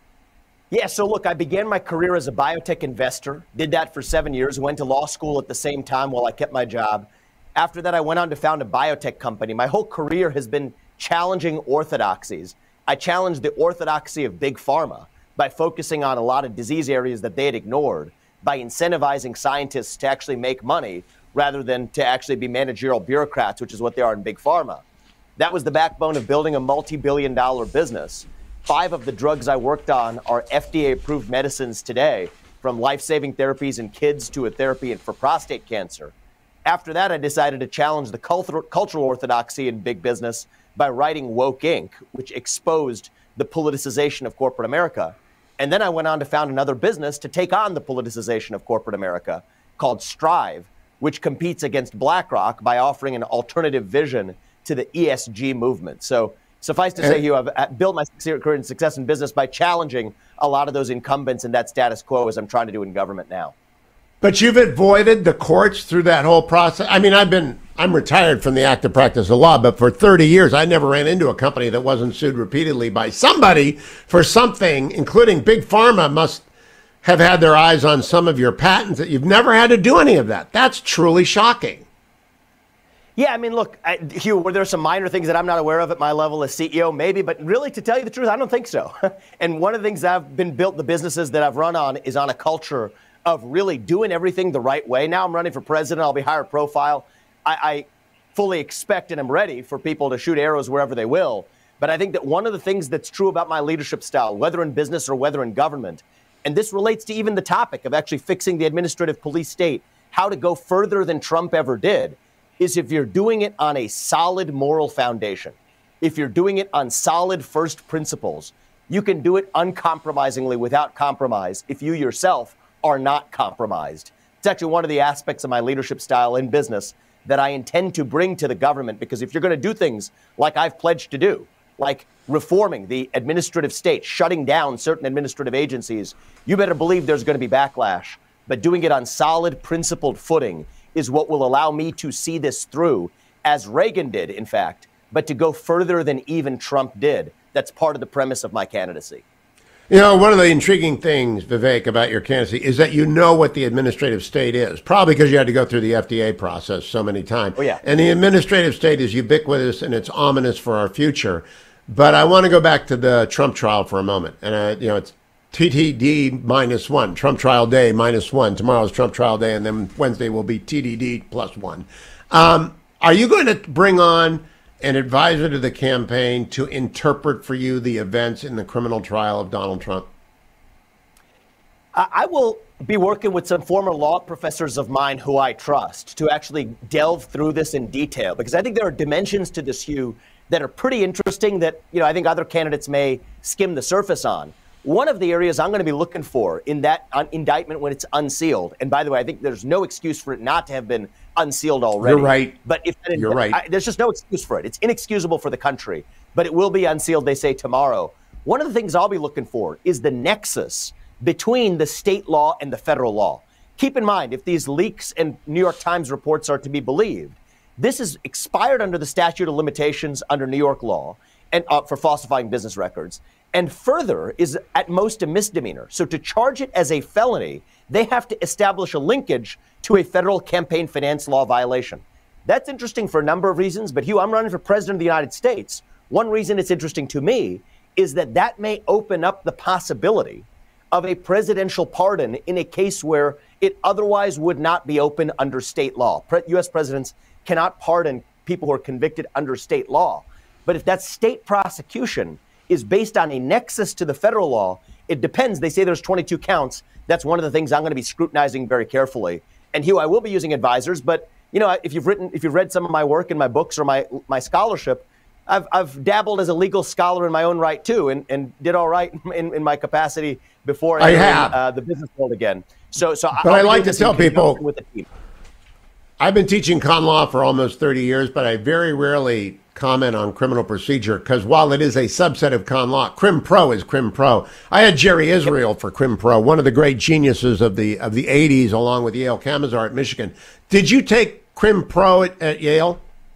Yeah, so look, I began my career as a biotech investor, did that for 7 years, went to law school at the same time while I kept my job. After that, I went on to found a biotech company. My whole career has been challenging orthodoxies. I challenged the orthodoxy of big pharma by focusing on a lot of disease areas that they had ignored, by incentivizing scientists to actually make money rather than to actually be managerial bureaucrats, which is what they are in big pharma. That was the backbone of building a multi-billion-dollar business. 5 of the drugs I worked on are FDA-approved medicines today, from life-saving therapies in kids to a therapy for prostate cancer. After that, I decided to challenge the cultural orthodoxy in big business by writing Woke Inc., which exposed the politicization of corporate America. And then I went on to found another business to take on the politicization of corporate America called Strive, which competes against BlackRock by offering an alternative vision to the ESG movement. So suffice to say, Hugh, I've built my career and success in business by challenging a lot of those incumbents in that status quo, as I'm trying to do in government now. But you've avoided the courts through that whole process. I mean, I'm retired from the active practice of law, but for 30 years, I never ran into a company that wasn't sued repeatedly by somebody for something, including Big Pharma must have had their eyes on some of your patents. That you've never had to do any of that. That's truly shocking. Yeah, I mean, look, Hugh, were there some minor things that I'm not aware of at my level as CEO? Maybe, but really, to tell you the truth, I don't think so. And one of the things that I've been built, the businesses that I've run on, is on a culture of really doing everything the right way. Now I'm running for president. I'll be higher profile. I fully expect and am ready for people to shoot arrows wherever they will. But I think that one of the things that's true about my leadership style, whether in business or whether in government, and this relates to even the topic of actually fixing the administrative police state, how to go further than Trump ever did, is if you're doing it on a solid moral foundation, if you're doing it on solid first principles, you can do it uncompromisingly without compromise if you yourself are not compromised. It's actually one of the aspects of my leadership style in business that I intend to bring to the government, because if you're going to do things like I've pledged to do, like reforming the administrative state, shutting down certain administrative agencies, you better believe there's going to be backlash. But doing it on solid, principled footing is what will allow me to see this through, as Reagan did, in fact, but to go further than even Trump did. That's part of the premise of my candidacy. You know, one of the intriguing things, Vivek, about your candidacy is that you know what the administrative state is, probably because you had to go through the FDA process so many times. Oh, yeah. And the administrative state is ubiquitous and it's ominous for our future. But I want to go back to the Trump trial for a moment. And, it's TTD -1, Trump trial day -1. Tomorrow's Trump trial day, and then Wednesday will be TDD +1. Are you going to bring on an advisor to the campaign to interpret for you the events in the criminal trial of Donald Trump? I will be working with some former law professors of mine who I trust to actually delve through this in detail, because I think there are dimensions to this, Hugh, that are pretty interesting that, I think other candidates may skim the surface on. One of the areas I'm going to be looking for in that indictment when it's unsealed, and by the way, I think there's no excuse for it not to have been unsealed already. You're right. But if that You're right. there's just no excuse for it. It's inexcusable for the country, but it will be unsealed, they say, tomorrow. One of the things I'll be looking for is the nexus between the state law and the federal law. Keep in mind, if these leaks and New York Times reports are to be believed, this is expired under the statute of limitations under New York law and for falsifying business records. And further is at most a misdemeanor. So to charge it as a felony, they have to establish a linkage to a federal campaign finance law violation. That's interesting for a number of reasons. But Hugh, I'm running for president of the United States. One reason it's interesting to me is that may open up the possibility of a presidential pardon in a case where it otherwise would not be open under state law. U.S. presidents cannot pardon people who are convicted under state law. But if that state prosecution is based on a nexus to the federal law, it depends. They say there's 22 counts. That's one of the things I'm going to be scrutinizing very carefully. And Hugh, I will be using advisors, but if you've read some of my work in my books or my scholarship, I've dabbled as a legal scholar in my own right too, and did all right in my capacity before I have the business world again. But I like to tell people, with the team. I've been teaching con law for almost 30 years, but I very rarely comment on criminal procedure because while it is a subset of con law, crim pro is crim pro. I had Jerry Israel for crim pro, one of the great geniuses of the 80s, along with Yale Kamazar at Michigan. Did you take crim pro at Yale?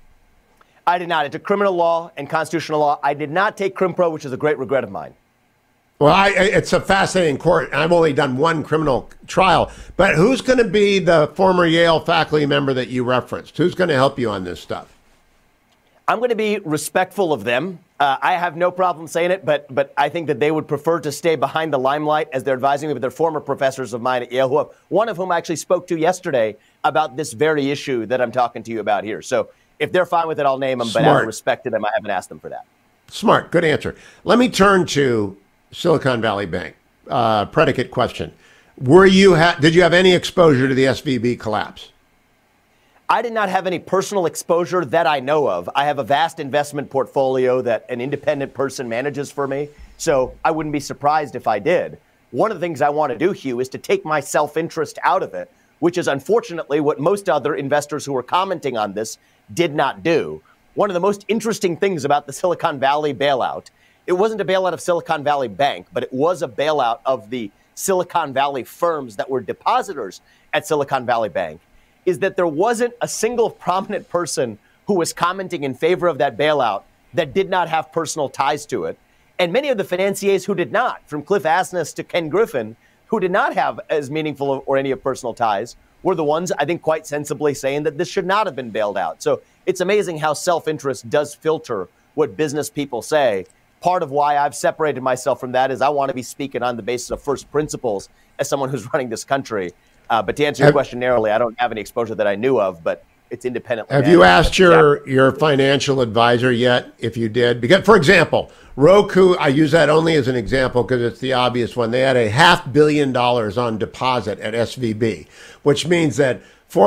I did not. It's a criminal law and constitutional law. I did not take crim pro, which is a great regret of mine. Well, it's a fascinating court. I've only done one criminal trial, but who's going to be the former Yale faculty member that you referenced? Who's going to help you on this stuff? I'm going to be respectful of them. I have no problem saying it, but I think that they would prefer to stay behind the limelight as they're advising me, but they're former professors of mine at Yale, one of whom I actually spoke to yesterday about this very issue that I'm talking to you about here. So if they're fine with it, I'll name them, but out of respect to them, I haven't asked them for that. Smart. Good answer. Let me turn to Silicon Valley Bank. Predicate question. Did you have any exposure to the SVB collapse? I did not have any personal exposure that I know of. I have a vast investment portfolio that an independent person manages for me, so I wouldn't be surprised if I did. One of the things I want to do, Hugh, is to take my self-interest out of it, which is unfortunately what most other investors who were commenting on this did not do. One of the most interesting things about the Silicon Valley bailout, it wasn't a bailout of Silicon Valley Bank, but it was a bailout of the Silicon Valley firms that were depositors at Silicon Valley Bank, is that there wasn't a single prominent person who was commenting in favor of that bailout that did not have personal ties to it. And many of the financiers who did not, from Cliff Asness to Ken Griffin, who did not have as meaningful or any of personal ties, were the ones, I think, quite sensibly saying that this should not have been bailed out. So it's amazing how self-interest does filter what business people say. Part of why I've separated myself from that is I want to be speaking on the basis of first principles as someone who's running this country. But to answer your question narrowly, I don't have any exposure that I knew of, but it's independently. Have you asked your financial advisor yet, if you did? Because, for example, Roku, I use that only as an example because it's the obvious one. They had $500 million on deposit at SVB, which means that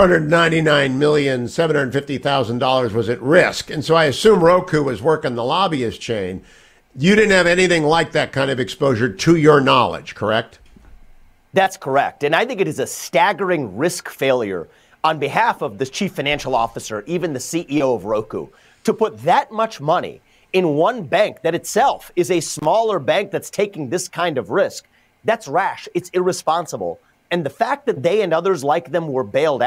$499,750,000 was at risk. And so I assume Roku was working the lobbyist chain. You didn't have anything like that kind of exposure to your knowledge, correct? That's correct. And I think it is a staggering risk failure on behalf of the chief financial officer, even the CEO of Roku, to put that much money in one bank that itself is a smaller bank that's taking this kind of risk. That's rash. It's irresponsible. And the fact that they and others like them were bailed out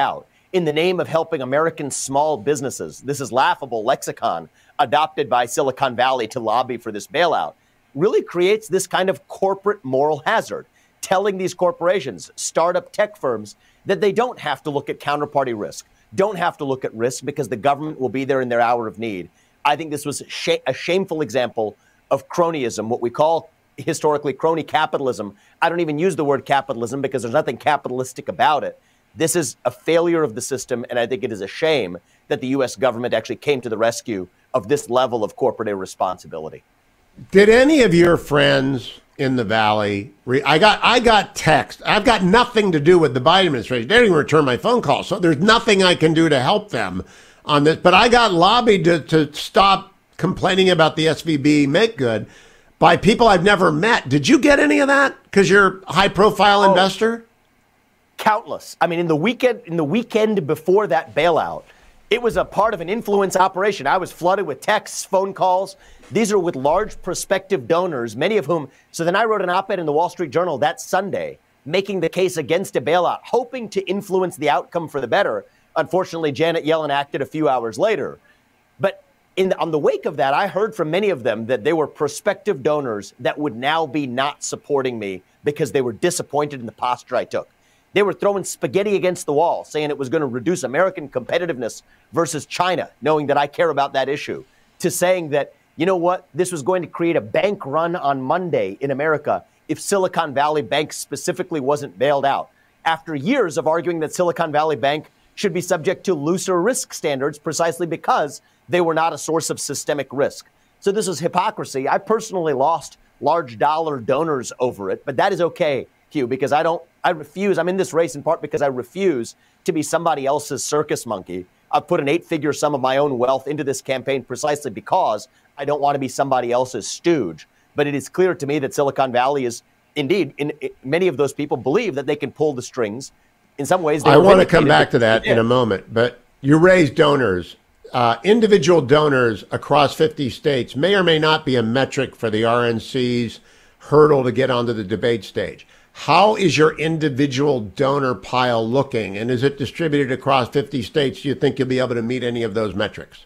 in the name of helping American small businesses. This is laughable lexicon adopted by Silicon Valley to lobby for this bailout. Really creates this kind of corporate moral hazard, telling these corporations, startup tech firms, that they don't have to look at counterparty risk, don't have to look at risk because the government will be there in their hour of need. I think this was a shameful example of cronyism, what we call historically crony capitalism. I don't even use the word capitalism because there's nothing capitalistic about it. This is a failure of the system, and I think it is a shame that the U.S. government actually came to the rescue of this level of corporate irresponsibility. Did any of your friends in the Valley, I got text. I've got nothing to do with the Biden administration. They didn't even return my phone call, so there's nothing I can do to help them on this. But I got lobbied to stop complaining about the SVB make good by people I've never met. Did you get any of that because you're a high-profile investor? Countless. I mean, in the weekend before that bailout, it was a part of an influence operation. I was flooded with texts, phone calls. These are with large prospective donors, many of whom. So then I wrote an op-ed in the Wall Street Journal that Sunday, making the case against a bailout, hoping to influence the outcome for the better. Unfortunately, Janet Yellen acted a few hours later. But on the wake of that, I heard from many of them that they were prospective donors that would now be not supporting me because they were disappointed in the posture I took. They were throwing spaghetti against the wall, saying it was going to reduce American competitiveness versus China, knowing that I care about that issue, to saying that, you know what, this was going to create a bank run on Monday in America if Silicon Valley Bank specifically wasn't bailed out. After years of arguing that Silicon Valley Bank should be subject to looser risk standards precisely because they were not a source of systemic risk. So this is hypocrisy. I personally lost large dollar donors over it, but that is okay, Hugh, because I refuse. I'm in this race in part because I refuse to be somebody else's circus monkey. I've put an 8-figure sum of my own wealth into this campaign precisely because I don't want to be somebody else's stooge. But it is clear to me that Silicon Valley is indeed, many of those people believe that they can pull the strings. In some ways, I want to come back to that in a moment. But you raised donors. Individual donors across 50 states may or may not be a metric for the RNC's hurdle to get onto the debate stage. How is your individual donor pile looking, and is it distributed across 50 states? Do you think you'll be able to meet any of those metrics?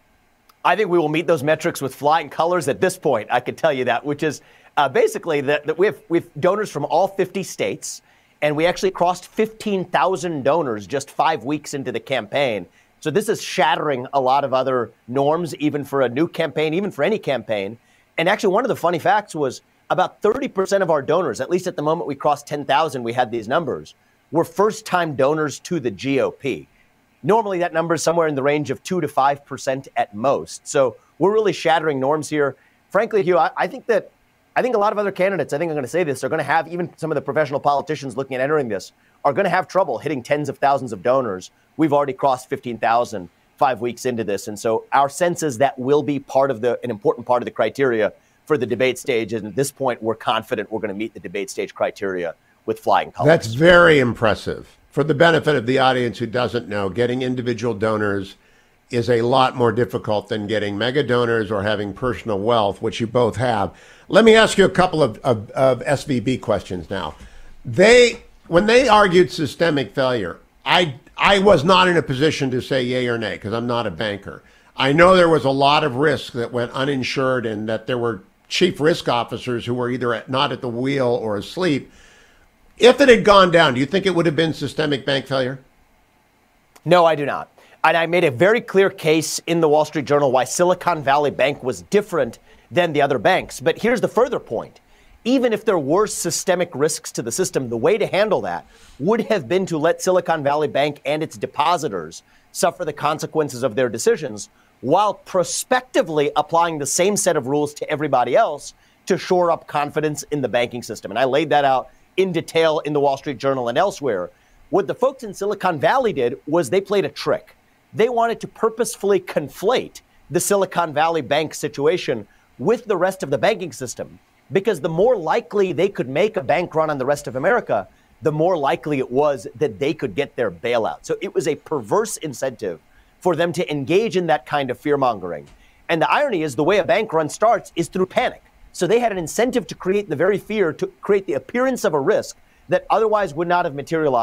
I think we will meet those metrics with flying colors at this point. I can tell you that, which is basically that we have donors from all 50 states, and we actually crossed 15,000 donors just 5 weeks into the campaign. So this is shattering a lot of other norms, even for a new campaign, even for any campaign. And actually, one of the funny facts was about 30% of our donors, at least at the moment we crossed 10,000, we had these numbers, were first-time donors to the GOP. Normally, that number is somewhere in the range of 2 to 5% at most. So we're really shattering norms here. Frankly, Hugh, I think a lot of other candidates, I think I'm going to say this, are going to have, even some of the professional politicians looking at entering this, are going to have trouble hitting tens of thousands of donors. We've already crossed 15,000 5 weeks into this. And so our sense is that will be an important part of the criteria for the debate stage. And at this point, we're confident we're going to meet the debate stage criteria with flying colors. That's very impressive. For the benefit of the audience who doesn't know, getting individual donors is a lot more difficult than getting mega donors or having personal wealth, which you both have. Let me ask you a couple of SVB questions now. When they argued systemic failure, I was not in a position to say yay or nay because I'm not a banker. I know there was a lot of risk that went uninsured and that there were chief risk officers who were either not at the wheel or asleep. If it had gone down, do you think it would have been systemic bank failure? No, I do not. And I made a very clear case in the Wall Street Journal why Silicon Valley Bank was different than the other banks. But here's the further point. Even if there were systemic risks to the system, the way to handle that would have been to let Silicon Valley Bank and its depositors suffer the consequences of their decisions while prospectively applying the same set of rules to everybody else to shore up confidence in the banking system. And I laid that out in detail in the Wall Street Journal and elsewhere. What the folks in Silicon Valley did was they played a trick. They wanted to purposefully conflate the Silicon Valley Bank situation with the rest of the banking system, because the more likely they could make a bank run on the rest of America, the more likely it was that they could get their bailout. So it was a perverse incentive for them to engage in that kind of fear-mongering. And the irony is the way a bank run starts is through panic. So they had an incentive to create the very fear, to create the appearance of a risk that otherwise would not have materialized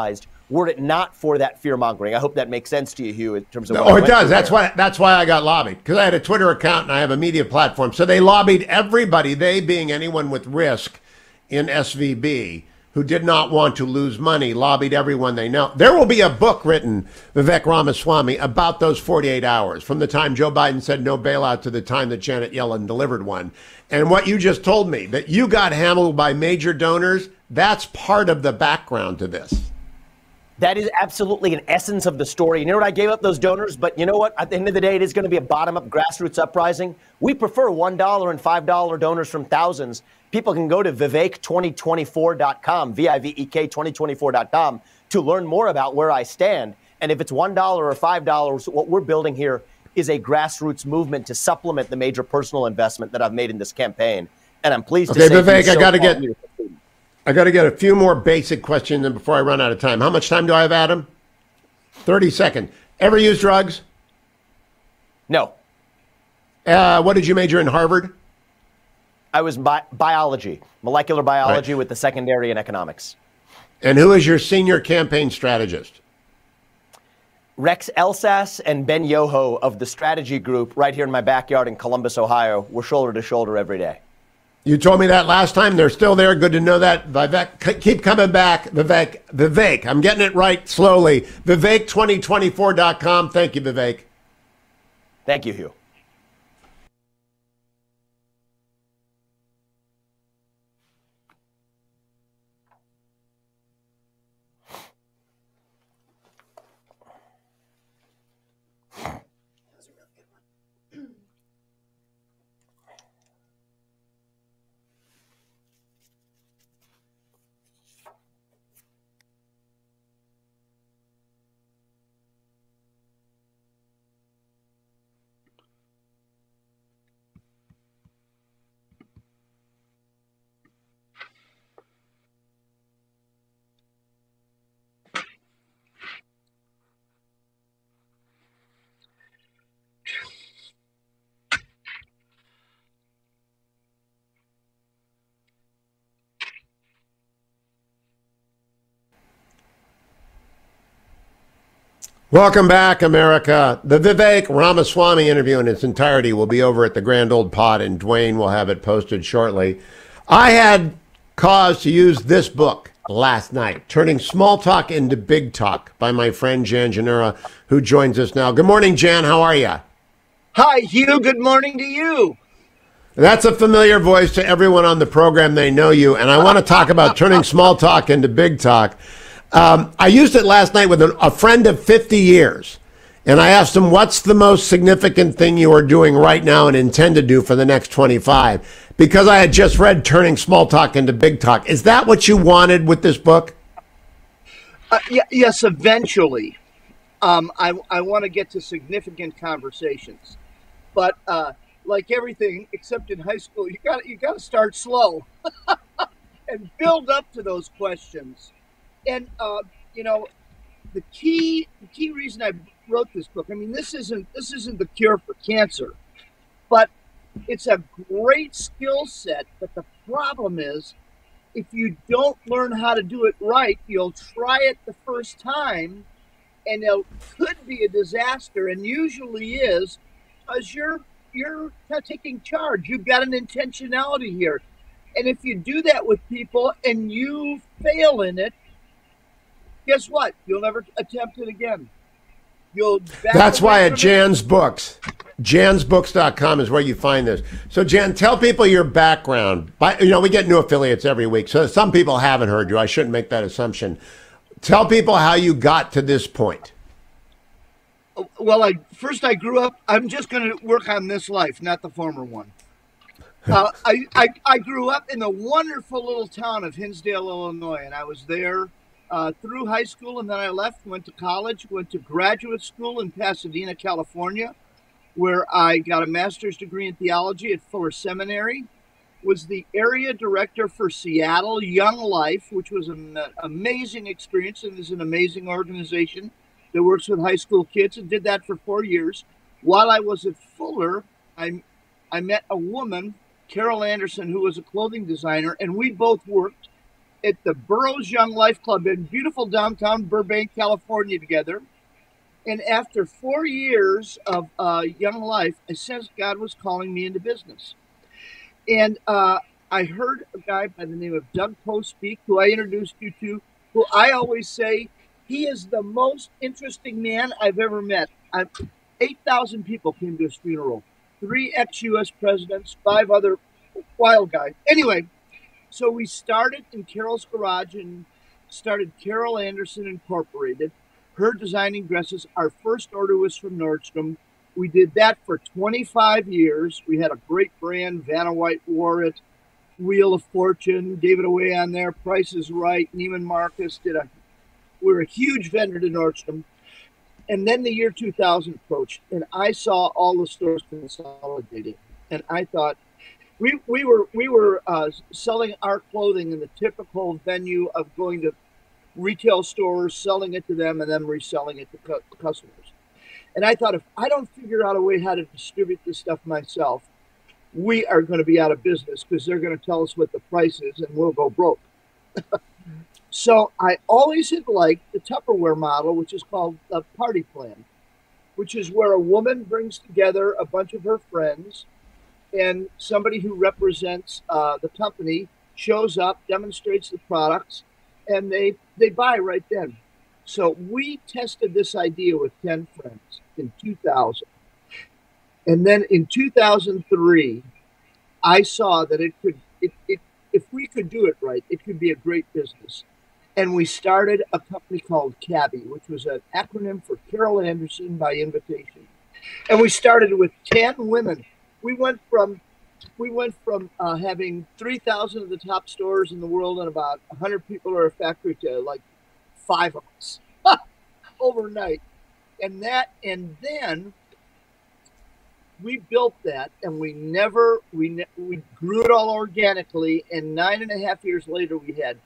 were it not for that fear mongering. I hope that makes sense to you, Hugh, in terms of. Oh, it does. That's why I got lobbied, because I had a Twitter account and I have a media platform. So they lobbied everybody, they being anyone with risk in SVB who did not want to lose money, lobbied everyone they know. There will be a book written, Vivek Ramaswamy, about those 48 hours, from the time Joe Biden said no bailout to the time that Janet Yellen delivered one. And what you just told me, that you got hammered by major donors, that's part of the background to this. That is absolutely an essence of the story. You know what? I gave up those donors, but you know what? At the end of the day, it is going to be a bottom-up grassroots uprising. We prefer $1 and $5 donors from thousands. People can go to Vivek2024.com, VIVEK 2024.com, to learn more about where I stand. And if it's $1 or $5, what we're building here is a grassroots movement to supplement the major personal investment that I've made in this campaign. And I'm pleased to say, Vivek, I got to get a few more basic questions before I run out of time. How much time do I have, Adam? 30 seconds. Ever use drugs? No. What did you major in Harvard? I was biology, molecular biology, with the secondary in economics. And who is your senior campaign strategist? Rex Elsas and Ben Yoho of the strategy group right here in my backyard in Columbus, Ohio. We're shoulder to shoulder every day. You told me that last time. They're still there. Good to know that. Vivek, keep coming back. Vivek, I'm getting it right slowly. Vivek2024.com. Thank you, Vivek. Thank you, Hugh. Welcome back, America. The Vivek Ramaswamy interview in its entirety will be over at the Grand Old Pod, and Dwayne will have it posted shortly. I had cause to use this book last night, Turning Small Talk into Big Talk, by my friend Jan Janura, who joins us now. Good morning, Jan. How are you? Hi, Hugh. Good morning to you. That's a familiar voice to everyone on the program. They know you. And I want to talk about turning small talk into big talk. I used it last night with a friend of 50 years, and I asked him, what's the most significant thing you are doing right now and intend to do for the next 25? Because I had just read Turning Small Talk into Big Talk. Is that what you wanted with this book? Yes, eventually. I want to get to significant conversations. But like everything, except in high school, you got to start slow and build up to those questions. And you know, the key reason I wrote this book, I mean, this isn't the cure for cancer, but it's a great skill set. But the problem is, if you don't learn how to do it right, you'll try it the first time, and it could be a disaster, and usually is, because you're not taking charge. You've got an intentionality here, and if you do that with people and you fail in it, guess what? You'll never attempt it again. That's why at Jan's Books, jansbooks.com is where you find this. So, Jan, tell people your background. You know, we get new affiliates every week, so some people haven't heard you. I shouldn't make that assumption. Tell people how you got to this point. Well, first I grew up. I'm just going to work on this life, not the former one. I grew up in the wonderful little town of Hinsdale, Illinois, and I was there through high school, and then I left, went to college, went to graduate school in Pasadena, California, where I got a master's degree in theology at Fuller Seminary, was the area director for Seattle Young Life, which was an amazing experience and is an amazing organization that works with high school kids, and did that for 4 years. While I was at Fuller, I met a woman, Carol Anderson, who was a clothing designer, and we both worked at the Burroughs Young Life Club in beautiful downtown Burbank, California together. And after 4 years of Young Life, I sensed God was calling me into business. And I heard a guy by the name of Doug Poe speak, who I introduced you to, who I always say, he is the most interesting man I've ever met. 8,000 people came to his funeral. 3 ex-U.S. presidents, 5 other wild guys. Anyway, so we started in Carol's garage and started Carol Anderson Incorporated. Her designing dresses. Our first order was from Nordstrom. We did that for 25 years. We had a great brand. Vanna White wore it. Wheel of Fortune, David Away on there. Price is Right. Neiman Marcus we were a huge vendor to Nordstrom. And then the year 2000 approached, and I saw all the stores consolidating. And I thought, we were selling our clothing in the typical venue of going to retail stores, selling it to them, and then reselling it to customers. And I thought, if I don't figure out a way how to distribute this stuff myself, we are going to be out of business because they're going to tell us what the price is and we'll go broke. So I always had liked the Tupperware model, which is called a party plan, which is where a woman brings together a bunch of her friends and somebody who represents the company shows up, demonstrates the products, and they buy right then. So we tested this idea with 10 friends in 2000. And then in 2003, I saw that if we could do it right, it could be a great business. And we started a company called Cabby, which was an acronym for Carol Anderson by invitation. And we started with 10 women. We went from having 3,000 of the top stores in the world and about 100 people at a factory to like 5 of us overnight. And then we built that, and we grew it all organically. And 9.5 years later, we had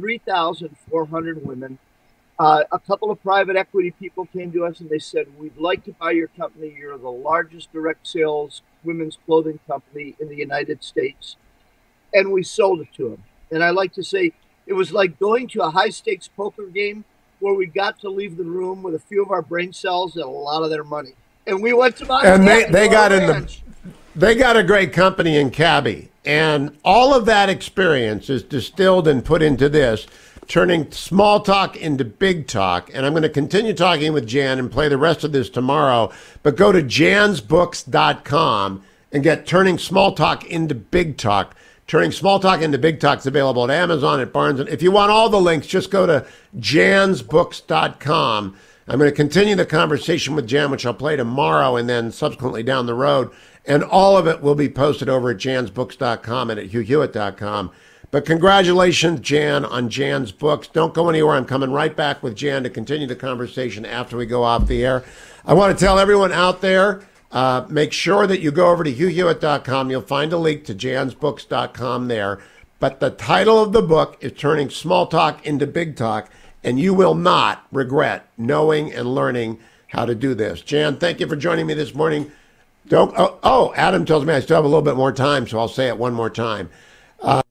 3,400 women. A couple of private equity people came to us and they said, we'd like to buy your company. You're the largest direct sales women's clothing company in the United States. And we sold it to them. And I like to say it was like going to a high stakes poker game where we got to leave the room with a few of our brain cells and a lot of their money. And we went to Montana. And they got a great company in Cabby. And all of that experience is distilled and put into this, turning small talk into big talk. And I'm going to continue talking with Jan and play the rest of this tomorrow. But go to jansbooks.com and get Turning Small Talk into Big Talk. Turning Small Talk into Big Talk is available at Amazon, at Barnes. If you want all the links, just go to jansbooks.com. I'm going to continue the conversation with Jan, which I'll play tomorrow and then subsequently down the road. And all of it will be posted over at jansbooks.com and at hughhewitt.com. But congratulations, Jan, on Jan's books. Don't go anywhere. I'm coming right back with Jan to continue the conversation after we go off the air. I want to tell everyone out there, make sure that you go over to hughhewitt.com. You'll find a link to jansbooks.com there. But the title of the book is Turning Small Talk into Big Talk, and you will not regret knowing and learning how to do this. Jan, thank you for joining me this morning. Adam tells me I still have a little bit more time, so I'll say it one more time.